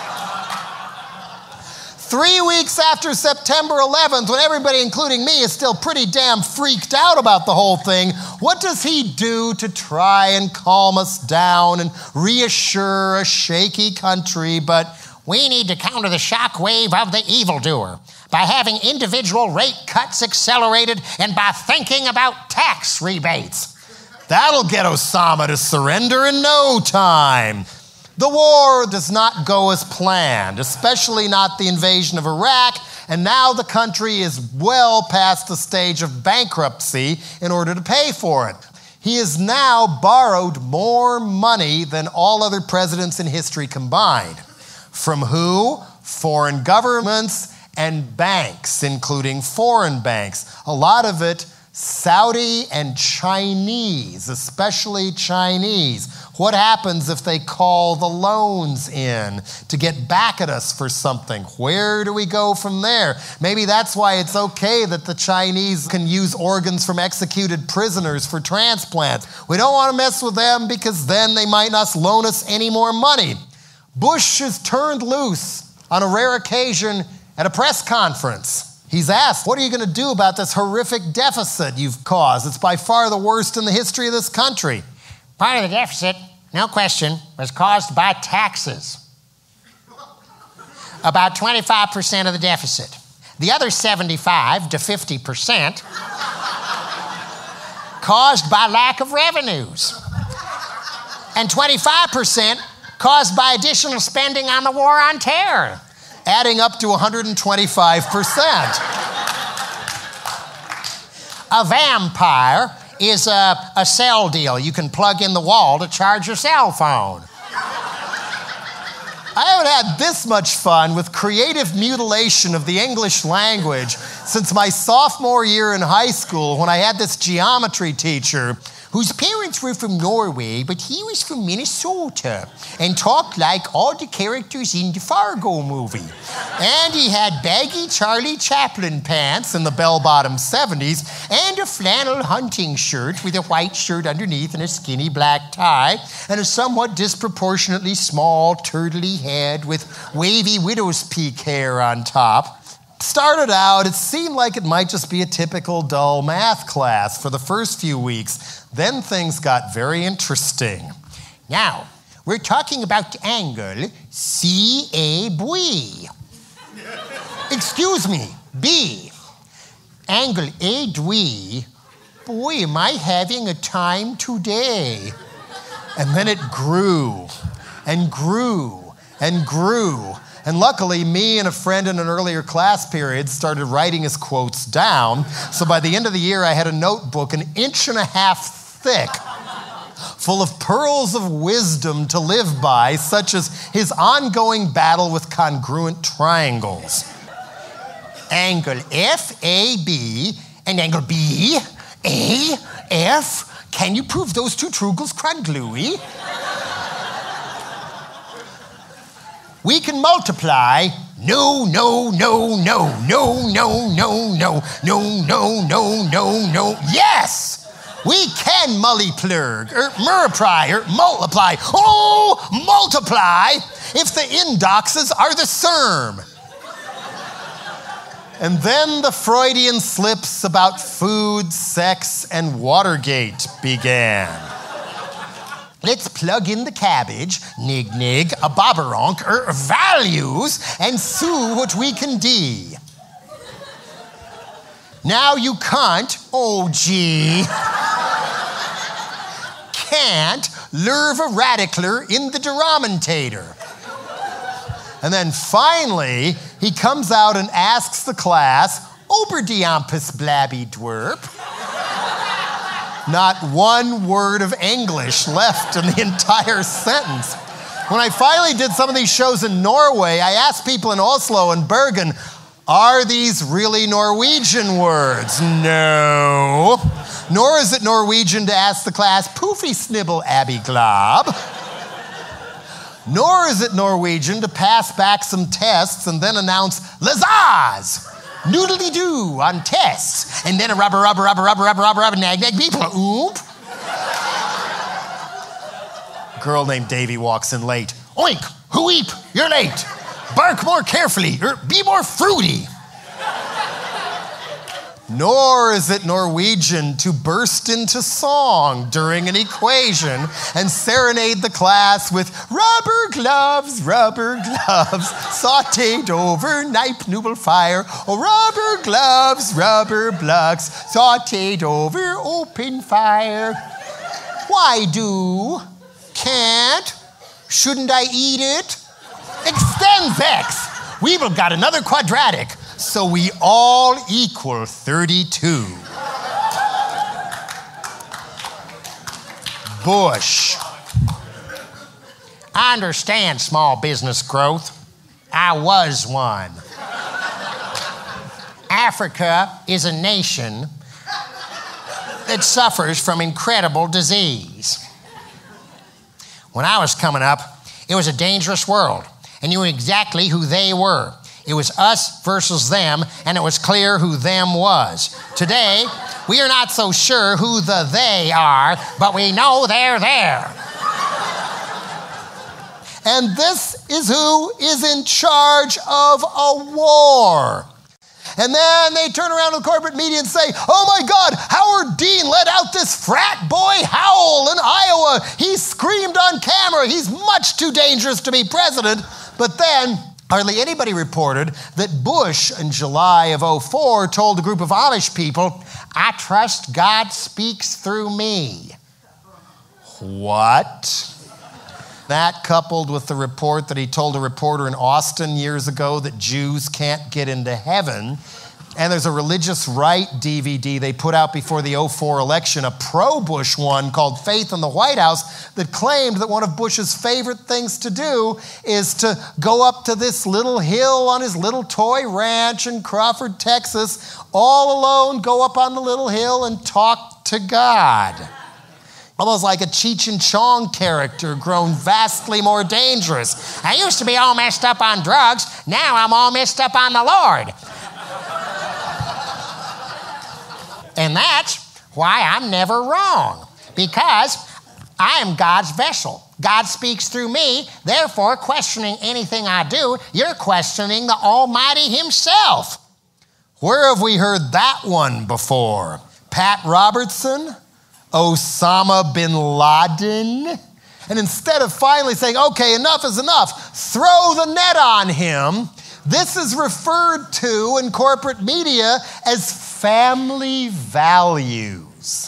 3 weeks after September 11th, when everybody, including me, is still pretty damn freaked out about the whole thing, what does he do to try and calm us down and reassure a shaky country? But we need to counter the shock wave of the evildoer by having individual rate cuts accelerated and by thinking about tax rebates. That'll get Osama to surrender in no time. The war does not go as planned, especially not the invasion of Iraq, and now the country is well past the stage of bankruptcy in order to pay for it. He has now borrowed more money than all other presidents in history combined. From who? Foreign governments and banks, including foreign banks. A lot of it Saudi and Chinese, especially Chinese. What happens if they call the loans in to get back at us for something? Where do we go from there? Maybe that's why it's okay that the Chinese can use organs from executed prisoners for transplants. We don't want to mess with them because then they might not loan us any more money. Bush is turned loose on a rare occasion at a press conference. He's asked, what are you going to do about this horrific deficit you've caused? It's by far the worst in the history of this country. Part of the deficit, no question, was caused by taxes. About 25% of the deficit. The other 75 to 50% caused by lack of revenues. And 25% caused by additional spending on the war on terror, adding up to 125%. A vampire is a cell deal you can plug in the wall to charge your cell phone. I haven't had this much fun with creative mutilation of the English language since my sophomore year in high school when I had this geometry teacher whose parents were from Norway, but he was from Minnesota and talked like all the characters in the Fargo movie. And he had baggy Charlie Chaplin pants in the bell-bottom 70s and a flannel hunting shirt with a white shirt underneath and a skinny black tie and a somewhat disproportionately small turtley head with wavy widow's peak hair on top. Started out, it seemed like it might just be a typical dull math class for the first few weeks. Then things got very interesting. Now, we're talking about the angle CAB. Excuse me, B. Angle ADB. Boy, am I having a time today. And then it grew and grew and grew. And luckily, me and a friend in an earlier class period started writing his quotes down. So by the end of the year, I had a notebook 1.5 inches thick, full of pearls of wisdom to live by, such as his ongoing battle with congruent triangles. Angle FAB and angle BAF. Can you prove those two triangles congruent? We can multiply. No. Yes! We can multiply. Oh, multiply if the indoxes are the SERM. And then the Freudian slips about food, sex, and Watergate began. Let's plug in the cabbage, nig, a bobberonk, values, and see what we can do. Now you can't, oh gee, can't lurve a radicler in the denominator. And then finally, he comes out and asks the class, Oberdiampus blabby dwerp. Not one word of English left in the entire sentence. When I finally did some of these shows in Norway, I asked people in Oslo and Bergen, are these really Norwegian words? No. Nor is it Norwegian to ask the class, poofy snibble abby glob. Nor is it Norwegian to pass back some tests and then announce, Lazaz! Noodly-doo on tests, and then a rubber, nag, beeple, oop. Girl named Davy walks in late. Oink, hoo-eep, you're late. Bark more carefully, or be more fruity. Nor is it Norwegian to burst into song during an equation and serenade the class with rubber gloves, sautéed over Kneipnubel fire. Oh, rubber gloves, rubber blocks, sautéed over open fire. Why do? Can't? Shouldn't I eat it? Extends X. We've got another quadratic. So we all equal 32. Bush. I understand small business growth. I was one. Africa is a nation that suffers from incredible disease. When I was coming up, it was a dangerous world, and you knew exactly who they were. It was us versus them, and it was clear who them was. Today, we are not so sure who the they are, but we know they're there. And this is who is in charge of a war. And then they turn around to the corporate media and say, oh my God, Howard Dean let out this frat boy howl in Iowa. He screamed on camera. He's much too dangerous to be president. But then hardly anybody reported that Bush in July of 2004 told a group of Amish people, I trust God speaks through me. What? That coupled with the report that he told a reporter in Austin years ago that Jews can't get into heaven. And there's a religious right DVD they put out before the 2004 election, a pro-Bush one called Faith in the White House, that claimed that one of Bush's favorite things to do is to go up to this little hill on his little toy ranch in Crawford, Texas, all alone, go up on the little hill and talk to God. Almost like a Cheech and Chong character grown vastly more dangerous. I used to be all messed up on drugs. Now I'm all messed up on the Lord. And that's why I'm never wrong. Because I am God's vessel. God speaks through me. Therefore, questioning anything I do, you're questioning the Almighty Himself. Where have we heard that one before? Pat Robertson? Osama bin Laden? And instead of finally saying, okay, enough is enough, throw the net on him, this is referred to in corporate media as family values,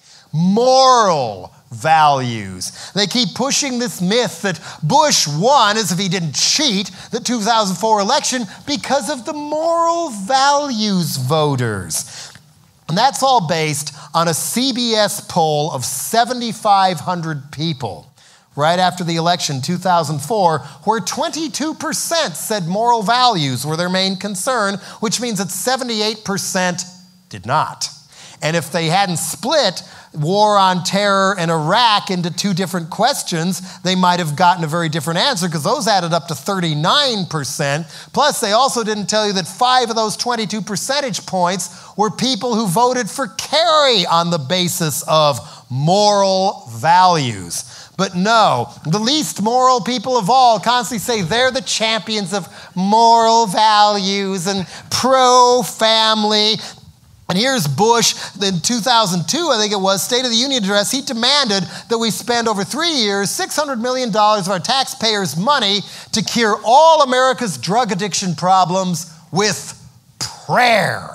moral values. They keep pushing this myth that Bush won, as if he didn't cheat, the 2004 election because of the moral values voters. And that's all based on a CBS poll of 7,500 people right after the election, 2004, where 22% said moral values were their main concern, which means that 78% did not. And if they hadn't split war on terror and Iraq into two different questions, they might have gotten a very different answer, because those added up to 39%. Plus, they also didn't tell you that 5 of those 22 percentage points were people who voted for Kerry on the basis of moral values. But no, the least moral people of all constantly say they're the champions of moral values and pro-family. And here's Bush in 2002, I think it was, State of the Union address. He demanded that we spend over 3 years, $600 million of our taxpayers' money to cure all America's drug addiction problems with prayer.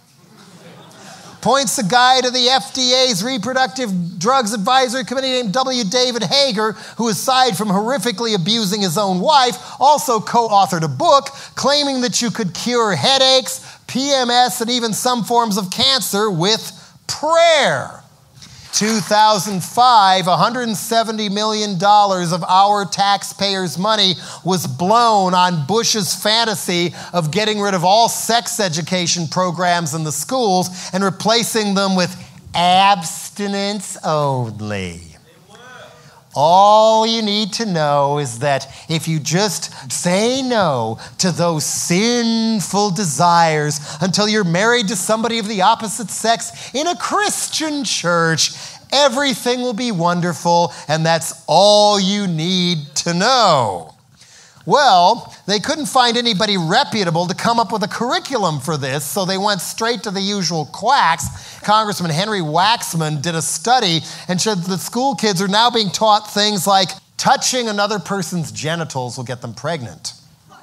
Points a guy to the FDA's Reproductive Drugs Advisory Committee named W. David Hager, who, aside from horrifically abusing his own wife, also co-authored a book claiming that you could cure headaches, PMS, and even some forms of cancer with prayer. 2005, $170 million of our taxpayers' money was blown on Bush's fantasy of getting rid of all sex education programs in the schools and replacing them with abstinence only. All you need to know is that if you just say no to those sinful desires until you're married to somebody of the opposite sex in a Christian church, everything will be wonderful, and that's all you need to know. Well, they couldn't find anybody reputable to come up with a curriculum for this, so they went straight to the usual quacks. Congressman Henry Waxman did a study and showed that school kids are now being taught things like touching another person's genitals will get them pregnant.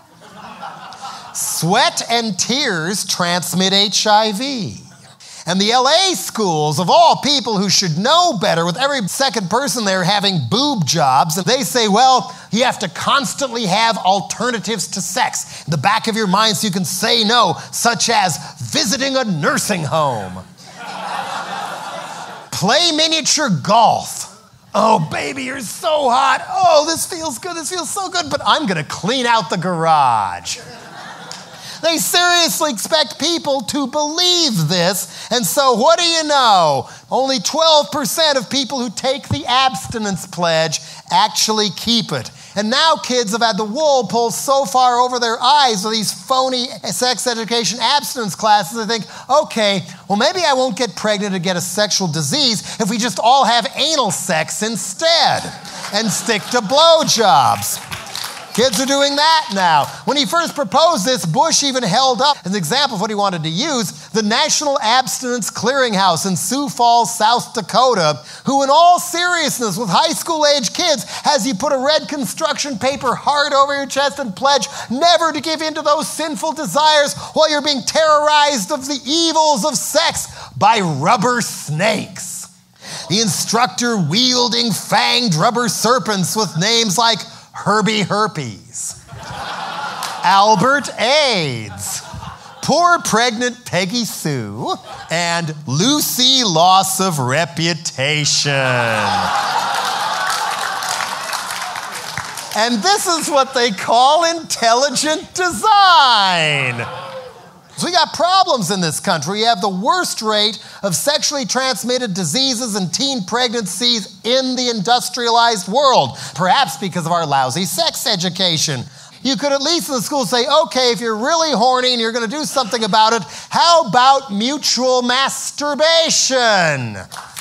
Sweat and tears transmit HIV. And the LA schools, of all people who should know better, with every second person there having boob jobs, and they say, well, you have to constantly have alternatives to sex in the back of your mind so you can say no, such as visiting a nursing home. Play miniature golf. Oh, baby, you're so hot. Oh, this feels good. This feels so good, but I'm going to clean out the garage. They seriously expect people to believe this, and so what do you know? Only 12% of people who take the abstinence pledge actually keep it. And now kids have had the wool pulled so far over their eyes with these phony sex education abstinence classes, they think, okay, well maybe I won't get pregnant or get a sexual disease if we just all have anal sex instead and stick to blowjobs. Kids are doing that now. When he first proposed this, Bush even held up as an example of what he wanted to use, the National Abstinence Clearinghouse in Sioux Falls, South Dakota, who in all seriousness with high school age kids has you put a red construction paper hard over your chest and pledge never to give in to those sinful desires while you're being terrorized of the evils of sex by rubber snakes. The instructor wielding fanged rubber serpents with names like Herbie Herpes, Albert AIDS, Poor Pregnant Peggy Sue, and Lucy Loss of Reputation. And this is what they call intelligent design. So we got problems in this country. We have the worst rate of sexually transmitted diseases and teen pregnancies in the industrialized world, perhaps because of our lousy sex education. You could at least in the school say, okay, if you're really horny and you're going to do something about it, how about mutual masturbation?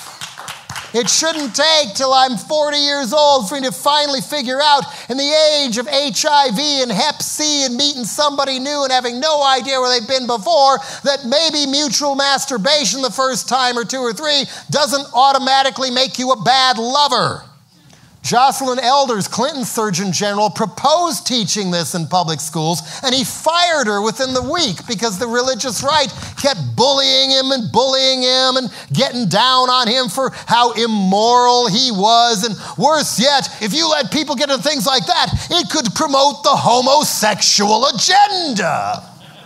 It shouldn't take till I'm 40 years old for me to finally figure out, in the age of HIV and Hep C and meeting somebody new and having no idea where they've been before, that maybe mutual masturbation the first time or two or three doesn't automatically make you a bad lover. Jocelyn Elders, Clinton's Surgeon General, proposed teaching this in public schools, and he fired her within the week because the religious right kept bullying him and getting down on him for how immoral he was. And worse yet, if you let people get into things like that, it could promote the homosexual agenda.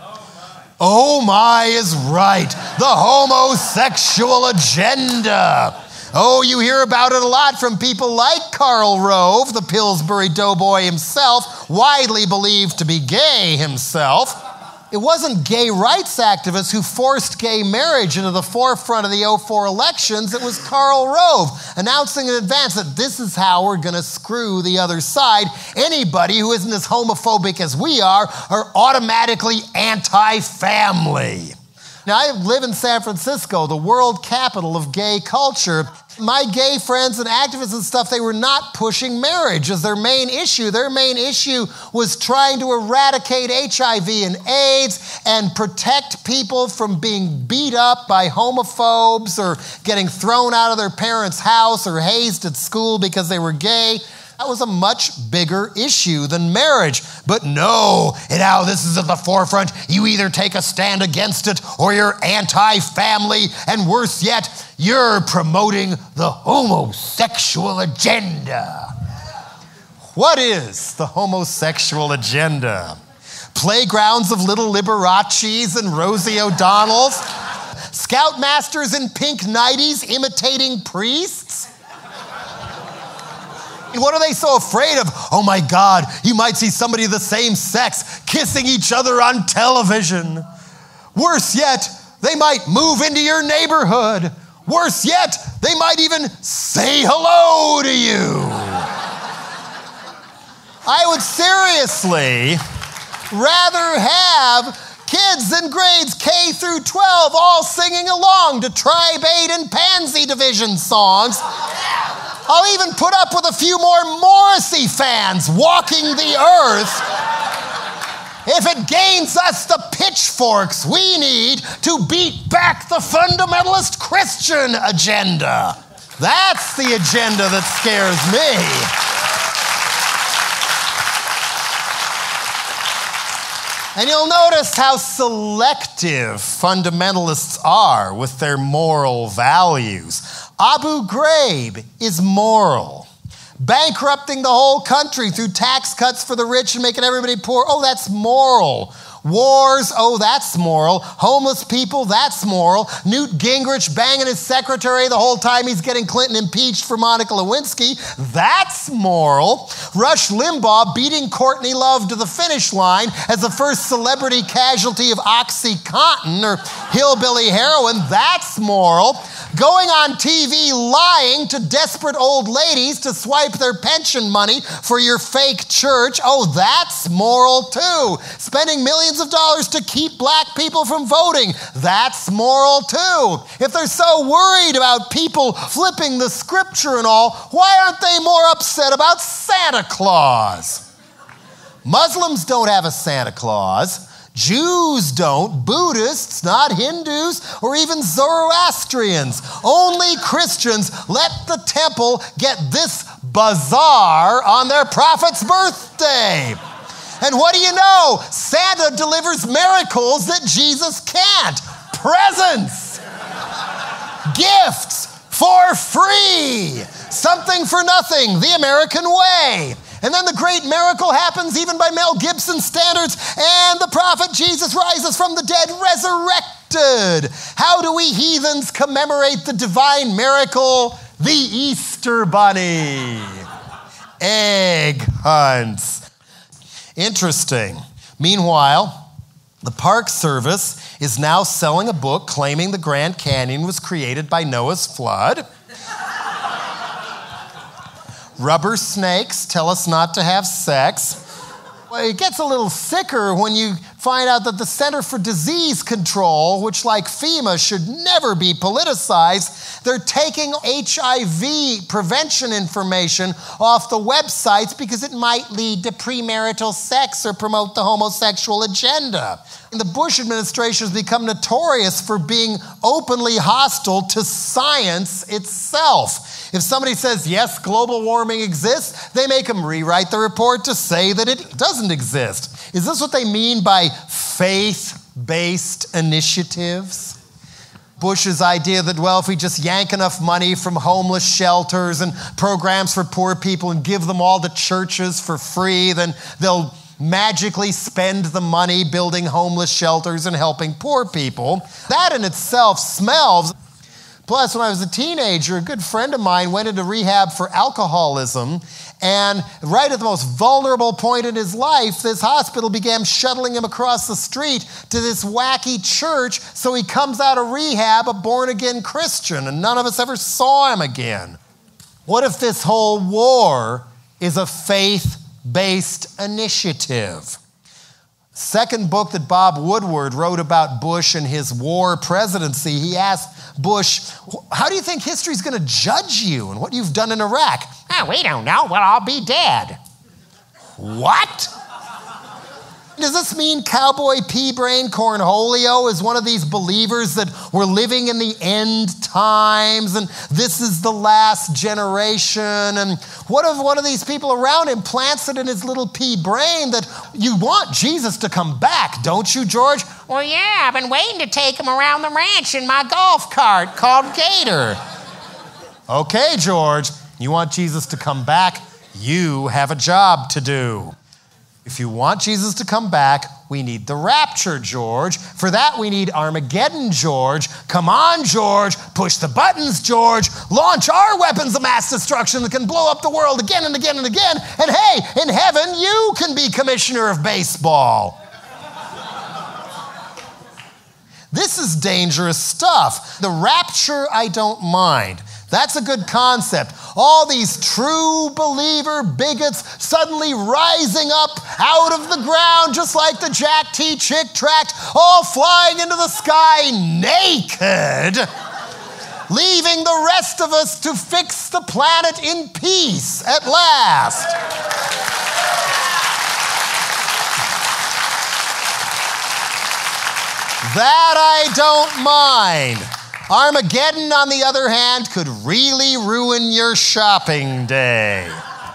Oh my is right, the homosexual agenda. Oh, you hear about it a lot from people like Karl Rove, the Pillsbury Doughboy himself, widely believed to be gay himself. It wasn't gay rights activists who forced gay marriage into the forefront of the 2004 elections. It was Karl Rove announcing in advance that this is how we're going to screw the other side. Anybody who isn't as homophobic as we are automatically anti-family. Now, I live in San Francisco, the world capital of gay culture. My gay friends and activists and stuff, they were not pushing marriage as their main issue. Their main issue was trying to eradicate HIV and AIDS and protect people from being beat up by homophobes or getting thrown out of their parents' house or hazed at school because they were gay. That was a much bigger issue than marriage. But no, now this is at the forefront. You either take a stand against it or you're anti-family, and worse yet, you're promoting the homosexual agenda. What is the homosexual agenda? Playgrounds of little Liberace's and Rosie O'Donnell's? Scoutmasters in pink nighties imitating priests? What are they so afraid of? Oh my God, you might see somebody of the same sex kissing each other on television. Worse yet, they might move into your neighborhood. Worse yet, they might even say hello to you. I would seriously rather have kids in grades K through 12 all singing along to Tribe 8 and Pansy Division songs. I'll even put up with a few more Morrissey fans walking the earth if it gains us the pitchforks we need to beat back the fundamentalist Christian agenda. That's the agenda that scares me. And you'll notice how selective fundamentalists are with their moral values. Abu Ghraib is moral. Bankrupting the whole country through tax cuts for the rich and making everybody poor, oh, that's moral. Wars, oh, that's moral. Homeless people, that's moral. Newt Gingrich banging his secretary the whole time he's getting Clinton impeached for Monica Lewinsky, that's moral. Rush Limbaugh beating Courtney Love to the finish line as the first celebrity casualty of OxyContin or hillbilly heroin, that's moral. Going on TV lying to desperate old ladies to swipe their pension money for your fake church, oh, that's moral too. Spending millions of dollars to keep black people from voting, that's moral too. If they're so worried about people flipping the scripture and all, why aren't they more upset about Santa Claus? Muslims don't have a Santa Claus. Jews don't, Buddhists, not Hindus, or even Zoroastrians. Only Christians let the temple get this bazaar on their prophet's birthday. And what do you know? Santa delivers miracles that Jesus can't. Presents, gifts for free, something for nothing, the American way. And then the great miracle happens even by Mel Gibson standards, and the prophet Jesus rises from the dead resurrected. How do we heathens commemorate the divine miracle? The Easter Bunny. Egg hunts. Interesting. Meanwhile, the Park Service is now selling a book claiming the Grand Canyon was created by Noah's flood. Rubber snakes tell us not to have sex. Well, it gets a little sicker when you find out that the Center for Disease Control, which like FEMA should never be politicized, they're taking HIV prevention information off the websites because it might lead to premarital sex or promote the homosexual agenda. And the Bush administration has become notorious for being openly hostile to science itself. If somebody says, yes, global warming exists, they make them rewrite the report to say that it doesn't exist. Is this what they mean by faith-based initiatives? Bush's idea that, well, if we just yank enough money from homeless shelters and programs for poor people and give them all to churches for free, then they'll magically spend the money building homeless shelters and helping poor people. That in itself smells. Plus, when I was a teenager, a good friend of mine went into rehab for alcoholism, and right at the most vulnerable point in his life, this hospital began shuttling him across the street to this wacky church, so he comes out of rehab a born-again Christian, and none of us ever saw him again. What if this whole war is a faith-based initiative? Second book that Bob Woodward wrote about Bush and his war presidency, he asked Bush, how do you think history's going to judge you and what you've done in Iraq? Oh, we don't know. Well, I'll be dead. What? Does this mean Cowboy P-Brain Cornholio is one of these believers that we're living in the end times and this is the last generation? And what if one of these people around him plants it in his little pea-brain that you want Jesus to come back, don't you, George? Well, yeah, I've been waiting to take him around the ranch in my golf cart called Gator. Okay, George, you want Jesus to come back? You have a job to do. If you want Jesus to come back, we need the rapture, George. For that, we need Armageddon, George. Come on, George. Push the buttons, George. Launch our weapons of mass destruction that can blow up the world again and again and again. And hey, in heaven, you can be commissioner of baseball. This is dangerous stuff. The rapture, I don't mind. That's a good concept. All these true believer bigots suddenly rising up out of the ground, just like the Jack T. Chick tract, all flying into the sky naked. leaving the rest of us to fix the planet in peace at last. That I don't mind. Armageddon, on the other hand, could really ruin your shopping day.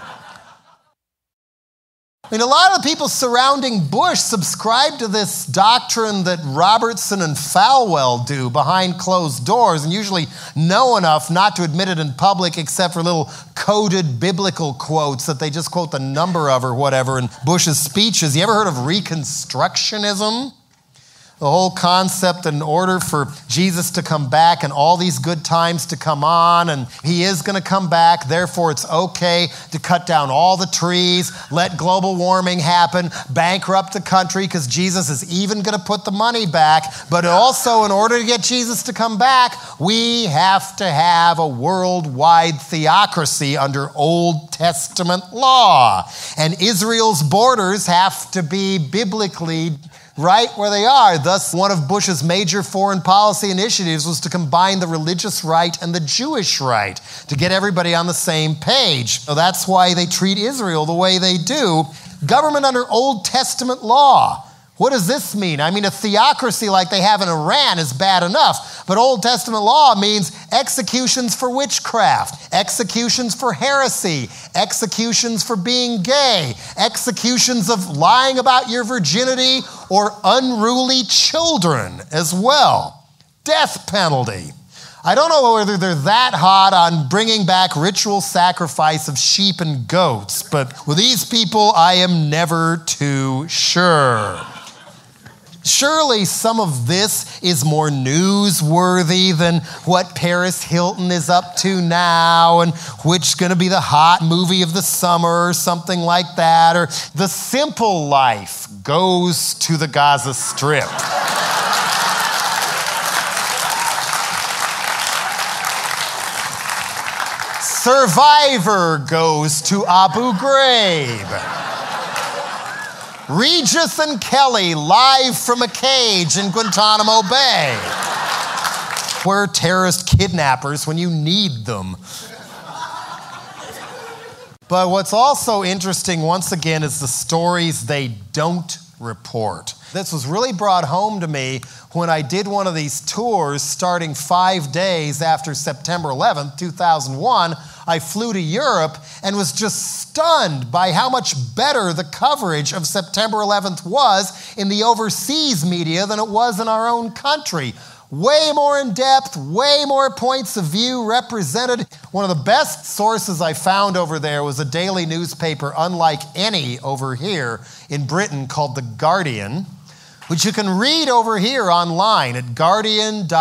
I mean, a lot of the people surrounding Bush subscribe to this doctrine that Robertson and Falwell do behind closed doors, and usually know enough not to admit it in public except for little coded biblical quotes that they just quote the number of or whatever in Bush's speeches. You ever heard of Reconstructionism? The whole concept that in order for Jesus to come back and all these good times to come on, and he is going to come back, therefore it's okay to cut down all the trees, let global warming happen, bankrupt the country because Jesus is even going to put the money back. But also, in order to get Jesus to come back, we have to have a worldwide theocracy under Old Testament law. And Israel's borders have to be biblically right where they are. Thus, one of Bush's major foreign policy initiatives was to combine the religious right and the Jewish right to get everybody on the same page. So that's why they treat Israel the way they do. Government under Old Testament law. What does this mean? I mean, a theocracy like they have in Iran is bad enough, but Old Testament law means executions for witchcraft, executions for heresy, executions for being gay, executions of lying about your virginity or unruly children as well. Death penalty. I don't know whether they're that hot on bringing back ritual sacrifice of sheep and goats, but with these people, I am never too sure. Surely some of this is more newsworthy than what Paris Hilton is up to now and which is going to be the hot movie of the summer or something like that, or The Simple Life goes to the Gaza Strip. Survivor goes to Abu Ghraib. Regis and Kelly live from a cage in Guantanamo Bay. Where are terrorist kidnappers when you need them? But what's also interesting, once again, is the stories they don't report. This was really brought home to me when I did one of these tours starting 5 days after September 11th, 2001. I flew to Europe and was just stunned by how much better the coverage of September 11th was in the overseas media than it was in our own country. Way more in depth, way more points of view represented. One of the best sources I found over there was a daily newspaper unlike any over here in Britain called The Guardian, which you can read over here online at guardian.co.uk.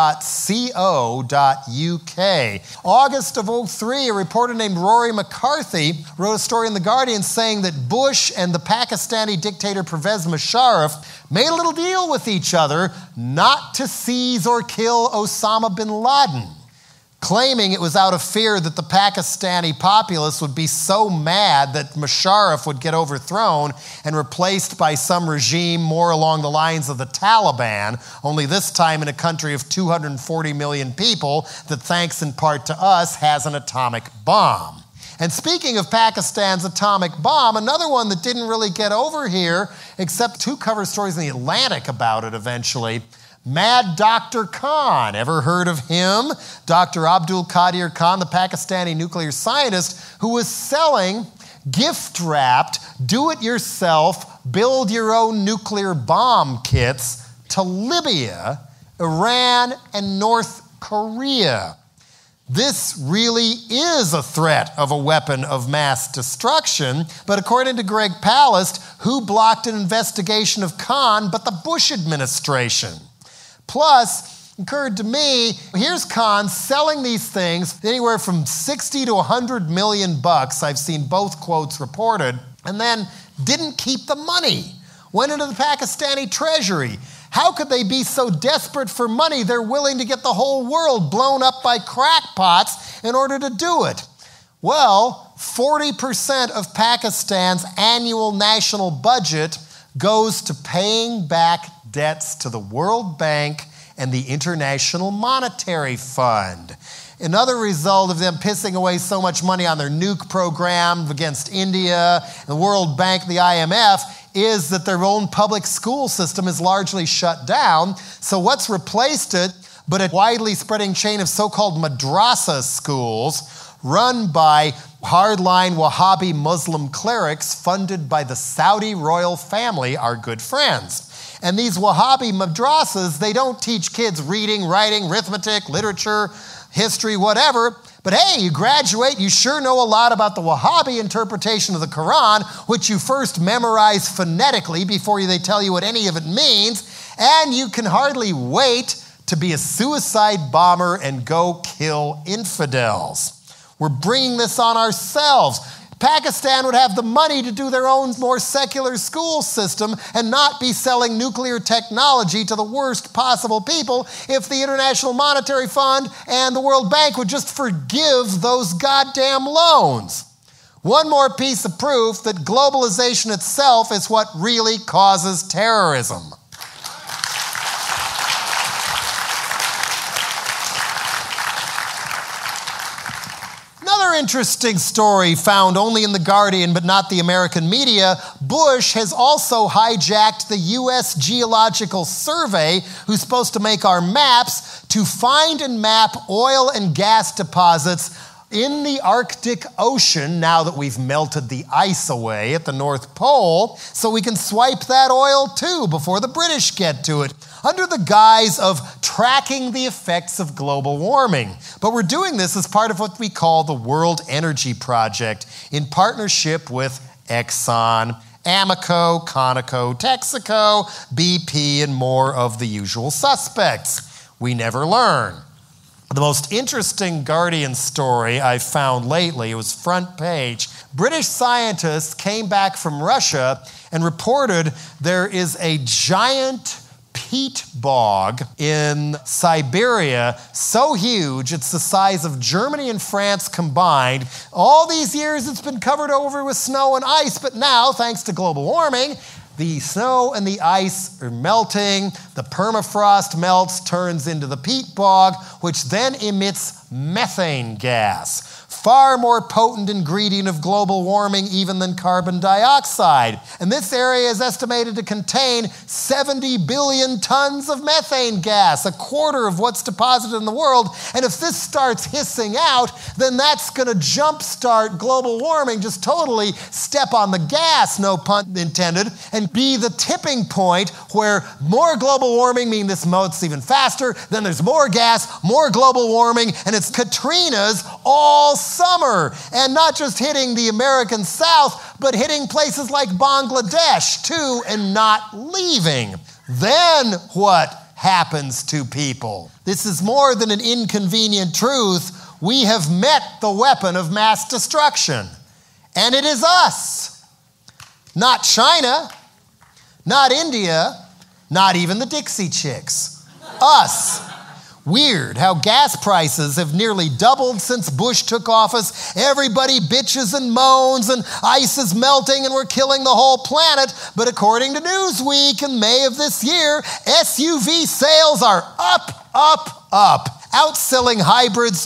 August of 2003, a reporter named Rory McCarthy wrote a story in The Guardian saying that Bush and the Pakistani dictator Pervez Musharraf made a little deal with each other not to seize or kill Osama bin Laden, claiming it was out of fear that the Pakistani populace would be so mad that Musharraf would get overthrown and replaced by some regime more along the lines of the Taliban, only this time in a country of 240 million people that, thanks in part to us, has an atomic bomb. And speaking of Pakistan's atomic bomb, another one that didn't really get over here, except 2 cover stories in the Atlantic about it eventually, Mad Dr. Khan. Ever heard of him? Dr. Abdul Qadir Khan, the Pakistani nuclear scientist who was selling gift-wrapped, do-it-yourself, build-your-own nuclear bomb kits to Libya, Iran, and North Korea. This really is a threat of a weapon of mass destruction, but according to Greg Palast, who blocked an investigation of Khan but the Bush administration? Plus, occurred to me, here's Khan selling these things anywhere from 60 to 100 million bucks. I've seen both quotes reported, and then didn't keep the money. Went into the Pakistani treasury. How could they be so desperate for money they're willing to get the whole world blown up by crackpots in order to do it? Well, 40% of Pakistan's annual national budget goes to paying back debts to the World Bank and the International Monetary Fund. Another result of them pissing away so much money on their nuke program against India, the World Bank, the IMF, is that their own public school system is largely shut down. So what's replaced it but a widely spreading chain of so-called madrasa schools run by hardline Wahhabi Muslim clerics funded by the Saudi royal family, our good friends. And these Wahhabi madrasas, they don't teach kids reading, writing, arithmetic, literature, history, whatever. But hey, you graduate, you sure know a lot about the Wahhabi interpretation of the Quran, which you first memorize phonetically before they tell you what any of it means. And you can hardly wait to be a suicide bomber and go kill infidels. We're bringing this on ourselves. Pakistan would have the money to do their own more secular school system and not be selling nuclear technology to the worst possible people if the International Monetary Fund and the World Bank would just forgive those goddamn loans. One more piece of proof that globalization itself is what really causes terrorism. Another interesting story found only in The Guardian but not the American media, Bush has also hijacked the U.S. Geological Survey, who's supposed to make our maps, to find and map oil and gas deposits in the Arctic Ocean, now that we've melted the ice away at the North Pole, so we can swipe that oil too before the British get to it, under the guise of tracking the effects of global warming. But we're doing this as part of what we call the World Energy Project, in partnership with Exxon, Amoco, Conoco, Texaco, BP, and more of the usual suspects. We never learn. The most interesting Guardian story I found lately, it was front page. British scientists came back from Russia and reported there is a giant peat bog in Siberia, so huge it's the size of Germany and France combined. All these years it's been covered over with snow and ice, but now, thanks to global warming, the snow and the ice are melting, the permafrost melts, turns into the peat bog, which then emits methane gas. Far more potent ingredient of global warming even than carbon dioxide. And this area is estimated to contain 70 billion tons of methane gas, a quarter of what's deposited in the world. And if this starts hissing out, then that's going to jumpstart global warming, just totally step on the gas, no pun intended, and be the tipping point where more global warming means this melts even faster, then there's more gas, more global warming, and it's Katrinas all summer, and not just hitting the American South, but hitting places like Bangladesh too, and not leaving. Then what happens to people? This is more than an inconvenient truth. We have met the weapon of mass destruction, and it is us. Not China, not India, not even the Dixie Chicks. Us. Weird how gas prices have nearly doubled since Bush took office. Everybody bitches and moans and ice is melting and we're killing the whole planet. But according to Newsweek in May of this year, SUV sales are up, outselling hybrids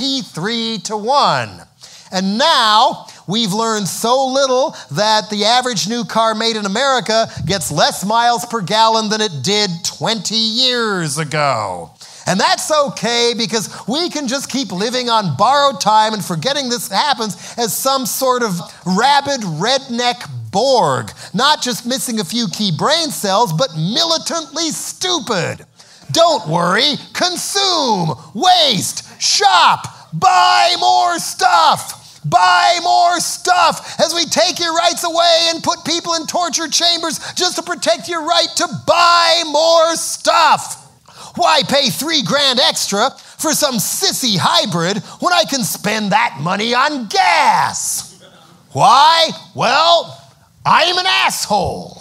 23-1. And now we've learned so little that the average new car made in America gets less miles per gallon than it did 20 years ago. And that's okay because we can just keep living on borrowed time and forgetting this happens as some sort of rabid redneck Borg, not just missing a few key brain cells, but militantly stupid. Don't worry, consume, waste, shop, buy more stuff. Buy more stuff as we take your rights away and put people in torture chambers just to protect your right to buy more stuff. Why pay $3,000 extra for some sissy hybrid when I can spend that money on gas? Why? Well, I'm an asshole.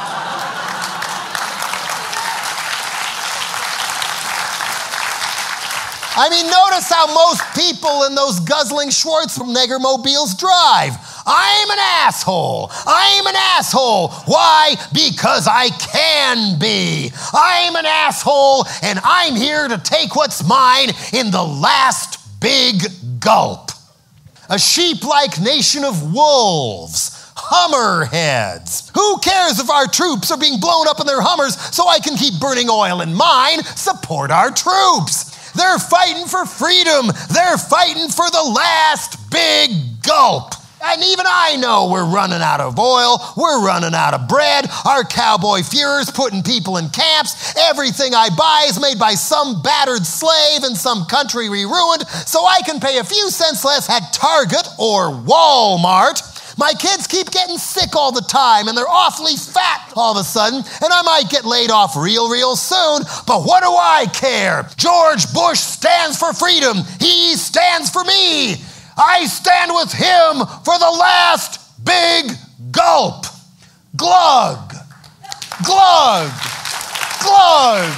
I mean, notice how most people in those guzzling Schwarzenegger mobiles drive. I'm an asshole. I'm an asshole. Why? Because I can be. I'm an asshole, and I'm here to take what's mine in the last big gulp. A sheep-like nation of wolves. Hummerheads. Who cares if our troops are being blown up in their Hummers so I can keep burning oil in mine? Support our troops. They're fighting for freedom. They're fighting for the last big gulp. And even I know we're running out of oil. We're running out of bread. Our cowboy Führer's putting people in camps. Everything I buy is made by some battered slave in some country we ruined so I can pay a few cents less at Target or Walmart. My kids keep getting sick all the time, and they're awfully fat all of a sudden, and I might get laid off real soon, but what do I care? George Bush stands for freedom. He stands for me. I stand with him for the last big gulp. Glug, glug, glug.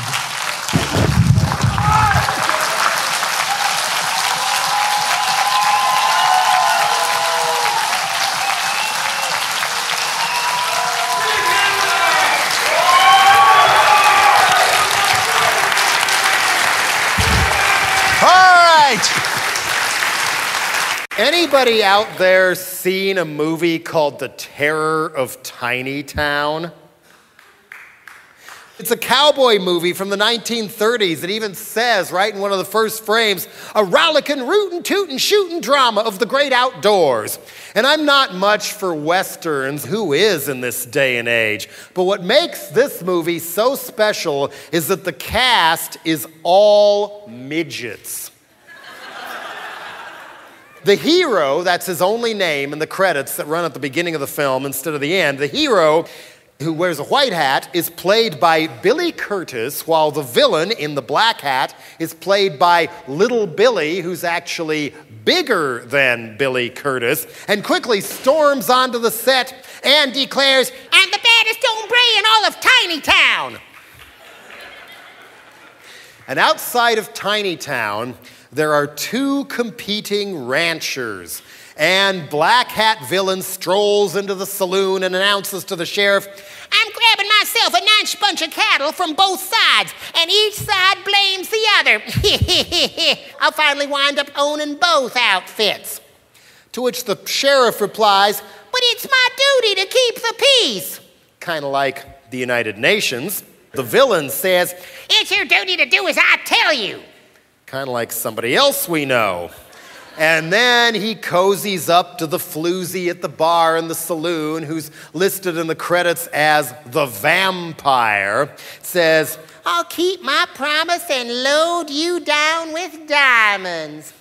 Anybody out there seen a movie called The Terror of Tiny Town? It's a cowboy movie from the 1930s. It even says right in one of the first frames, a rollicking, rootin', tootin', shootin' drama of the great outdoors. And I'm not much for Westerns. Who is in this day and age? But what makes this movie so special is that the cast is all midgets. The hero, that's his only name in the credits that run at the beginning of the film instead of the end, the hero, who wears a white hat, is played by Billy Curtis, while the villain in the black hat is played by Little Billy, who's actually bigger than Billy Curtis, and quickly storms onto the set and declares, "I'm the baddest hombre in all of Tiny Town." And outside of Tiny Town, there are two competing ranchers, and Black Hat villain strolls into the saloon and announces to the sheriff, "I'm grabbing myself a nice bunch of cattle from both sides, and each side blames the other. I'll finally wind up owning both outfits." To which the sheriff replies, "But it's my duty to keep the peace." Kind of like the United Nations. The villain says, "It's your duty to do as I tell you." Kind of like somebody else we know. And then he cozies up to the floozy at the bar in the saloon, who's listed in the credits as the vampire, says, "I'll keep my promise and load you down with diamonds."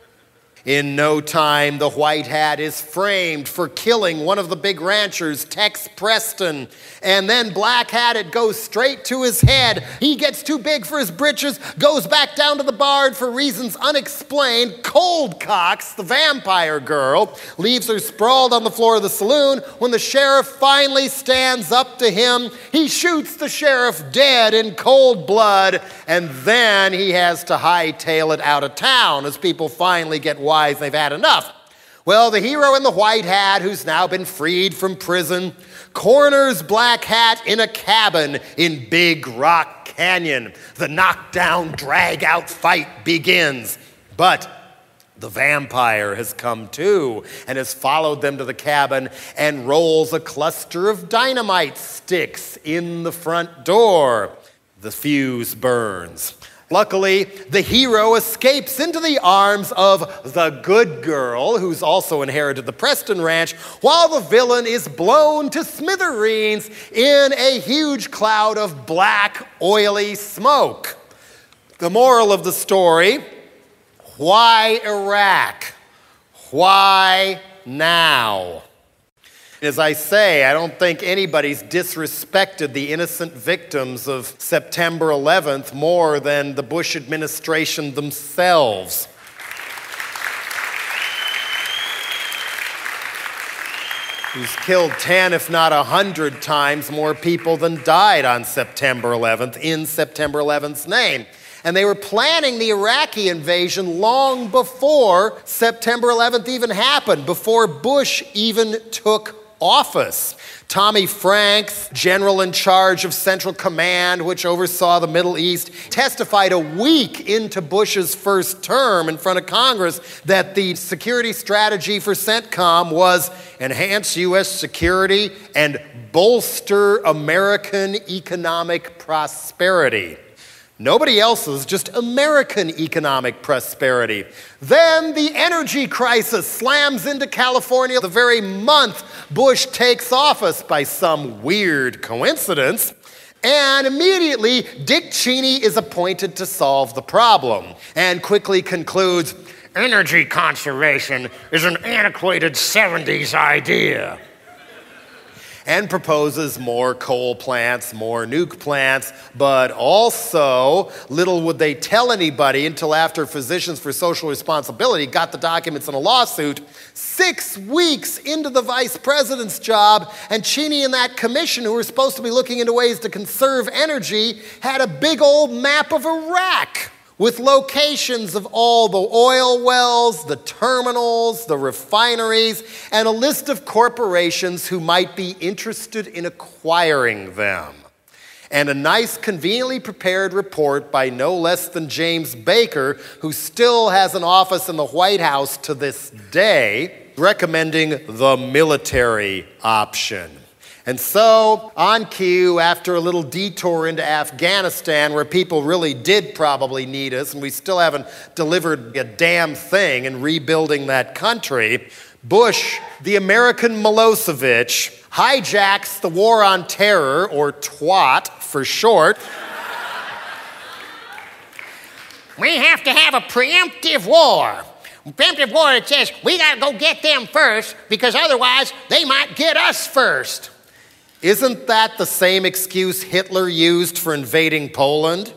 In no time, the white hat is framed for killing one of the big ranchers, Tex Preston. And then Black Hat, it goes straight to his head. He gets too big for his britches, goes back down to the bar, and for reasons unexplained, cold cocks the vampire girl, leaves her sprawled on the floor of the saloon. When the sheriff finally stands up to him, he shoots the sheriff dead in cold blood, and then he has to hightail it out of town as people finally get wise they've had enough. Well, the hero in the white hat, who's now been freed from prison, corners Black Hat in a cabin in Big Rock Canyon. The knockdown, drag-out fight begins. But the vampire has come too and has followed them to the cabin and rolls a cluster of dynamite sticks in the front door. The fuse burns. Luckily, the hero escapes into the arms of the good girl, who's also inherited the Preston Ranch, while the villain is blown to smithereens in a huge cloud of black, oily smoke. The moral of the story, why Iraq? Why now? As I say, I don't think anybody's disrespected the innocent victims of September 11th more than the Bush administration themselves. Who's killed 10, if not 100 times more people than died on September 11th in September 11th's name. And they were planning the Iraqi invasion long before September 11th even happened, before Bush even took office. Tommy Franks, general in charge of Central Command, which oversaw the Middle East, testified a week into Bush's first term in front of Congress that the security strategy for CENTCOM was enhance U.S. security and bolster American economic prosperity. Nobody else's, just American economic prosperity. Then the energy crisis slams into California the very month Bush takes office by some weird coincidence. And immediately, Dick Cheney is appointed to solve the problem and quickly concludes, energy conservation is an antiquated 70s idea. And proposes more coal plants, more nuke plants, but also, little would they tell anybody until after Physicians for Social Responsibility got the documents in a lawsuit, 6 weeks into the vice president's job, and Cheney and that commission who were supposed to be looking into ways to conserve energy had a big old map of Iraq with locations of all the oil wells, the terminals, the refineries, and a list of corporations who might be interested in acquiring them. And a nice, conveniently prepared report by no less than James Baker, who still has an office in the White House to this day, recommending the military option. And so, on cue, after a little detour into Afghanistan, where people really did probably need us, and we still haven't delivered a damn thing in rebuilding that country, Bush, the American Milosevic, hijacks the war on terror, or TWAT for short. We have to have a preemptive war. Preemptive war, it says we got to go get them first because otherwise they might get us first. Isn't that the same excuse Hitler used for invading Poland?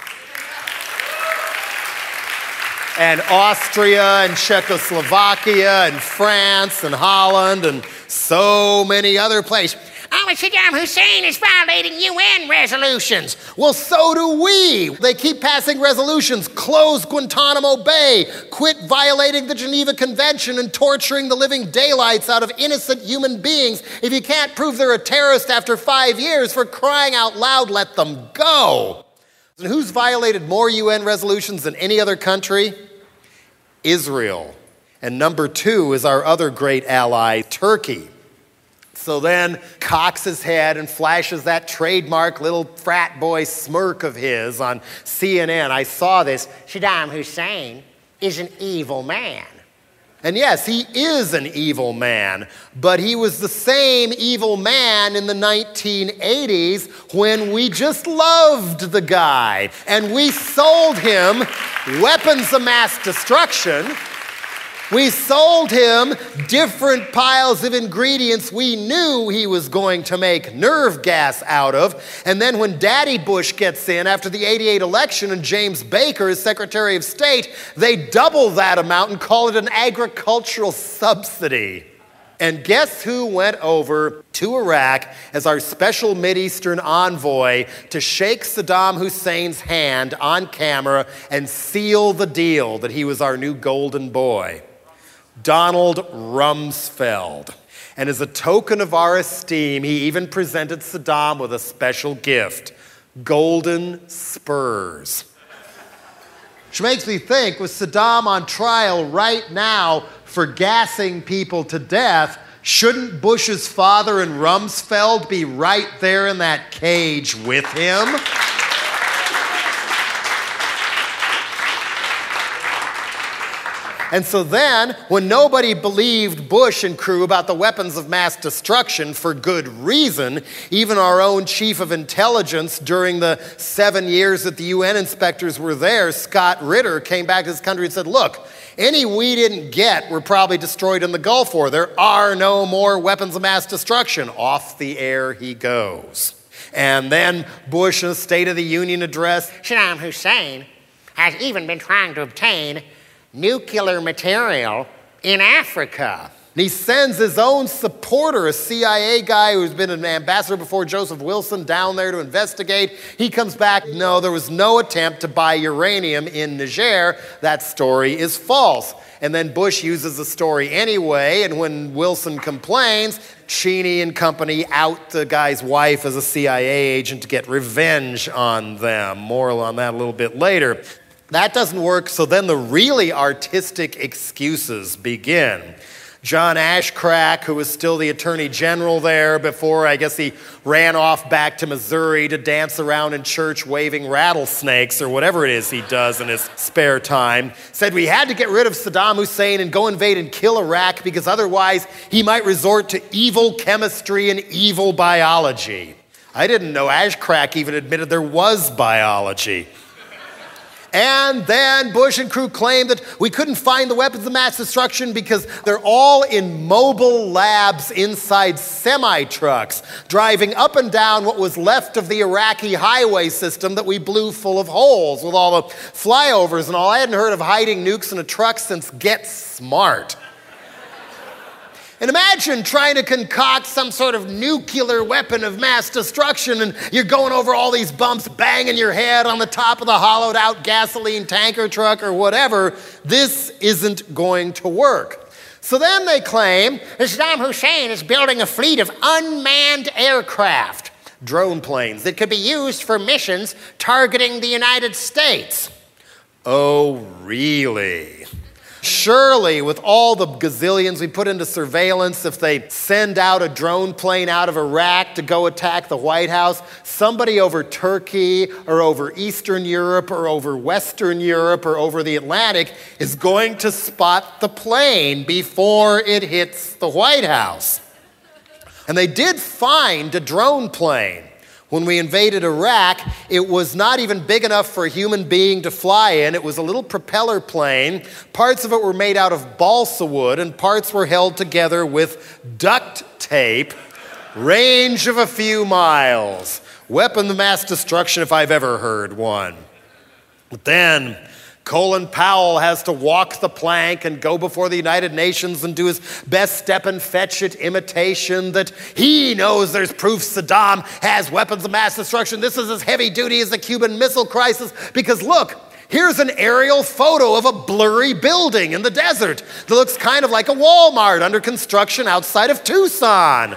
And Austria and Czechoslovakia and France and Holland and so many other places. Oh, and Saddam Hussein is violating UN resolutions. Well, so do we. They keep passing resolutions. Close Guantanamo Bay. Quit violating the Geneva Convention and torturing the living daylights out of innocent human beings. If you can't prove they're a terrorist after 5 years, for crying out loud, let them go. And who's violated more UN resolutions than any other country? Israel. And number 2 is our other great ally, Turkey. So then cocks his head and flashes that trademark little frat boy smirk of his on CNN. I saw this. Saddam Hussein is an evil man. And yes, he is an evil man, but he was the same evil man in the 1980s when we just loved the guy and we sold him weapons of mass destruction. We sold him different piles of ingredients we knew he was going to make nerve gas out of. And then when Daddy Bush gets in after the '88 election and James Baker is Secretary of State, they double that amount and call it an agricultural subsidy. And guess who went over to Iraq as our special Mideastern envoy to shake Saddam Hussein's hand on camera and seal the deal that he was our new golden boy? Donald Rumsfeld. And as a token of our esteem, he even presented Saddam with a special gift, golden spurs. Which makes me think, with Saddam on trial right now for gassing people to death, shouldn't Bush's father and Rumsfeld be right there in that cage with him? And so then, when nobody believed Bush and crew about the weapons of mass destruction for good reason, even our own chief of intelligence during the 7 years that the UN inspectors were there, Scott Ritter, came back to this country and said, look, any we didn't get were probably destroyed in the Gulf War. There are no more weapons of mass destruction. Off the air he goes. And then Bush, in a State of the Union address, Saddam Hussein has even been trying to obtain nuclear material in Africa. And he sends his own supporter, a CIA guy who's been an ambassador before Joseph Wilson, down there to investigate. He comes back, no, there was no attempt to buy uranium in Niger. That story is false. And then Bush uses the story anyway, and when Wilson complains, Cheney and company out the guy's wife as a CIA agent to get revenge on them. More on that a little bit later. That doesn't work, so then the really artistic excuses begin. John Ashcrack, who was still the attorney general there before, I guess he ran off back to Missouri to dance around in church waving rattlesnakes or whatever it is he does in his spare time, said we had to get rid of Saddam Hussein and go invade and kill Iraq because otherwise he might resort to evil chemistry and evil biology. I didn't know Ashcrack even admitted there was biology. And then Bush and crew claimed that we couldn't find the weapons of mass destruction because they're all in mobile labs inside semi-trucks, driving up and down what was left of the Iraqi highway system that we blew full of holes with all the flyovers and all. I hadn't heard of hiding nukes in a truck since Get Smart. And imagine trying to concoct some sort of nuclear weapon of mass destruction and you're going over all these bumps, banging your head on the top of the hollowed out gasoline tanker truck or whatever. This isn't going to work. So then they claim that Saddam Hussein is building a fleet of unmanned aircraft, drone planes, that could be used for missions targeting the United States. Oh, really? Surely, with all the gazillions we put into surveillance, if they send out a drone plane out of Iraq to go attack the White House, somebody over Turkey or over Eastern Europe or over Western Europe or over the Atlantic is going to spot the plane before it hits the White House. And they did find a drone plane. When we invaded Iraq, it was not even big enough for a human being to fly in. It was a little propeller plane. Parts of it were made out of balsa wood, and parts were held together with duct tape. Range of a few miles. Weapon of mass destruction if I've ever heard one. But then Colin Powell has to walk the plank and go before the United Nations and do his best step and fetch it imitation that he knows there's proof Saddam has weapons of mass destruction. This is as heavy duty as the Cuban Missile Crisis because look, here's an aerial photo of a blurry building in the desert that looks kind of like a Walmart under construction outside of Tucson.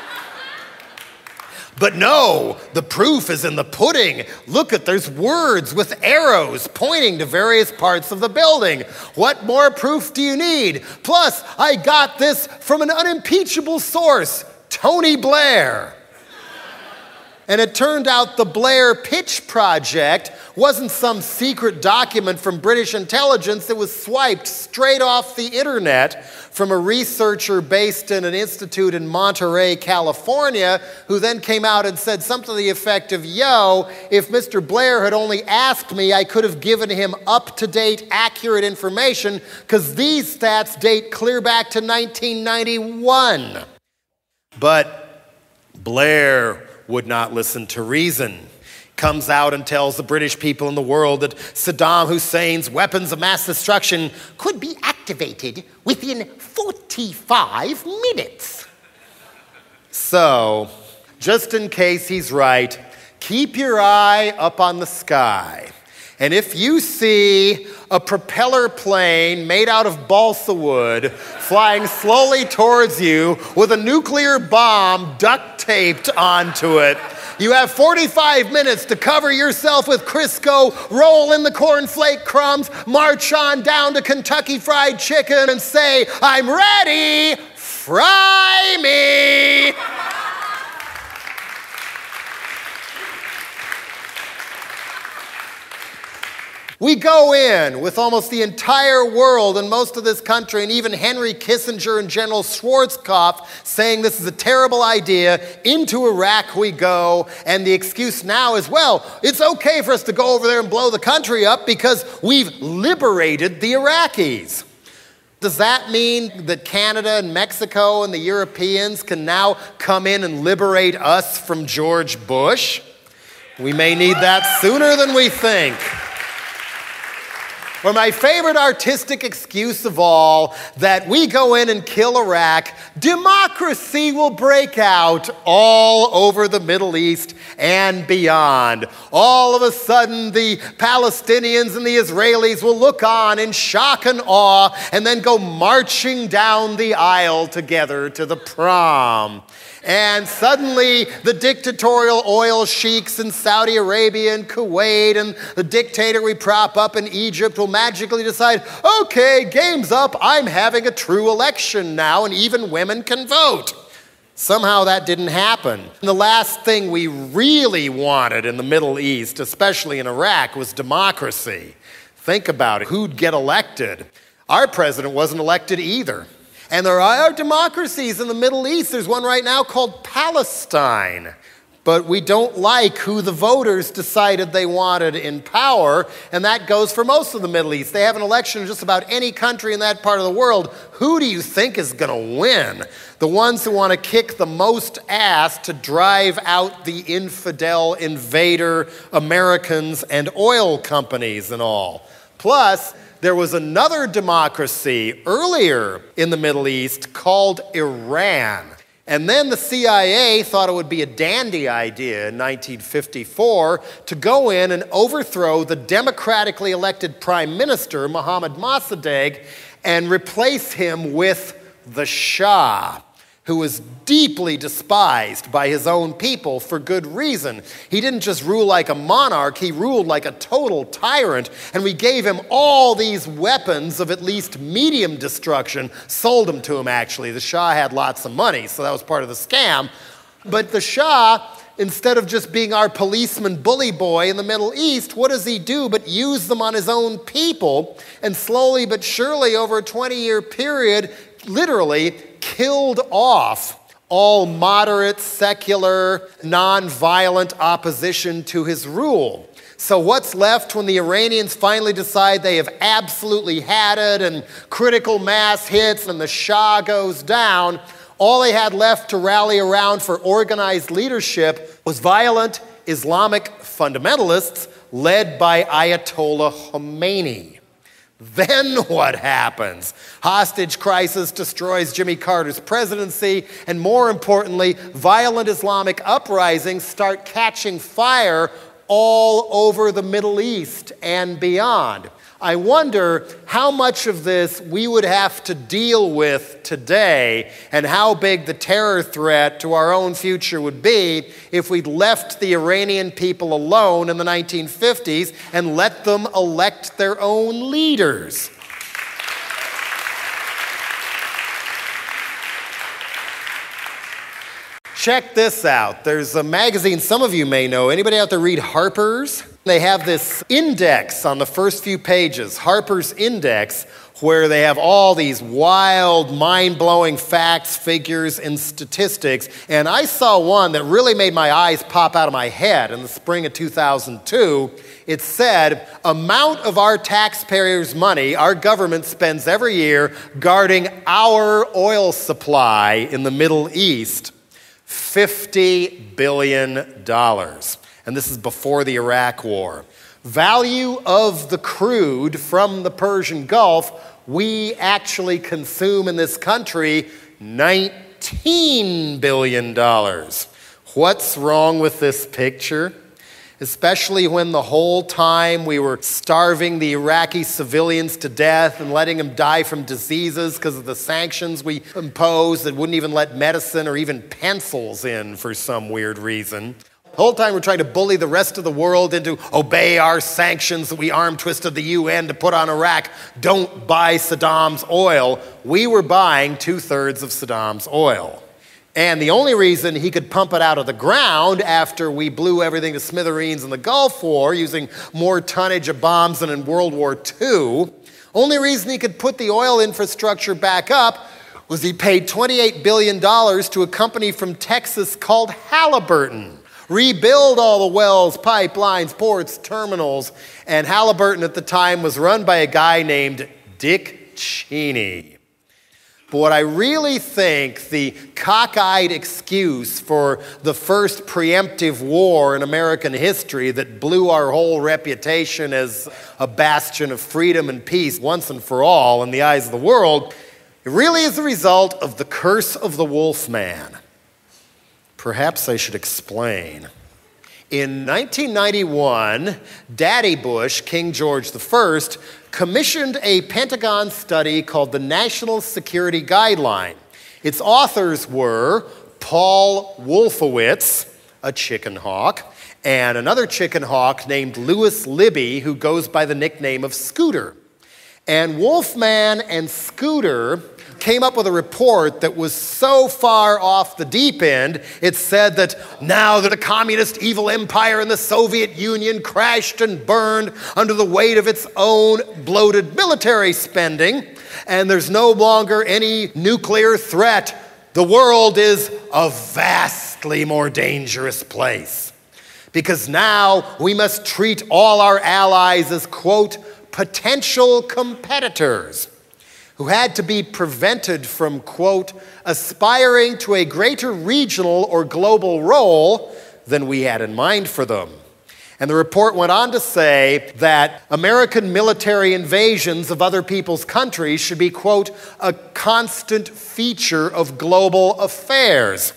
But no, the proof is in the pudding. Look, there's words with arrows pointing to various parts of the building. What more proof do you need? Plus, I got this from an unimpeachable source, Tony Blair. And it turned out the Blair Pitch Project wasn't some secret document from British intelligence. It was swiped straight off the internet from a researcher based in an institute in Monterey, California, who then came out and said something to the effect of, yo, if Mr. Blair had only asked me, I could have given him up-to-date, accurate information, because these stats date clear back to 1991. But Blair would not listen to reason. Comes out and tells the British people in the world that Saddam Hussein's weapons of mass destruction could be activated within 45 minutes. So, just in case he's right, keep your eye up on the sky. And if you see a propeller plane made out of balsa wood flying slowly towards you with a nuclear bomb duct taped onto it, you have 45 minutes to cover yourself with Crisco, roll in the cornflake crumbs, march on down to Kentucky Fried Chicken and say, I'm ready, fry me. We go in with almost the entire world and most of this country and even Henry Kissinger and General Schwarzkopf saying this is a terrible idea. Into Iraq we go, and the excuse now is, well, it's okay for us to go over there and blow the country up because we've liberated the Iraqis. Does that mean that Canada and Mexico and the Europeans can now come in and liberate us from George Bush? We may need that sooner than we think. Or my favorite artistic excuse of all, that we go in and kill Iraq, democracy will break out all over the Middle East and beyond. All of a sudden, the Palestinians and the Israelis will look on in shock and awe and then go marching down the aisle together to the prom. And suddenly, the dictatorial oil sheiks in Saudi Arabia and Kuwait and the dictator we prop up in Egypt will magically decide, okay, game's up, I'm having a true election now, and even women can vote. Somehow that didn't happen. And the last thing we really wanted in the Middle East, especially in Iraq, was democracy. Think about it. Who'd get elected? Our president wasn't elected either. And there are democracies in the Middle East. There's one right now called Palestine. But we don't like who the voters decided they wanted in power, and that goes for most of the Middle East. They have an election in just about any country in that part of the world. Who do you think is going to win? The ones who want to kick the most ass to drive out the infidel invader Americans and oil companies and all. Plus, there was another democracy earlier in the Middle East called Iran. And then the CIA thought it would be a dandy idea in 1954 to go in and overthrow the democratically elected prime minister, Mohammad Mossadegh, and replace him with the Shah, who was deeply despised by his own people for good reason. He didn't just rule like a monarch, he ruled like a total tyrant, and we gave him all these weapons of at least medium destruction, sold them to him actually. The Shah had lots of money, so that was part of the scam. But the Shah, instead of just being our policeman bully boy in the Middle East, what does he do but use them on his own people, and slowly but surely over a 20-year period, literally killed off all moderate, secular, non-violent opposition to his rule. So what's left when the Iranians finally decide they have absolutely had it and critical mass hits and the Shah goes down? All they had left to rally around for organized leadership was violent Islamic fundamentalists led by Ayatollah Khomeini. Then what happens? Hostage crisis destroys Jimmy Carter's presidency, and more importantly, violent Islamic uprisings start catching fire all over the Middle East and beyond. I wonder how much of this we would have to deal with today and how big the terror threat to our own future would be if we'd left the Iranian people alone in the 1950s and let them elect their own leaders. Check this out. There's a magazine some of you may know. Anybody out there read Harper's? They have this index on the first few pages, Harper's Index, where they have all these wild, mind-blowing facts, figures, and statistics. And I saw one that really made my eyes pop out of my head in the spring of 2002. It said, amount of our taxpayers' money our government spends every year guarding our oil supply in the Middle East, $50 billion. And this is before the Iraq War. Value of the crude from the Persian Gulf, we actually consume in this country $19 billion. What's wrong with this picture? Especially when the whole time we were starving the Iraqi civilians to death and letting them die from diseases because of the sanctions we imposed that wouldn't even let medicine or even pencils in for some weird reason. The whole time we're trying to bully the rest of the world into obey our sanctions that we arm twisted the UN to put on Iraq. Don't buy Saddam's oil. We were buying 2/3 of Saddam's oil. And the only reason he could pump it out of the ground after we blew everything to smithereens in the Gulf War using more tonnage of bombs than in World War II, only reason he could put the oil infrastructure back up was he paid $28 billion to a company from Texas called Halliburton. Rebuild all the wells, pipelines, ports, terminals. And Halliburton at the time was run by a guy named Dick Cheney. But what I really think the cockeyed excuse for the first preemptive war in American history that blew our whole reputation as a bastion of freedom and peace once and for all in the eyes of the world, it really is the result of the curse of the wolf man. Perhaps I should explain. In 1991, Daddy Bush, King George I, commissioned a Pentagon study called the National Security Guideline. Its authors were Paul Wolfowitz, a chicken hawk, and another chicken hawk named Lewis Libby, who goes by the nickname of Scooter. And Wolfman and Scooter came up with a report that was so far off the deep end, it said that now that the communist evil empire in the Soviet Union crashed and burned under the weight of its own bloated military spending, and there's no longer any nuclear threat, the world is a vastly more dangerous place. Because now we must treat all our allies as, quote, potential competitors who had to be prevented from, quote, aspiring to a greater regional or global role than we had in mind for them. And the report went on to say that American military invasions of other people's countries should be, quote, a constant feature of global affairs.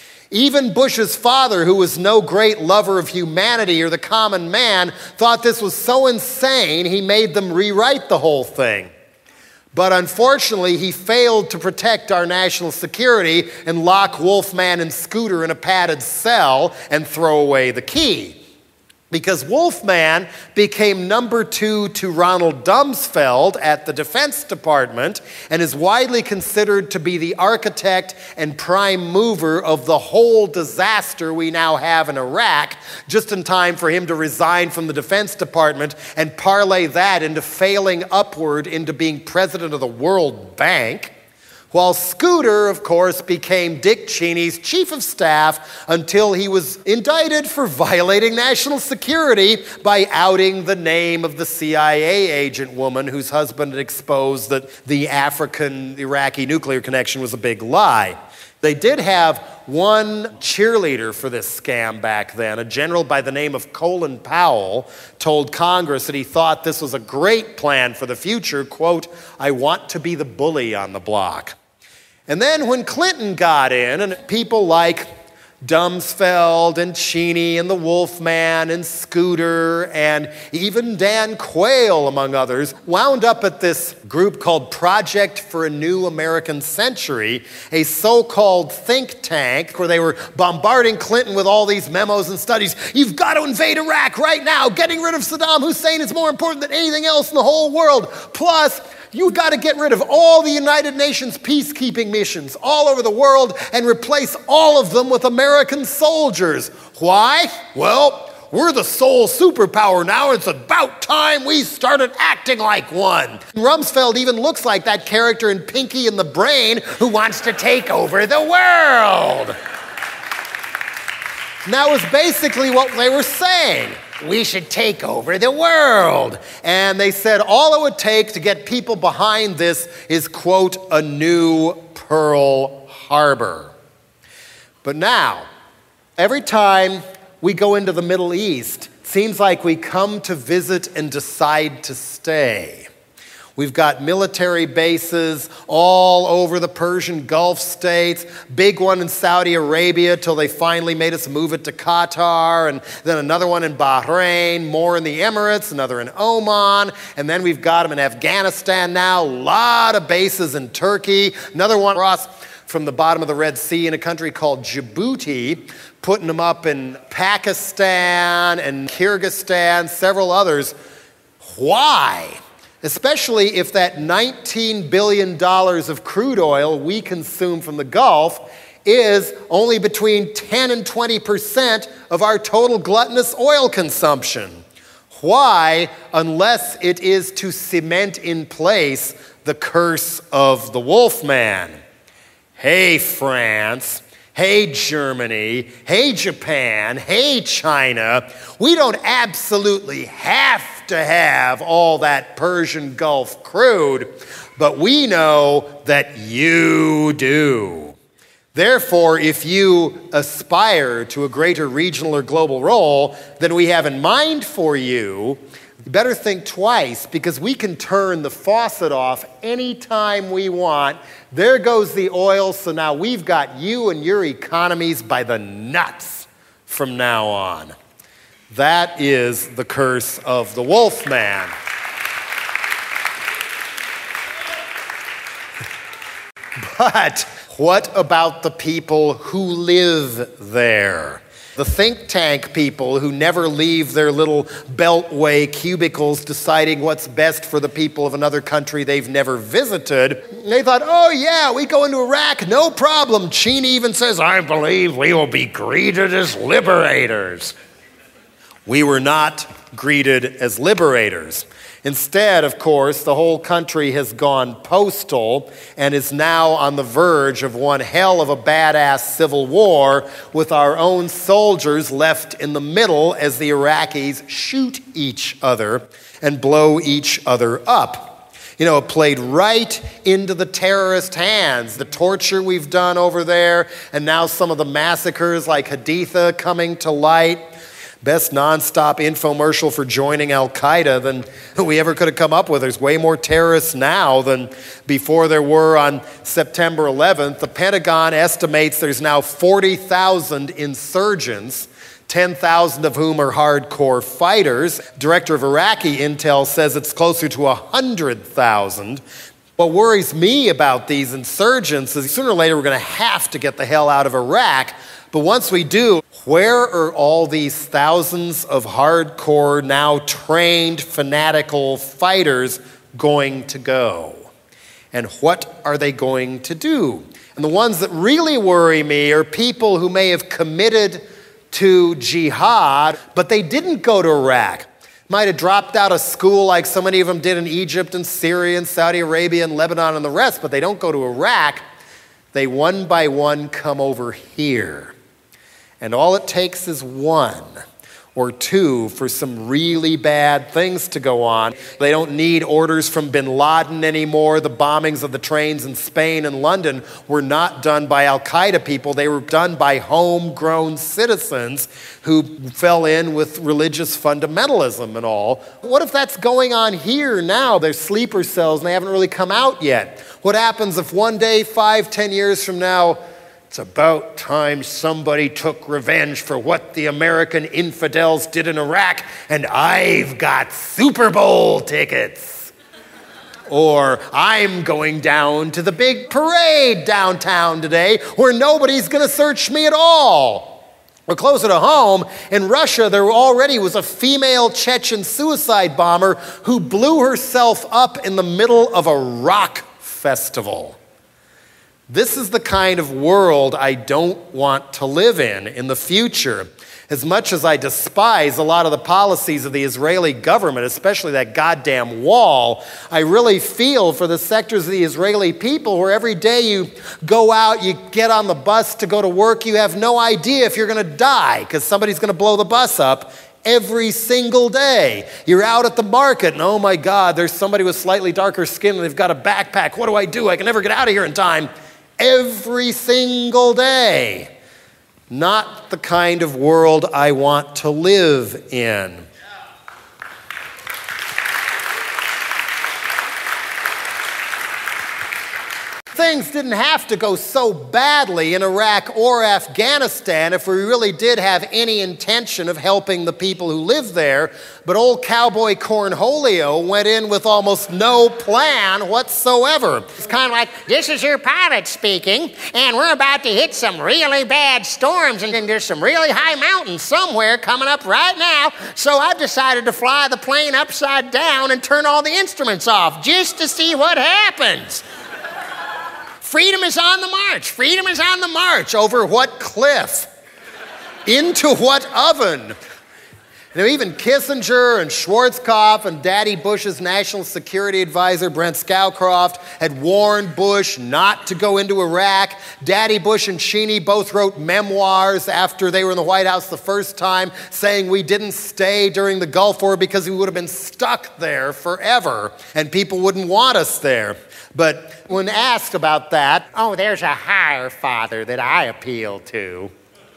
Even Bush's father, who was no great lover of humanity or the common man, thought this was so insane he made them rewrite the whole thing. But unfortunately, he failed to protect our national security and lock Wolfman and Scooter in a padded cell and throw away the key. Because Wolfman became number 2 to Ronald Rumsfeld at the Defense Department and is widely considered to be the architect and prime mover of the whole disaster we now have in Iraq, just in time for him to resign from the Defense Department and parlay that into failing upward into being president of the World Bank. While Scooter, of course, became Dick Cheney's chief of staff until he was indicted for violating national security by outing the name of the CIA agent woman whose husband had exposed that the African-Iraqi nuclear connection was a big lie. They did have one cheerleader for this scam back then. A general by the name of Colin Powell told Congress that he thought this was a great plan for the future, quote, I want to be the bully on the block. And then when Clinton got in, and people like Rumsfeld and Cheney and the Wolfman and Scooter and even Dan Quayle, among others, wound up at this group called Project for a New American Century, a so-called think tank where they were bombarding Clinton with all these memos and studies. You've got to invade Iraq right now. Getting rid of Saddam Hussein is more important than anything else in the whole world. Plus, you've got to get rid of all the United Nations peacekeeping missions all over the world and replace all of them with American soldiers. Why? Well, we're the sole superpower now. It's about time we started acting like one. Rumsfeld even looks like that character in Pinky and the Brain who wants to take over the world. And that was basically what they were saying. We should take over the world. And they said all it would take to get people behind this is, quote, a new Pearl Harbor. But now, every time we go into the Middle East, it seems like we come to visit and decide to stay. We've got military bases all over the Persian Gulf states, big one in Saudi Arabia till they finally made us move it to Qatar, and then another one in Bahrain, more in the Emirates, another in Oman, and then we've got them in Afghanistan now, a lot of bases in Turkey, another one across from the bottom of the Red Sea in a country called Djibouti, putting them up in Pakistan and Kyrgyzstan, several others. Why? Especially if that $19 billion of crude oil we consume from the Gulf is only between 10 and 20% of our total gluttonous oil consumption. Why, unless it is to cement in place the curse of the Wolfman? Hey, France. Hey, Germany. Hey, Japan. Hey, China. We don't absolutely have to have all that Persian Gulf crude, but we know that you do. Therefore, if you aspire to a greater regional or global role than we have in mind for you, you better think twice, because we can turn the faucet off anytime we want. There goes the oil, so now we've got you and your economies by the nuts from now on. That is the curse of the Wolfman. But what about the people who live there? The think tank people who never leave their little beltway cubicles deciding what's best for the people of another country they've never visited. They thought, oh yeah, we go into Iraq, no problem. Cheney even says, I believe we will be greeted as liberators. We were not greeted as liberators. Instead, of course, the whole country has gone postal and is now on the verge of one hell of a badass civil war with our own soldiers left in the middle as the Iraqis shoot each other and blow each other up. You know, it played right into the terrorist hands. The torture we've done over there, and now some of the massacres like Haditha coming to light. Best nonstop infomercial for joining Al-Qaeda than we ever could have come up with. There's way more terrorists now than before there were on September 11th. The Pentagon estimates there's now 40,000 insurgents, 10,000 of whom are hardcore fighters. Director of Iraqi Intel says it's closer to 100,000. What worries me about these insurgents is sooner or later we're going to have to get the hell out of Iraq. But once we do, where are all these thousands of hardcore, now trained, fanatical fighters going to go? And what are they going to do? And the ones that really worry me are people who may have committed to jihad, but they didn't go to Iraq. Might have dropped out of school like so many of them did in Egypt and Syria and Saudi Arabia and Lebanon and the rest, but they don't go to Iraq. They one by one come over here. And all it takes is one or two for some really bad things to go on. They don't need orders from bin Laden anymore. The bombings of the trains in Spain and London were not done by Al-Qaeda people. They were done by homegrown citizens who fell in with religious fundamentalism and all. What if that's going on here now? They're sleeper cells and they haven't really come out yet. What happens if one day, 5, 10 years from now, it's about time somebody took revenge for what the American infidels did in Iraq, and I've got Super Bowl tickets. Or I'm going down to the big parade downtown today where nobody's going to search me at all. Or closer to home, in Russia, there already was a female Chechen suicide bomber who blew herself up in the middle of a rock festival. This is the kind of world I don't want to live in the future. As much as I despise a lot of the policies of the Israeli government, especially that goddamn wall, I really feel for the sectors of the Israeli people where every day you go out, you get on the bus to go to work, you have no idea if you're going to die because somebody's going to blow the bus up every single day. You're out at the market and oh my God, there's somebody with slightly darker skin and they've got a backpack. What do? I can never get out of here in time. Every single day. Not the kind of world I want to live in. Things didn't have to go so badly in Iraq or Afghanistan if we really did have any intention of helping the people who live there. But old Cowboy Cornholio went in with almost no plan whatsoever. It's kind of like, this is your pilot speaking, and we're about to hit some really bad storms, and there's some really high mountains somewhere coming up right now, so I've decided to fly the plane upside down and turn all the instruments off just to see what happens. Freedom is on the march. Freedom is on the march. Over what cliff? Into what oven? You know, even Kissinger and Schwarzkopf and Daddy Bush's national security advisor, Brent Scowcroft, had warned Bush not to go into Iraq. Daddy Bush and Cheney both wrote memoirs after they were in the White House the first time, saying we didn't stay during the Gulf War because we would have been stuck there forever and people wouldn't want us there. But when asked about that, oh, there's a higher father that I appeal to.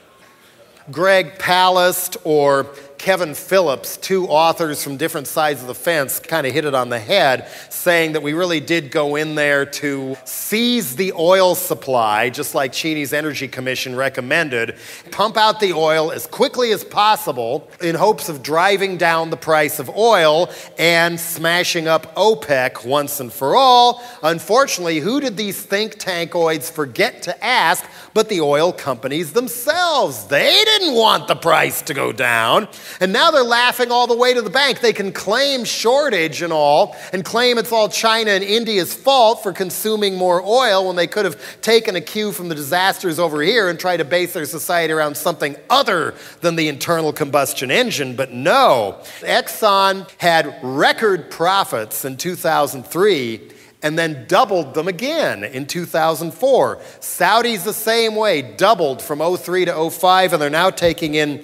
Greg Palast or Kevin Phillips, two authors from different sides of the fence, kind of hit it on the head, saying that we really did go in there to seize the oil supply, just like Cheney's Energy Commission recommended, pump out the oil as quickly as possible in hopes of driving down the price of oil and smashing up OPEC once and for all. Unfortunately, who did these think tankoids forget to ask but the oil companies themselves? They didn't want the price to go down. And now they're laughing all the way to the bank. They can claim shortage and all, and claim it's all China and India's fault for consuming more oil when they could have taken a cue from the disasters over here and tried to base their society around something other than the internal combustion engine. But no, Exxon had record profits in 2003 and then doubled them again in 2004. Saudis the same way, doubled from 03 to 05, and they're now taking in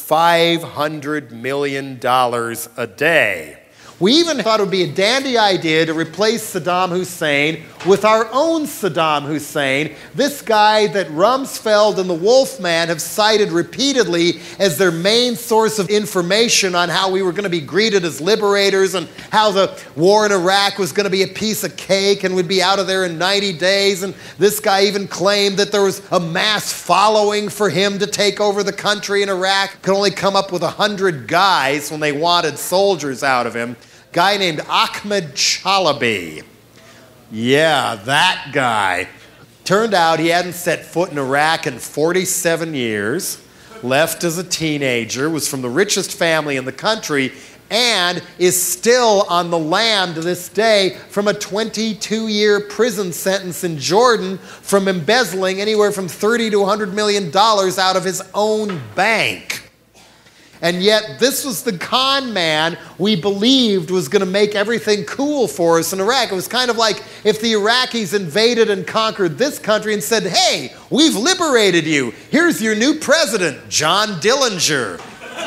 $500 million a day. We even thought it would be a dandy idea to replace Saddam Hussein with our own Saddam Hussein, this guy that Rumsfeld and the Wolfman have cited repeatedly as their main source of information on how we were going to be greeted as liberators and how the war in Iraq was going to be a piece of cake and would be out of there in 90 days. And this guy even claimed that there was a mass following for him to take over the country in Iraq. Could only come up with 100 guys when they wanted soldiers out of him. Guy named Ahmed Chalabi. Yeah, that guy. Turned out he hadn't set foot in Iraq in 47 years, left as a teenager, was from the richest family in the country, and is still on the lam to this day from a 22-year prison sentence in Jordan from embezzling anywhere from $30 to $100 million out of his own bank. And yet this was the con man we believed was going to make everything cool for us in Iraq. It was kind of like if the Iraqis invaded and conquered this country and said, hey, we've liberated you. Here's your new president, John Dillinger.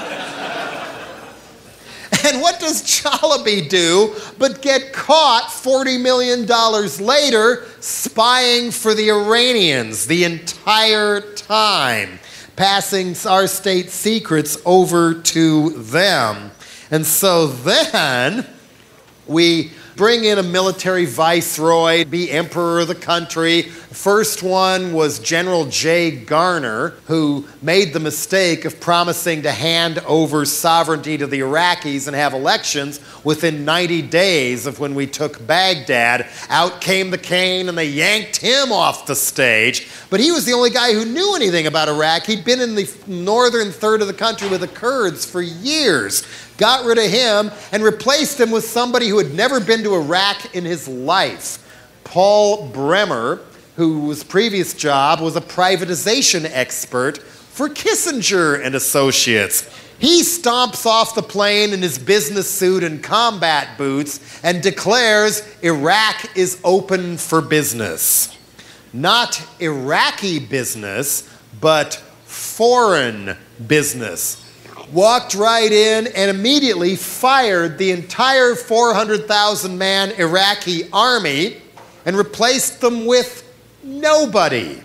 And what does Chalabi do but get caught $40 million later spying for the Iranians the entire time, passing our state secrets over to them. And so then we bring in a military viceroy, be emperor of the country. First one was General Jay Garner, who made the mistake of promising to hand over sovereignty to the Iraqis and have elections within 90 days of when we took Baghdad. Out came the cane and they yanked him off the stage. But he was the only guy who knew anything about Iraq. He'd been in the northern third of the country with the Kurds for years. Got rid of him and replaced him with somebody who had never been to Iraq in his life. Paul Bremer, whose previous job was a privatization expert for Kissinger and Associates. He stomps off the plane in his business suit and combat boots and declares Iraq is open for business. Not Iraqi business, but foreign business. Walked right in and immediately fired the entire 400,000-man Iraqi army and replaced them with nobody.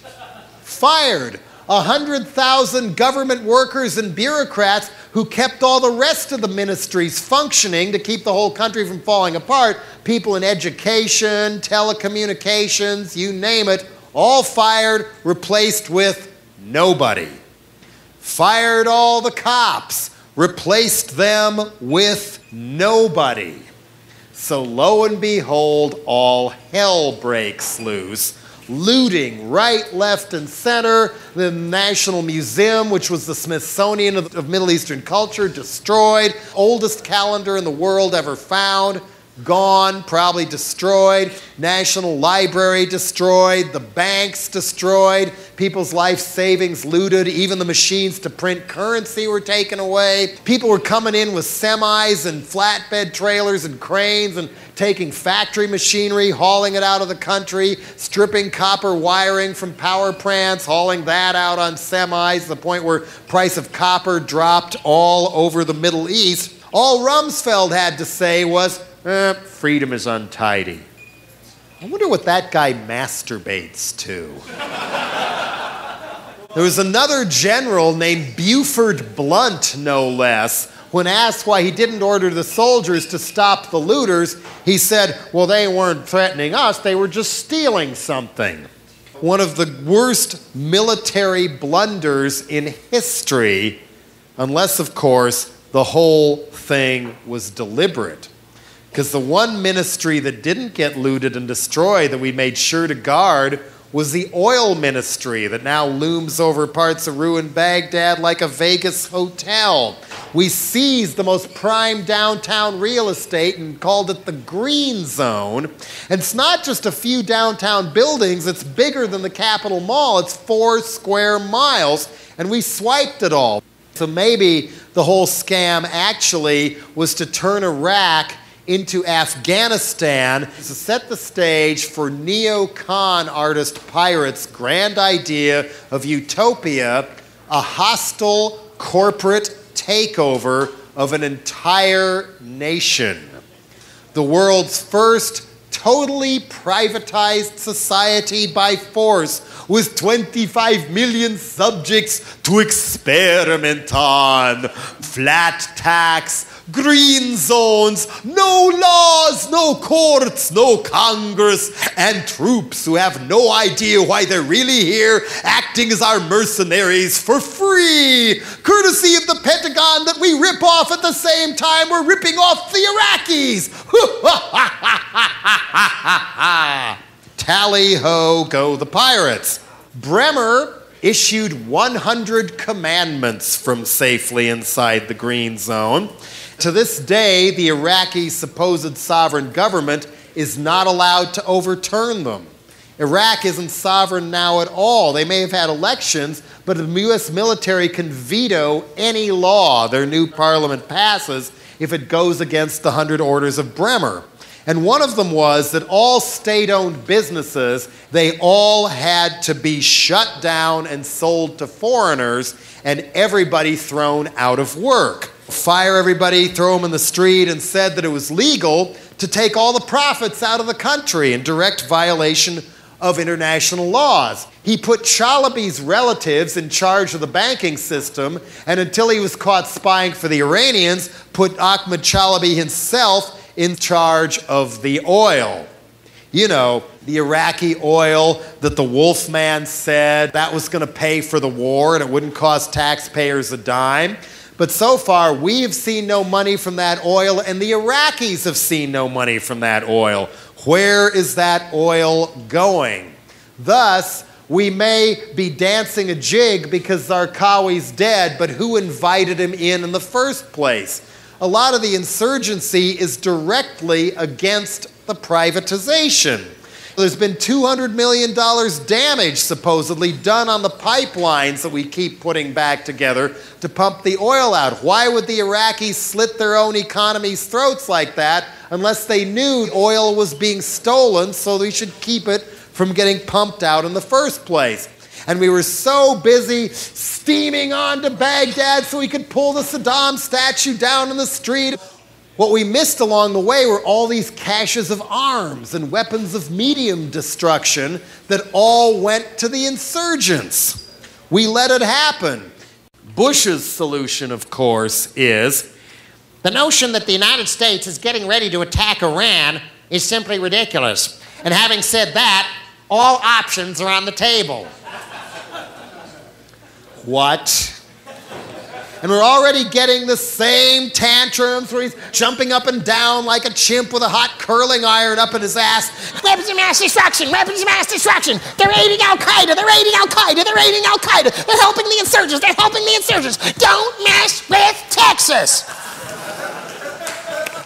Fired 100,000 government workers and bureaucrats who kept all the rest of the ministries functioning to keep the whole country from falling apart. People in education, telecommunications, you name it, all fired, replaced with nobody. Fired all the cops, replaced them with nobody. So lo and behold, all hell breaks loose. Looting right, left, and center. The National Museum, which was the Smithsonian of Middle Eastern culture, destroyed. Oldest calendar in the world ever found. gone, probably destroyed. National Library destroyed. The banks destroyed. People's life savings looted. Even the machines to print currency were taken away. People were coming in with semis and flatbed trailers and cranes and taking factory machinery, hauling it out of the country, stripping copper wiring from power plants, hauling that out on semis, to the point where price of copper dropped all over the Middle East. All Rumsfeld had to say was, freedom is untidy. I wonder what that guy masturbates to. There was another general named Buford Blunt, no less. When asked why he didn't order the soldiers to stop the looters, he said, well, they weren't threatening us, they were just stealing something. One of the worst military blunders in history, unless, of course, the whole thing was deliberate. Because the one ministry that didn't get looted and destroyed that we made sure to guard was the oil ministry that now looms over parts of ruined Baghdad like a Vegas hotel. We seized the most prime downtown real estate and called it the Green Zone. And it's not just a few downtown buildings, it's bigger than the Capitol Mall. It's 4 square miles, and we swiped it all. So maybe the whole scam actually was to turn Iraq into Afghanistan to set the stage for neocon artist Pirate's grand idea of utopia, a hostile corporate takeover of an entire nation. The world's first totally privatized society by force with 25 million subjects to experiment on. Flat tax, green zones, no laws, no courts, no Congress, and troops who have no idea why they're really here, acting as our mercenaries for free, courtesy of the Pentagon that we rip off at the same time we're ripping off the Iraqis. Tally-ho, go the pirates. Bremer issued 100 commandments from safely inside the Green Zone. To this day, the Iraqi supposed sovereign government is not allowed to overturn them. Iraq isn't sovereign now at all. They may have had elections, but the U.S. military can veto any law their new parliament passes if it goes against the 100 orders of Bremer. And one of them was that all state-owned businesses, they all had to be shut down and sold to foreigners, and everybody thrown out of work. Fire everybody, throw them in the street, and said that it was legal to take all the profits out of the country in direct violation of international laws. He put Chalabi's relatives in charge of the banking system, and until he was caught spying for the Iranians, put Ahmed Chalabi himself in charge of the oil. You know, the Iraqi oil that the Wolfman said that was going to pay for the war and it wouldn't cost taxpayers a dime. But so far, we have seen no money from that oil, and the Iraqis have seen no money from that oil. Where is that oil going? Thus, we may be dancing a jig because Zarqawi's dead, but who invited him in the first place? A lot of the insurgency is directly against the privatization. There's been $200 million damage supposedly done on the pipelines that we keep putting back together to pump the oil out. Why would the Iraqis slit their own economy's throats like that unless they knew oil was being stolen, so they should keep it from getting pumped out in the first place? And we were so busy steaming on to Baghdad so we could pull the Saddam statue down in the street. What we missed along the way were all these caches of arms and weapons of medium destruction that all went to the insurgents. We let it happen. Bush's solution, of course, is the notion that the United States is getting ready to attack Iran is simply ridiculous. And having said that, all options are on the table. What? And we're already getting the same tantrums where he's jumping up and down like a chimp with a hot curling iron up in his ass. Weapons of mass destruction! Weapons of mass destruction! They're aiding Al-Qaeda! They're aiding Al-Qaeda! They're aiding Al-Qaeda! They're helping the insurgents! They're helping the insurgents! Don't mess with Texas!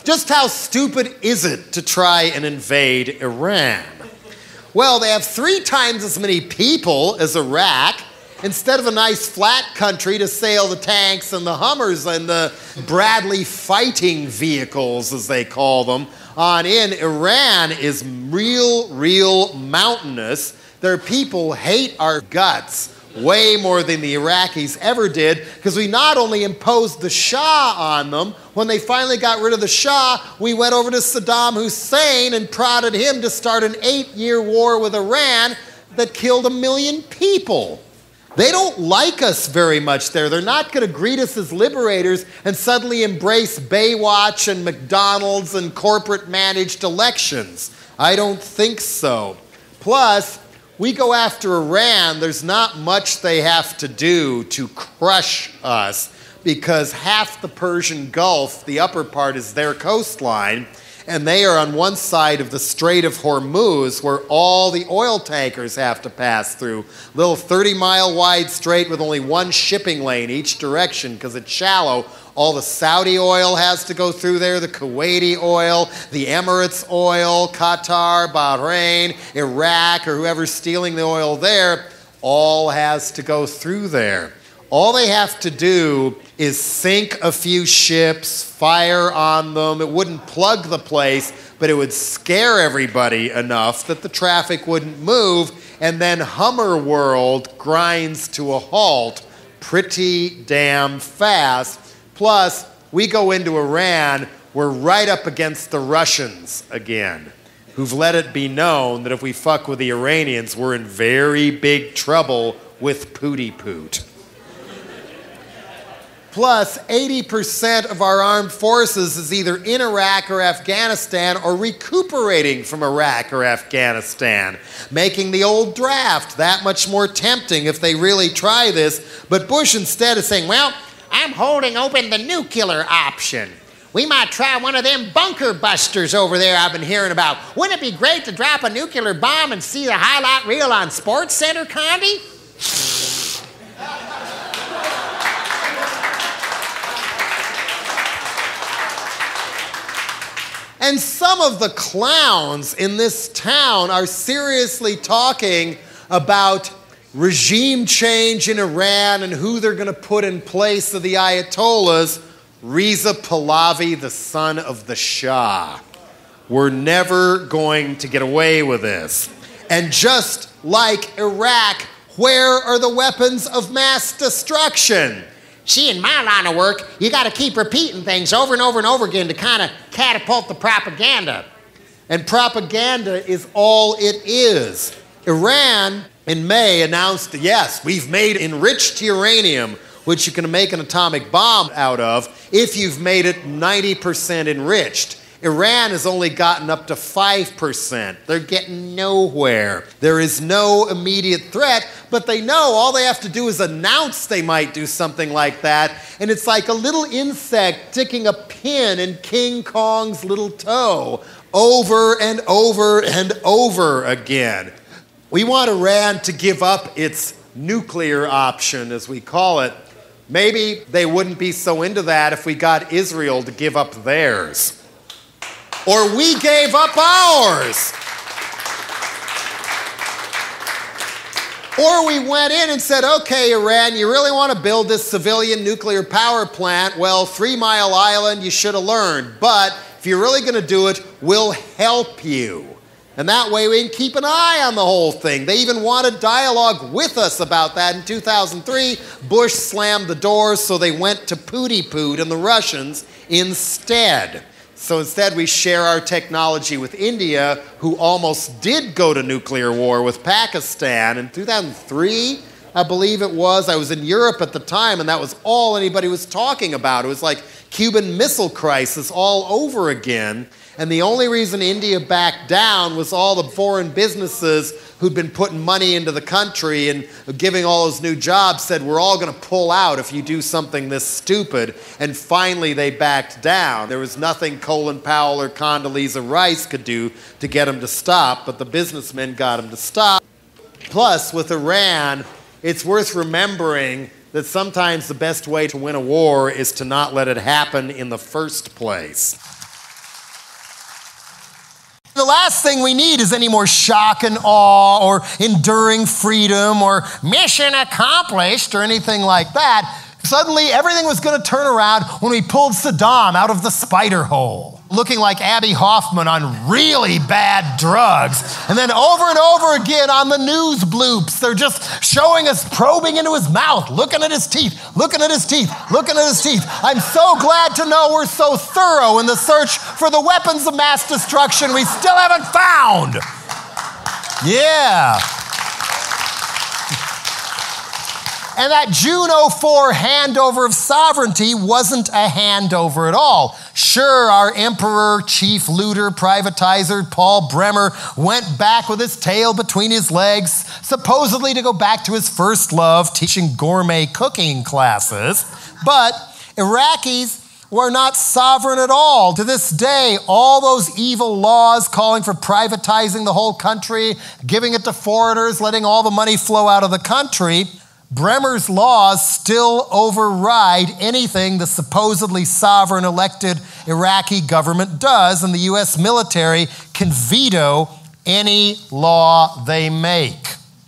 Just how stupid is it to try and invade Iran? Well, they have 3 times as many people as Iraq. Instead of a nice flat country to sail the tanks and the Hummers and the Bradley fighting vehicles, as they call them, on in, Iran is real mountainous. Their people hate our guts way more than the Iraqis ever did, because we not only imposed the Shah on them, when they finally got rid of the Shah, we went over to Saddam Hussein and prodded him to start an 8-year war with Iran that killed 1 million people. They don't like us very much there. They're not going to greet us as liberators and suddenly embrace Baywatch and McDonald's and corporate managed elections. I don't think so. Plus, we go after Iran, there's not much they have to do to crush us, because half the Persian Gulf, the upper part, is their coastline, and they are on one side of the Strait of Hormuz, where all the oil tankers have to pass through. Little 30-mile wide strait with only one shipping lane each direction because it's shallow. All the Saudi oil has to go through there, the Kuwaiti oil, the Emirates oil, Qatar, Bahrain, Iraq, or whoever's stealing the oil there, all has to go through there. All they have to do is sink a few ships, fire on them. It wouldn't plug the place, but it would scare everybody enough that the traffic wouldn't move, and then Hummer World grinds to a halt pretty damn fast. Plus, we go into Iran, we're right up against the Russians again, who've let it be known that if we fuck with the Iranians, we're in very big trouble with Pooty Poot. Plus, 80% of our armed forces is either in Iraq or Afghanistan or recuperating from Iraq or Afghanistan, making the old draft that much more tempting if they really try this. But Bush instead is saying, well, I'm holding open the nuclear option. We might try one of them bunker busters over there I've been hearing about. Wouldn't it be great to drop a nuclear bomb and see the highlight reel on Sports Center, Condi? And some of the clowns in this town are seriously talking about regime change in Iran and who they're going to put in place of the Ayatollahs. Reza Pahlavi, the son of the Shah. We're never going to get away with this. And just like Iraq, where are the weapons of mass destruction? See, in my line of work, you got to keep repeating things over and over and over again to kind of catapult the propaganda. And propaganda is all it is. Iran, in May, announced, yes, we've made enriched uranium, which you can make an atomic bomb out of if you've made it 90% enriched. Iran has only gotten up to 5%. They're getting nowhere. There is no immediate threat, but they know all they have to do is announce they might do something like that, and it's like a little insect sticking a pin in King Kong's little toe over and over and over again. We want Iran to give up its nuclear option, as we call it. Maybe they wouldn't be so into that if we got Israel to give up theirs. Or we gave up ours. Or we went in and said, okay, Iran, you really want to build this civilian nuclear power plant? Well, 3 Mile Island, you should have learned. But if you're really going to do it, we'll help you. And that way we can keep an eye on the whole thing. They even wanted dialogue with us about that in 2003. Bush slammed the doors, so they went to Pooty Poot and the Russians instead. So instead, we share our technology with India, who almost did go to nuclear war with Pakistan in 2003, I believe it was. I was in Europe at the time, and that was all anybody was talking about. It was like Cuban Missile Crisis all over again. And the only reason India backed down was all the foreign businesses who'd been putting money into the country and giving all those new jobs said, we're all going to pull out if you do something this stupid. And finally, they backed down. There was nothing Colin Powell or Condoleezza Rice could do to get them to stop, but the businessmen got them to stop. Plus, with Iran, it's worth remembering that sometimes the best way to win a war is to not let it happen in the first place. The last thing we need is any more shock and awe or enduring freedom or mission accomplished or anything like that. Suddenly, everything was going to turn around when we pulled Saddam out of the spider hole, looking like Abby Hoffman on really bad drugs. And then over and over again on the news bloops, they're just showing us probing into his mouth, looking at his teeth, looking at his teeth, looking at his teeth. I'm so glad to know we're so thorough in the search for the weapons of mass destruction we still haven't found. Yeah. And that June 04 handover of sovereignty wasn't a handover at all. Sure, our emperor, chief looter, privatizer, Paul Bremer, went back with his tail between his legs, supposedly to go back to his first love, teaching gourmet cooking classes. But Iraqis were not sovereign at all. To this day, all those evil laws calling for privatizing the whole country, giving it to foreigners, letting all the money flow out of the country, Bremer's laws still override anything the supposedly sovereign elected Iraqi government does, and the US military can veto any law they make.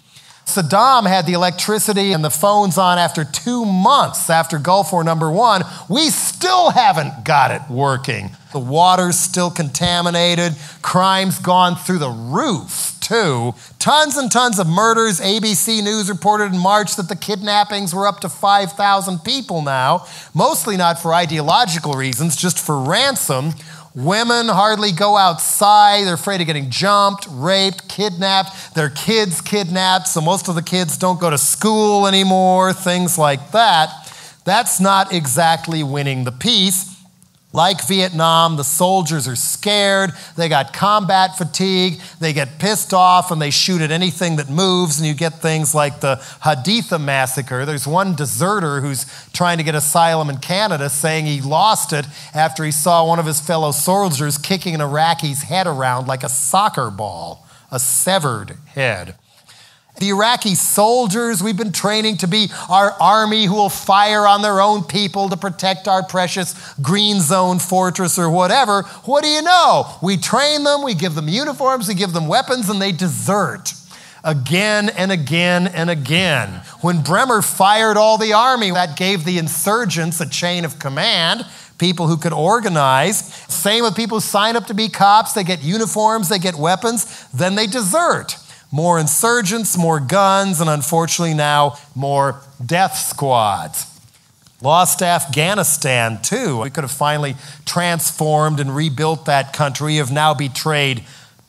Saddam had the electricity and the phones on after 2 months after Gulf War #1. We still haven't got it working. The water's still contaminated, crime's gone through the roof, too. Tons and tons of murders. ABC News reported in March that the kidnappings were up to 5,000 people now, mostly not for ideological reasons, just for ransom. Women hardly go outside. They're afraid of getting jumped, raped, kidnapped. Their kids kidnapped, so most of the kids don't go to school anymore, things like that. That's not exactly winning the peace. Like Vietnam, the soldiers are scared, they got combat fatigue, they get pissed off and they shoot at anything that moves, and you get things like the Haditha massacre. There's one deserter who's trying to get asylum in Canada saying he lost it after he saw one of his fellow soldiers kicking an Iraqi's head around like a soccer ball, a severed head. The Iraqi soldiers we've been training to be our army who will fire on their own people to protect our precious green zone fortress or whatever. What do you know? We train them, we give them uniforms, we give them weapons, and they desert. Again and again and again. When Bremer fired all the army, that gave the insurgents a chain of command, people who could organize. Same with people who sign up to be cops, they get uniforms, they get weapons, then they desert. More insurgents, more guns, and unfortunately now more death squads. Lost Afghanistan too. We could have finally transformed and rebuilt that country. We have now betrayed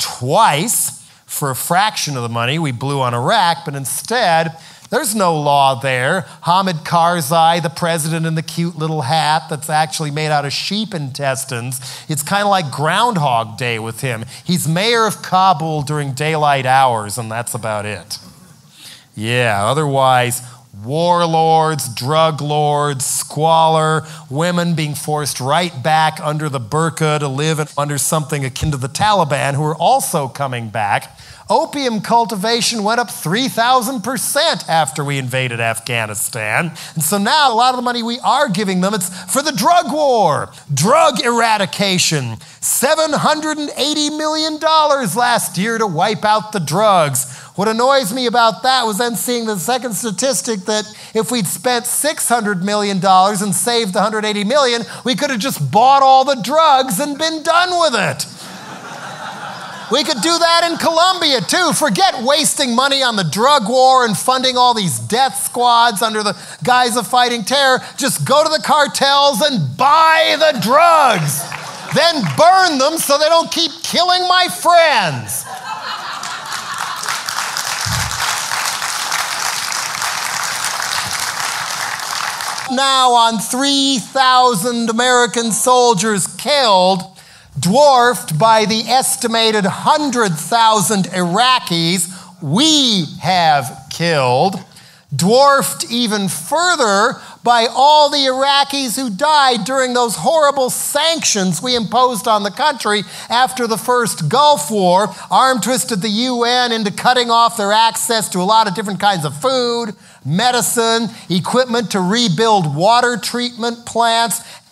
twice for a fraction of the money we blew on Iraq, but instead, there's no law there. Hamid Karzai, the president in the cute little hat that's actually made out of sheep intestines. It's kind of like Groundhog Day with him. He's mayor of Kabul during daylight hours, and that's about it. Yeah, otherwise, warlords, drug lords, squalor, women being forced right back under the burqa to live under something akin to the Taliban, who are also coming back. Opium cultivation went up 3,000% after we invaded Afghanistan. And so now a lot of the money we are giving them, it's for the drug war, drug eradication. $780 million last year to wipe out the drugs. What annoys me about that was then seeing the second statistic that if we'd spent $600 million and saved $180 million, we could have just bought all the drugs and been done with it. We could do that in Colombia too. Forget wasting money on the drug war and funding all these death squads under the guise of fighting terror. Just go to the cartels and buy the drugs. Then burn them so they don't keep killing my friends. Now on 3,000 American soldiers killed, dwarfed by the estimated 100,000 Iraqis we have killed, dwarfed even further by all the Iraqis who died during those horrible sanctions we imposed on the country after the first Gulf War, arm-twisted the UN into cutting off their access to a lot of different kinds of food, medicine, equipment to rebuild water treatment plants,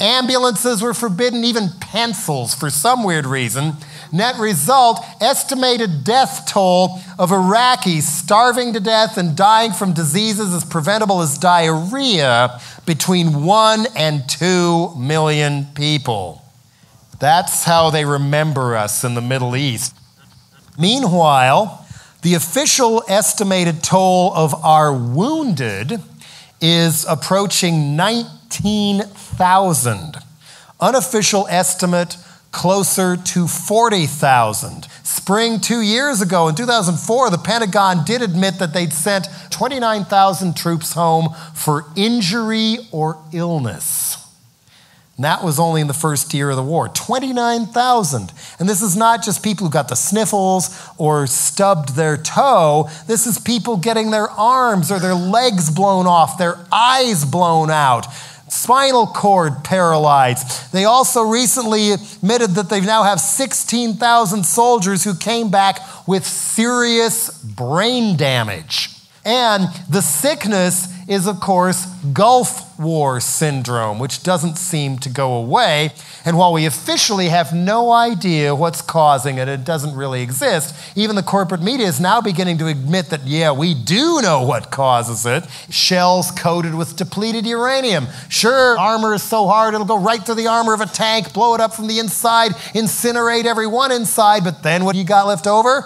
Ambulances were forbidden, even pencils for some weird reason. Net result, estimated death toll of Iraqis starving to death and dying from diseases as preventable as diarrhea, between 1 and 2 million people. That's how they remember us in the Middle East. Meanwhile, the official estimated toll of our wounded is approaching 19,000. Unofficial estimate, closer to 40,000. Spring 2 years ago, in 2004, the Pentagon did admit that they'd sent 29,000 troops home for injury or illness. And that was only in the first year of the war. 29,000. And this is not just people who got the sniffles or stubbed their toe. This is people getting their arms or their legs blown off, their eyes blown out, spinal cord paralyzed. They also recently admitted that they now have 16,000 soldiers who came back with serious brain damage. And the sickness is, of course, Gulf War syndrome, which doesn't seem to go away. And while we officially have no idea what's causing it, it doesn't really exist, even the corporate media is now beginning to admit that, yeah, we do know what causes it. Shells coated with depleted uranium. Sure, armor is so hard, it'll go right through the armor of a tank, blow it up from the inside, incinerate everyone inside, but then what do you got left over?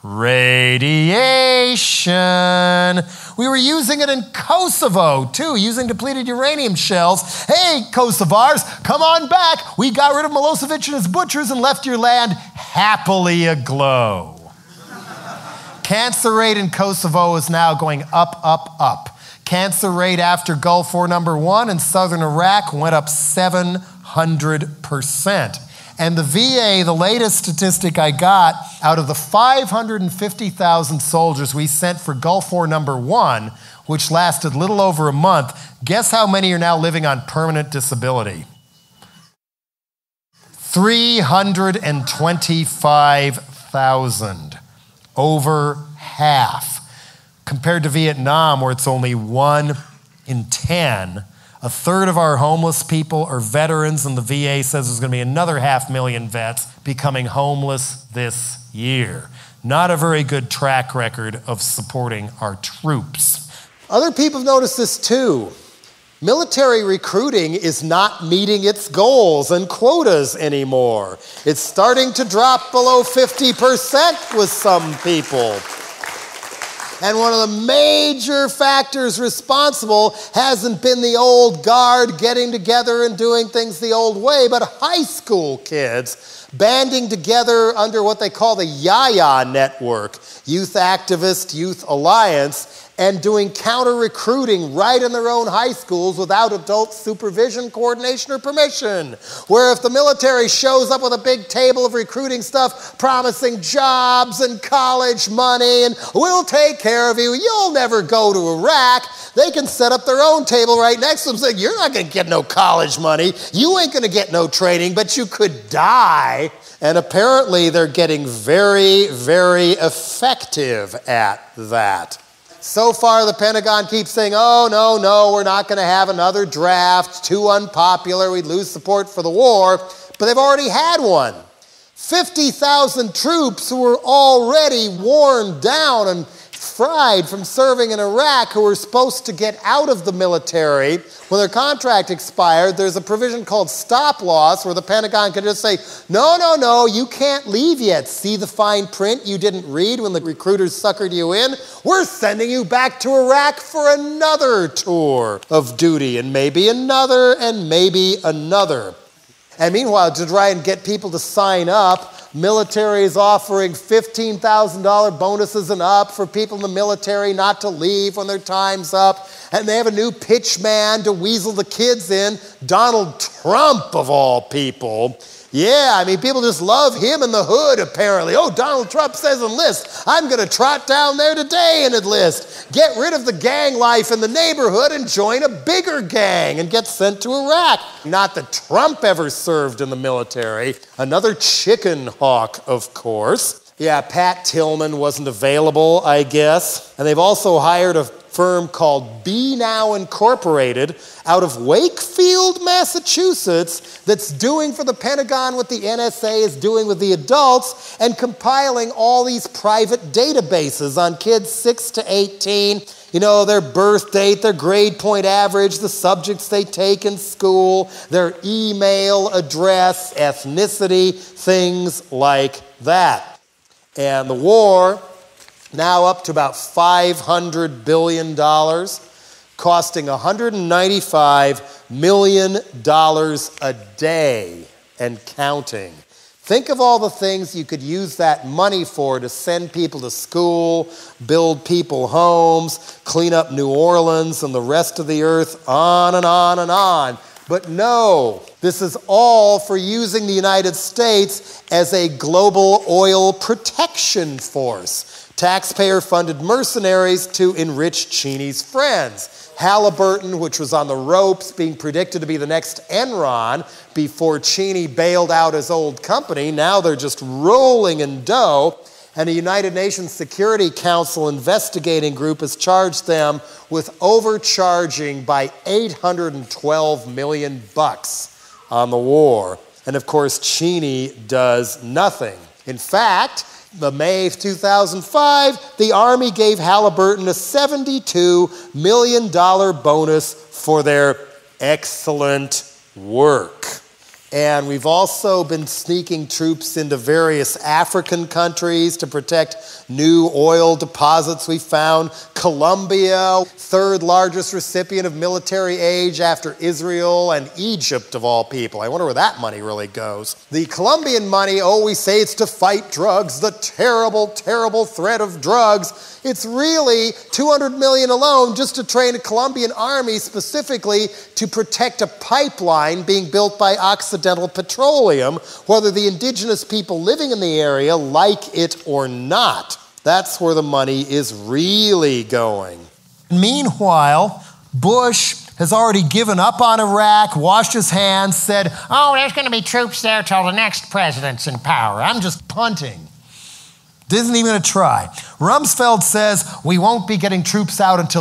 Radiation. We were using it in Kosovo, too, using depleted uranium shells. Hey, Kosovars, come on back. We got rid of Milosevic and his butchers and left your land happily aglow. Cancer rate in Kosovo is now going up, up, up. Cancer rate after Gulf War #1 in southern Iraq went up 700%. And the VA, the latest statistic I got, out of the 550,000 soldiers we sent for Gulf War #1, which lasted little over a month, guess how many are now living on permanent disability? 325,000. Over half. Compared to Vietnam, where it's only 1 in 10, a third of our homeless people are veterans, and the VA says there's going to be another 500,000 vets becoming homeless this year. Not a very good track record of supporting our troops. Other people have noticed this too. Military recruiting is not meeting its goals and quotas anymore. It's starting to drop below 50% with some people. And one of the major factors responsible hasn't been the old guard getting together and doing things the old way, but high school kids banding together under what they call the Yaya Network, Youth Activist Youth Alliance, and doing counter-recruiting right in their own high schools without adult supervision, coordination, or permission. Where if the military shows up with a big table of recruiting stuff, promising jobs and college money, and we'll take care of you, you'll never go to Iraq, they can set up their own table right next to them saying, you're not going to get no college money, you ain't going to get no training, but you could die. And apparently they're getting very, very effective at that. So far, the Pentagon keeps saying, oh, no, we're not going to have another draft, too unpopular, we'd lose support for the war. But they've already had one. 50,000 troops who were already worn down and fried from serving in Iraq who were supposed to get out of the military. When their contract expired, there's a provision called stop loss where the Pentagon can just say, no, you can't leave yet. See the fine print you didn't read when the recruiters suckered you in? We're sending you back to Iraq for another tour of duty, and maybe another, and maybe another. And meanwhile, to try and get people to sign up, military is offering $15,000 bonuses and up for people in the military not to leave when their time's up. And they have a new pitch man to weasel the kids in, Donald Trump of all people. Yeah, I mean, people just love him in the hood, apparently. Oh, Donald Trump says enlist. I'm going to trot down there today and enlist. Get rid of the gang life in the neighborhood and join a bigger gang and get sent to Iraq. Not that Trump ever served in the military. Another chicken hawk, of course. Yeah, Pat Tillman wasn't available, I guess. And they've also hired a firm called Be Now Incorporated out of Wakefield, Springfield, Massachusetts, that's doing for the Pentagon what the NSA is doing with the adults and compiling all these private databases on kids 6 to 18, you know, their birth date, their grade point average, the subjects they take in school, their email address, ethnicity, things like that. And the war, now up to about $500 billion, costing $195 million a day and counting. Think of all the things you could use that money for to send people to school, build people homes, clean up New Orleans and the rest of the earth, on and on and on. But no, this is all for using the United States as a global oil protection force. Taxpayer-funded mercenaries to enrich Cheney's friends. Halliburton, which was on the ropes, being predicted to be the next Enron before Cheney bailed out his old company. Now they're just rolling in dough. And a United Nations Security Council investigating group has charged them with overcharging by $812 million on the war. And of course, Cheney does nothing. In fact, the May of 2005, the Army gave Halliburton a $72 million bonus for their excellent work. And we've also been sneaking troops into various African countries to protect new oil deposits we found. Colombia, third largest recipient of military aid after Israel and Egypt, of all people. I wonder where that money really goes. The Colombian money, we say it's to fight drugs, the terrible, terrible threat of drugs. It's really $200 million alone just to train a Colombian army specifically to protect a pipeline being built by Occidental Petroleum, whether the indigenous people living in the area like it or not. That's where the money is really going. Meanwhile, Bush has already given up on Iraq, washed his hands, said, oh, there's going to be troops there till the next president's in power. I'm just punting. Isn't even going to try. Rumsfeld says we won't be getting troops out until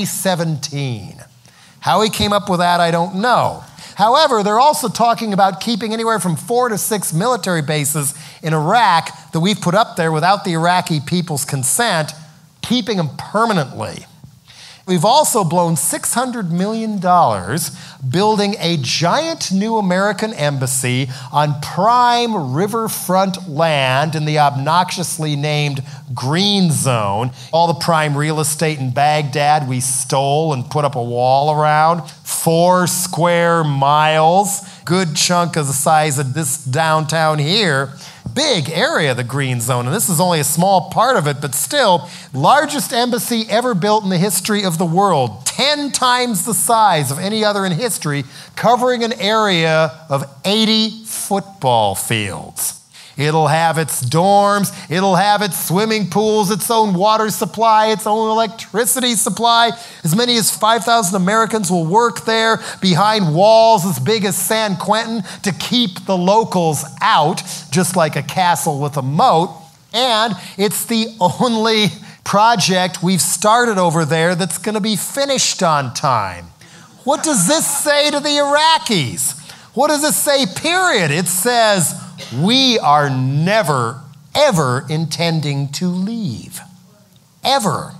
2017. How he came up with that, I don't know. However, they're also talking about keeping anywhere from 4 to 6 military bases in Iraq that we've put up there without the Iraqi people's consent, keeping them permanently. We've also blown $600 million building a giant new American embassy on prime riverfront land in the obnoxiously named Green Zone. All the prime real estate in Baghdad we stole and put up a wall around. 4 square miles, good chunk of the size of this downtown here. Big area, the Green Zone, and this is only a small part of it, but still, largest embassy ever built in the history of the world, 10 times the size of any other in history, covering an area of 80 football fields. It'll have its dorms, it'll have its swimming pools, its own water supply, its own electricity supply. As many as 5,000 Americans will work there behind walls as big as San Quentin to keep the locals out, just like a castle with a moat. And it's the only project we've started over there that's going to be finished on time. What does this say to the Iraqis? What does it say, period? It says, we are never, ever intending to leave. Ever.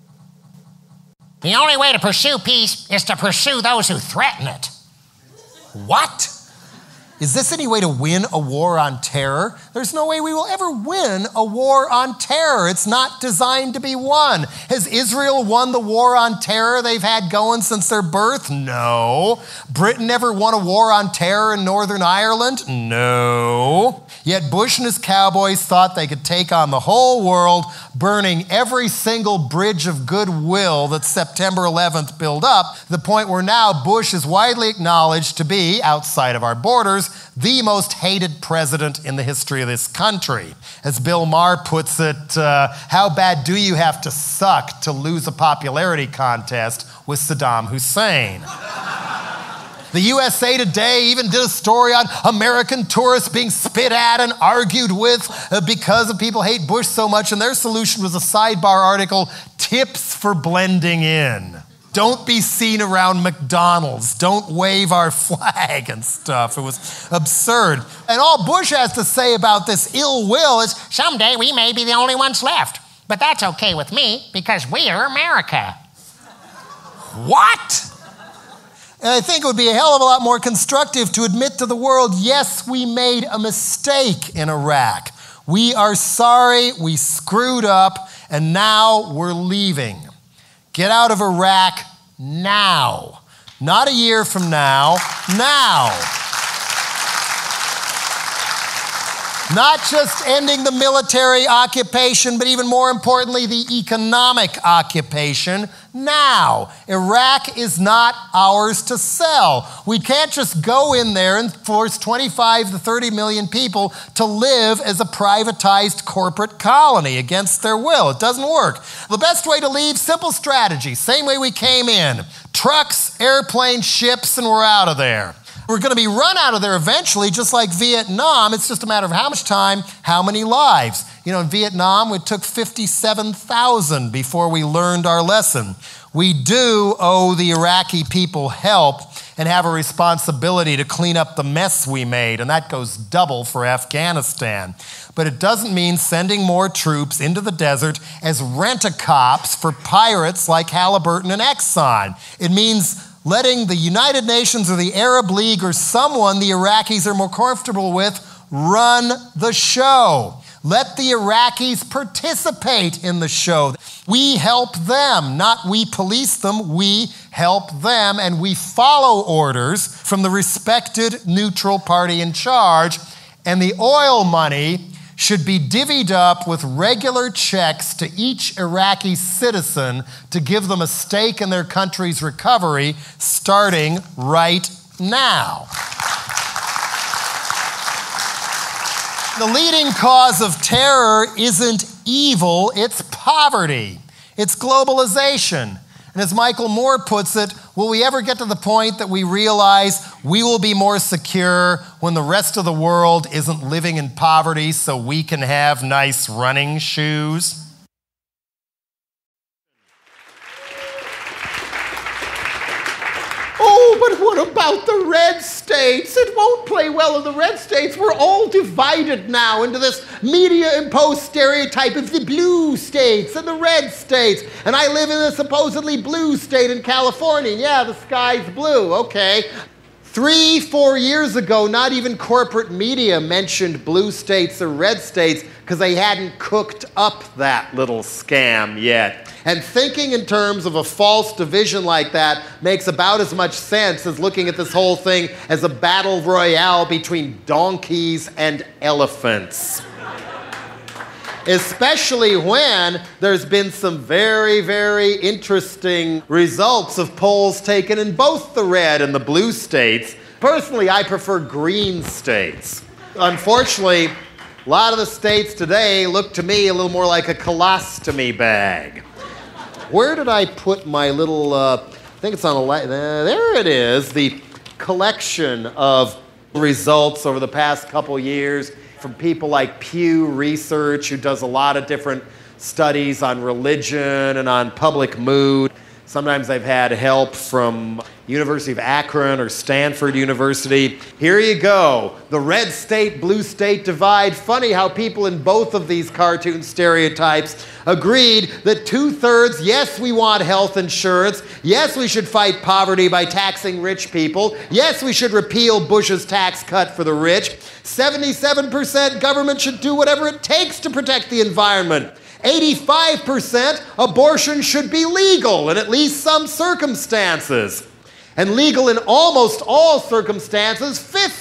The only way to pursue peace is to pursue those who threaten it. What? Is this any way to win a war on terror? There's no way we will ever win a war on terror. It's not designed to be won. Has Israel won the war on terror they've had going since their birth? No. Britain ever won a war on terror in Northern Ireland? No. Yet Bush and his cowboys thought they could take on the whole world, burning every single bridge of goodwill that September 11th built up, to the point where now Bush is widely acknowledged to be, outside of our borders, the most hated president in the history of this country. As Bill Maher puts it, how bad do you have to suck to lose a popularity contest with Saddam Hussein? The USA Today even did a story on American tourists being spit at and argued with because of people hate Bush so much, and their solution was a sidebar article, Tips for Blending In. Don't be seen around McDonald's. Don't wave our flag and stuff. It was absurd. And all Bush has to say about this ill will is, someday we may be the only ones left. But that's okay with me because we are America. what? And I think it would be a hell of a lot more constructive to admit to the world, yes, we made a mistake in Iraq. We are sorry, we screwed up, and now we're leaving. Get out of Iraq now. Not a year from now, now. Not just ending the military occupation, but even more importantly, the economic occupation now. Iraq is not ours to sell. We can't just go in there and force 25 to 30 million people to live as a privatized corporate colony against their will. It doesn't work. The best way to leave, simple strategy. Same way we came in. Trucks, airplanes, ships, and we're out of there. We're going to be run out of there eventually, just like Vietnam. It's just a matter of how much time, how many lives. You know, in Vietnam, it took 57,000 before we learned our lesson. We do owe the Iraqi people help and have a responsibility to clean up the mess we made, and that goes double for Afghanistan. But it doesn't mean sending more troops into the desert as rent-a-cops for pirates like Halliburton and Exxon. It means letting the United Nations or the Arab League or someone the Iraqis are more comfortable with run the show. Let the Iraqis participate in the show. We help them, not we police them. We help them, and we follow orders from the respected neutral party in charge. And the oil money should be divvied up with regular checks to each Iraqi citizen to give them a stake in their country's recovery, starting right now. The leading cause of terror isn't evil, it's poverty. It's globalization. And as Michael Moore puts it, will we ever get to the point that we realize we will be more secure when the rest of the world isn't living in poverty so we can have nice running shoes? Oh, but what about the red states? It won't play well in the red states. We're all divided now into this media-imposed stereotype of the blue states and the red states. And I live in a supposedly blue state in California. Yeah, the sky's blue, okay. 3-4 years ago, not even corporate media mentioned blue states or red states because they hadn't cooked up that little scam yet. And thinking in terms of a false division like that makes about as much sense as looking at this whole thing as a battle royale between donkeys and elephants. Especially when there's been some very, very interesting results of polls taken in both the red and the blue states. Personally, I prefer green states. Unfortunately, a lot of the states today look to me a little more like a colostomy bag. Where did I put my little, I think it's on a, there it is, the collection of results over the past couple years from people like Pew Research, who does a lot of different studies on religion and on public mood. Sometimes I've had help from University of Akron or Stanford University. Here you go. The red state, blue state divide. Funny how people in both of these cartoon stereotypes agreed that 2/3, yes, we want health insurance. Yes, we should fight poverty by taxing rich people. Yes, we should repeal Bush's tax cut for the rich. 77% government should do whatever it takes to protect the environment. 85% abortion should be legal in at least some circumstances. And legal in almost all circumstances,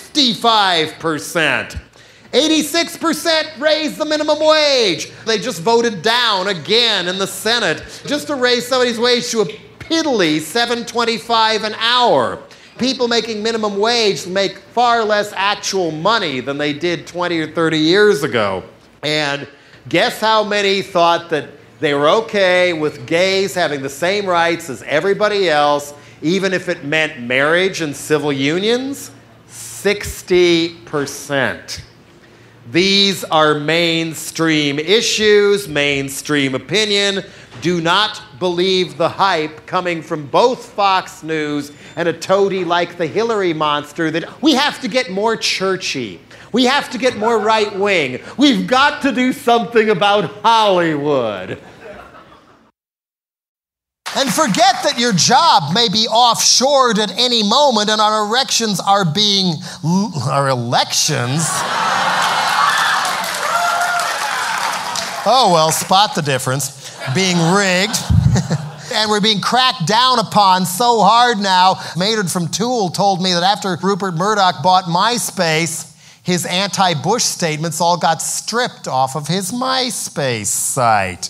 55%. 86% raise the minimum wage. They just voted down again in the Senate just to raise somebody's wage to a piddly $7.25 an hour. People making minimum wage make far less actual money than they did 20 or 30 years ago. And guess how many thought that they were okay with gays having the same rights as everybody else, even if it meant marriage and civil unions? 60%. These are mainstream issues, mainstream opinion. Do not believe the hype coming from both Fox News and a toady like the Hillary monster that we have to get more churchy. We have to get more right-wing. We've got to do something about Hollywood. And forget that your job may be offshored at any moment and our elections are being... Our elections? Oh, well, spot the difference. Being rigged. And we're being cracked down upon so hard now. Maynard from Tool told me that after Rupert Murdoch bought MySpace, his anti-Bush statements all got stripped off of his MySpace site.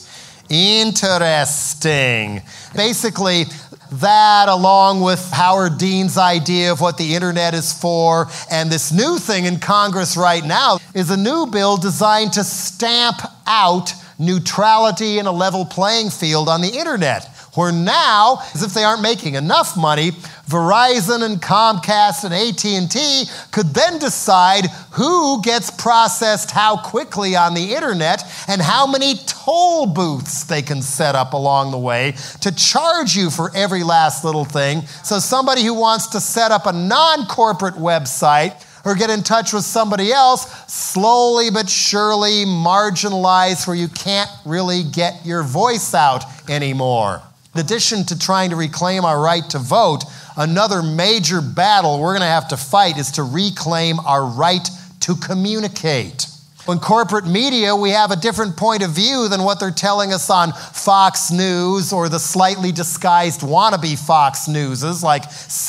Interesting. Basically, that along with Howard Dean's idea of what the internet is for, and this new thing in Congress right now is a new bill designed to stamp out neutrality and a level playing field on the internet, where now, as if they aren't making enough money, Verizon and Comcast and AT&T could then decide who gets processed how quickly on the internet and how many toll booths they can set up along the way to charge you for every last little thing. So somebody who wants to set up a non-corporate website or get in touch with somebody else, slowly but surely marginalized where you can't really get your voice out anymore. In addition to trying to reclaim our right to vote, another major battle we're going to have to fight is to reclaim our right to communicate. In corporate media, we have a different point of view than what they're telling us on Fox News or the slightly disguised wannabe Fox Newses like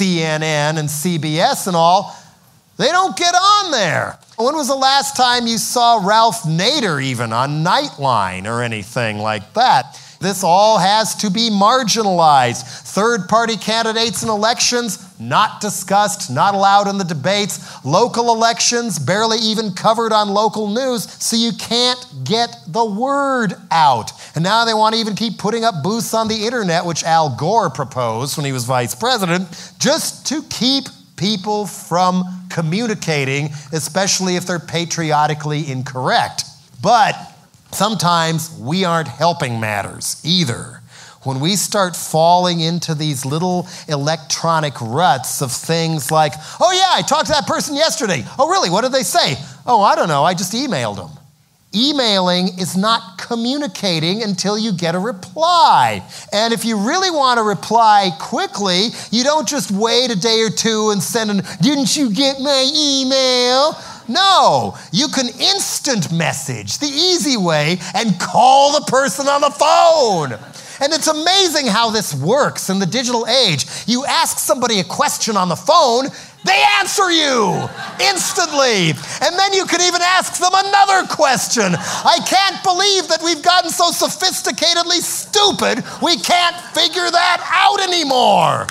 CNN and CBS and all. They don't get on there. When was the last time you saw Ralph Nader even on Nightline or anything like that? This all has to be marginalized. Third-party candidates in elections, not discussed, not allowed in the debates. Local elections, barely even covered on local news, so you can't get the word out. And now they want to even keep putting up booths on the internet, which Al Gore proposed when he was vice president, just to keep people from communicating, especially if they're patriotically incorrect. But sometimes we aren't helping matters either. When we start falling into these little electronic ruts of things like, oh yeah, I talked to that person yesterday. Oh really, what did they say? Oh, I don't know, I just emailed them. Emailing is not communicating until you get a reply. And if you really want to reply quickly, you don't just wait a day or two and send an, didn't you get my email? No, you can instant message, the easy way, and call the person on the phone. And it's amazing how this works in the digital age. You ask somebody a question on the phone, they answer you instantly. And then you can even ask them another question. I can't believe that we've gotten so sophisticatedly stupid, we can't figure that out anymore.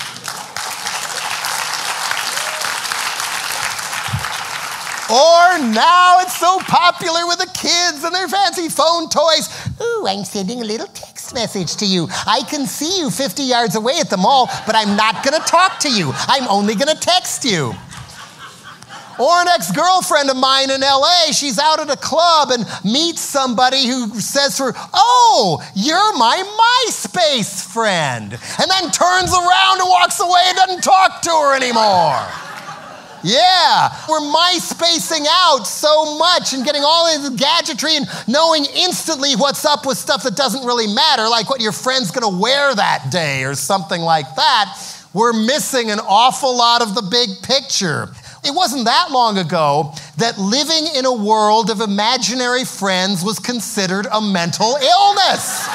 Or now it's so popular with the kids and their fancy phone toys. Ooh, I'm sending a little text message to you. I can see you 50 yards away at the mall, but I'm not going to talk to you. I'm only going to text you. Or an ex-girlfriend of mine in LA, she's out at a club and meets somebody who says to her, oh, you're my MySpace friend. And then turns around and walks away and doesn't talk to her anymore. Yeah, we're MySpacing out so much and getting all this gadgetry and knowing instantly what's up with stuff that doesn't really matter, like what your friend's gonna wear that day or something like that. We're missing an awful lot of the big picture. It wasn't that long ago that living in a world of imaginary friends was considered a mental illness.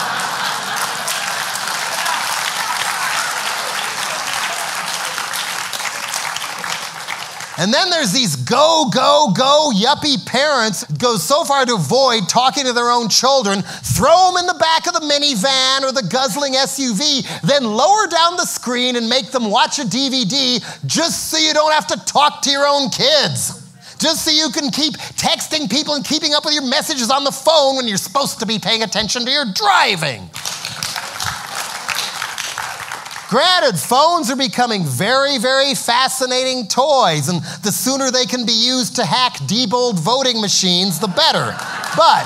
And then there's these go yuppie parents go so far to avoid talking to their own children, throw them in the back of the minivan or the guzzling SUV, then lower down the screen and make them watch a DVD just so you don't have to talk to your own kids. Just so you can keep texting people and keeping up with your messages on the phone when you're supposed to be paying attention to your driving. Granted, phones are becoming very, very fascinating toys, and the sooner they can be used to hack Diebold voting machines, the better. But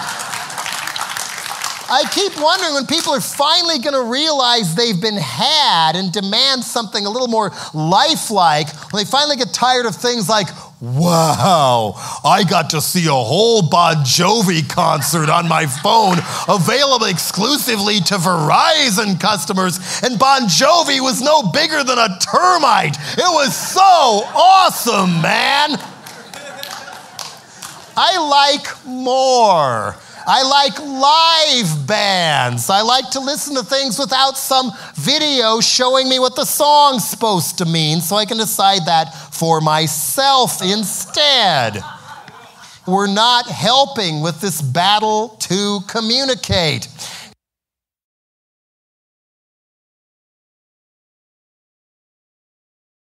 I keep wondering when people are finally going to realize they've been had and demand something a little more lifelike, when they finally get tired of things like, wow, I got to see a whole Bon Jovi concert on my phone, available exclusively to Verizon customers, and Bon Jovi was no bigger than a termite. It was so awesome, man. I like more. I like live bands. I like to listen to things without some video showing me what the song's supposed to mean so I can decide that for myself instead. We're not helping with this battle to communicate.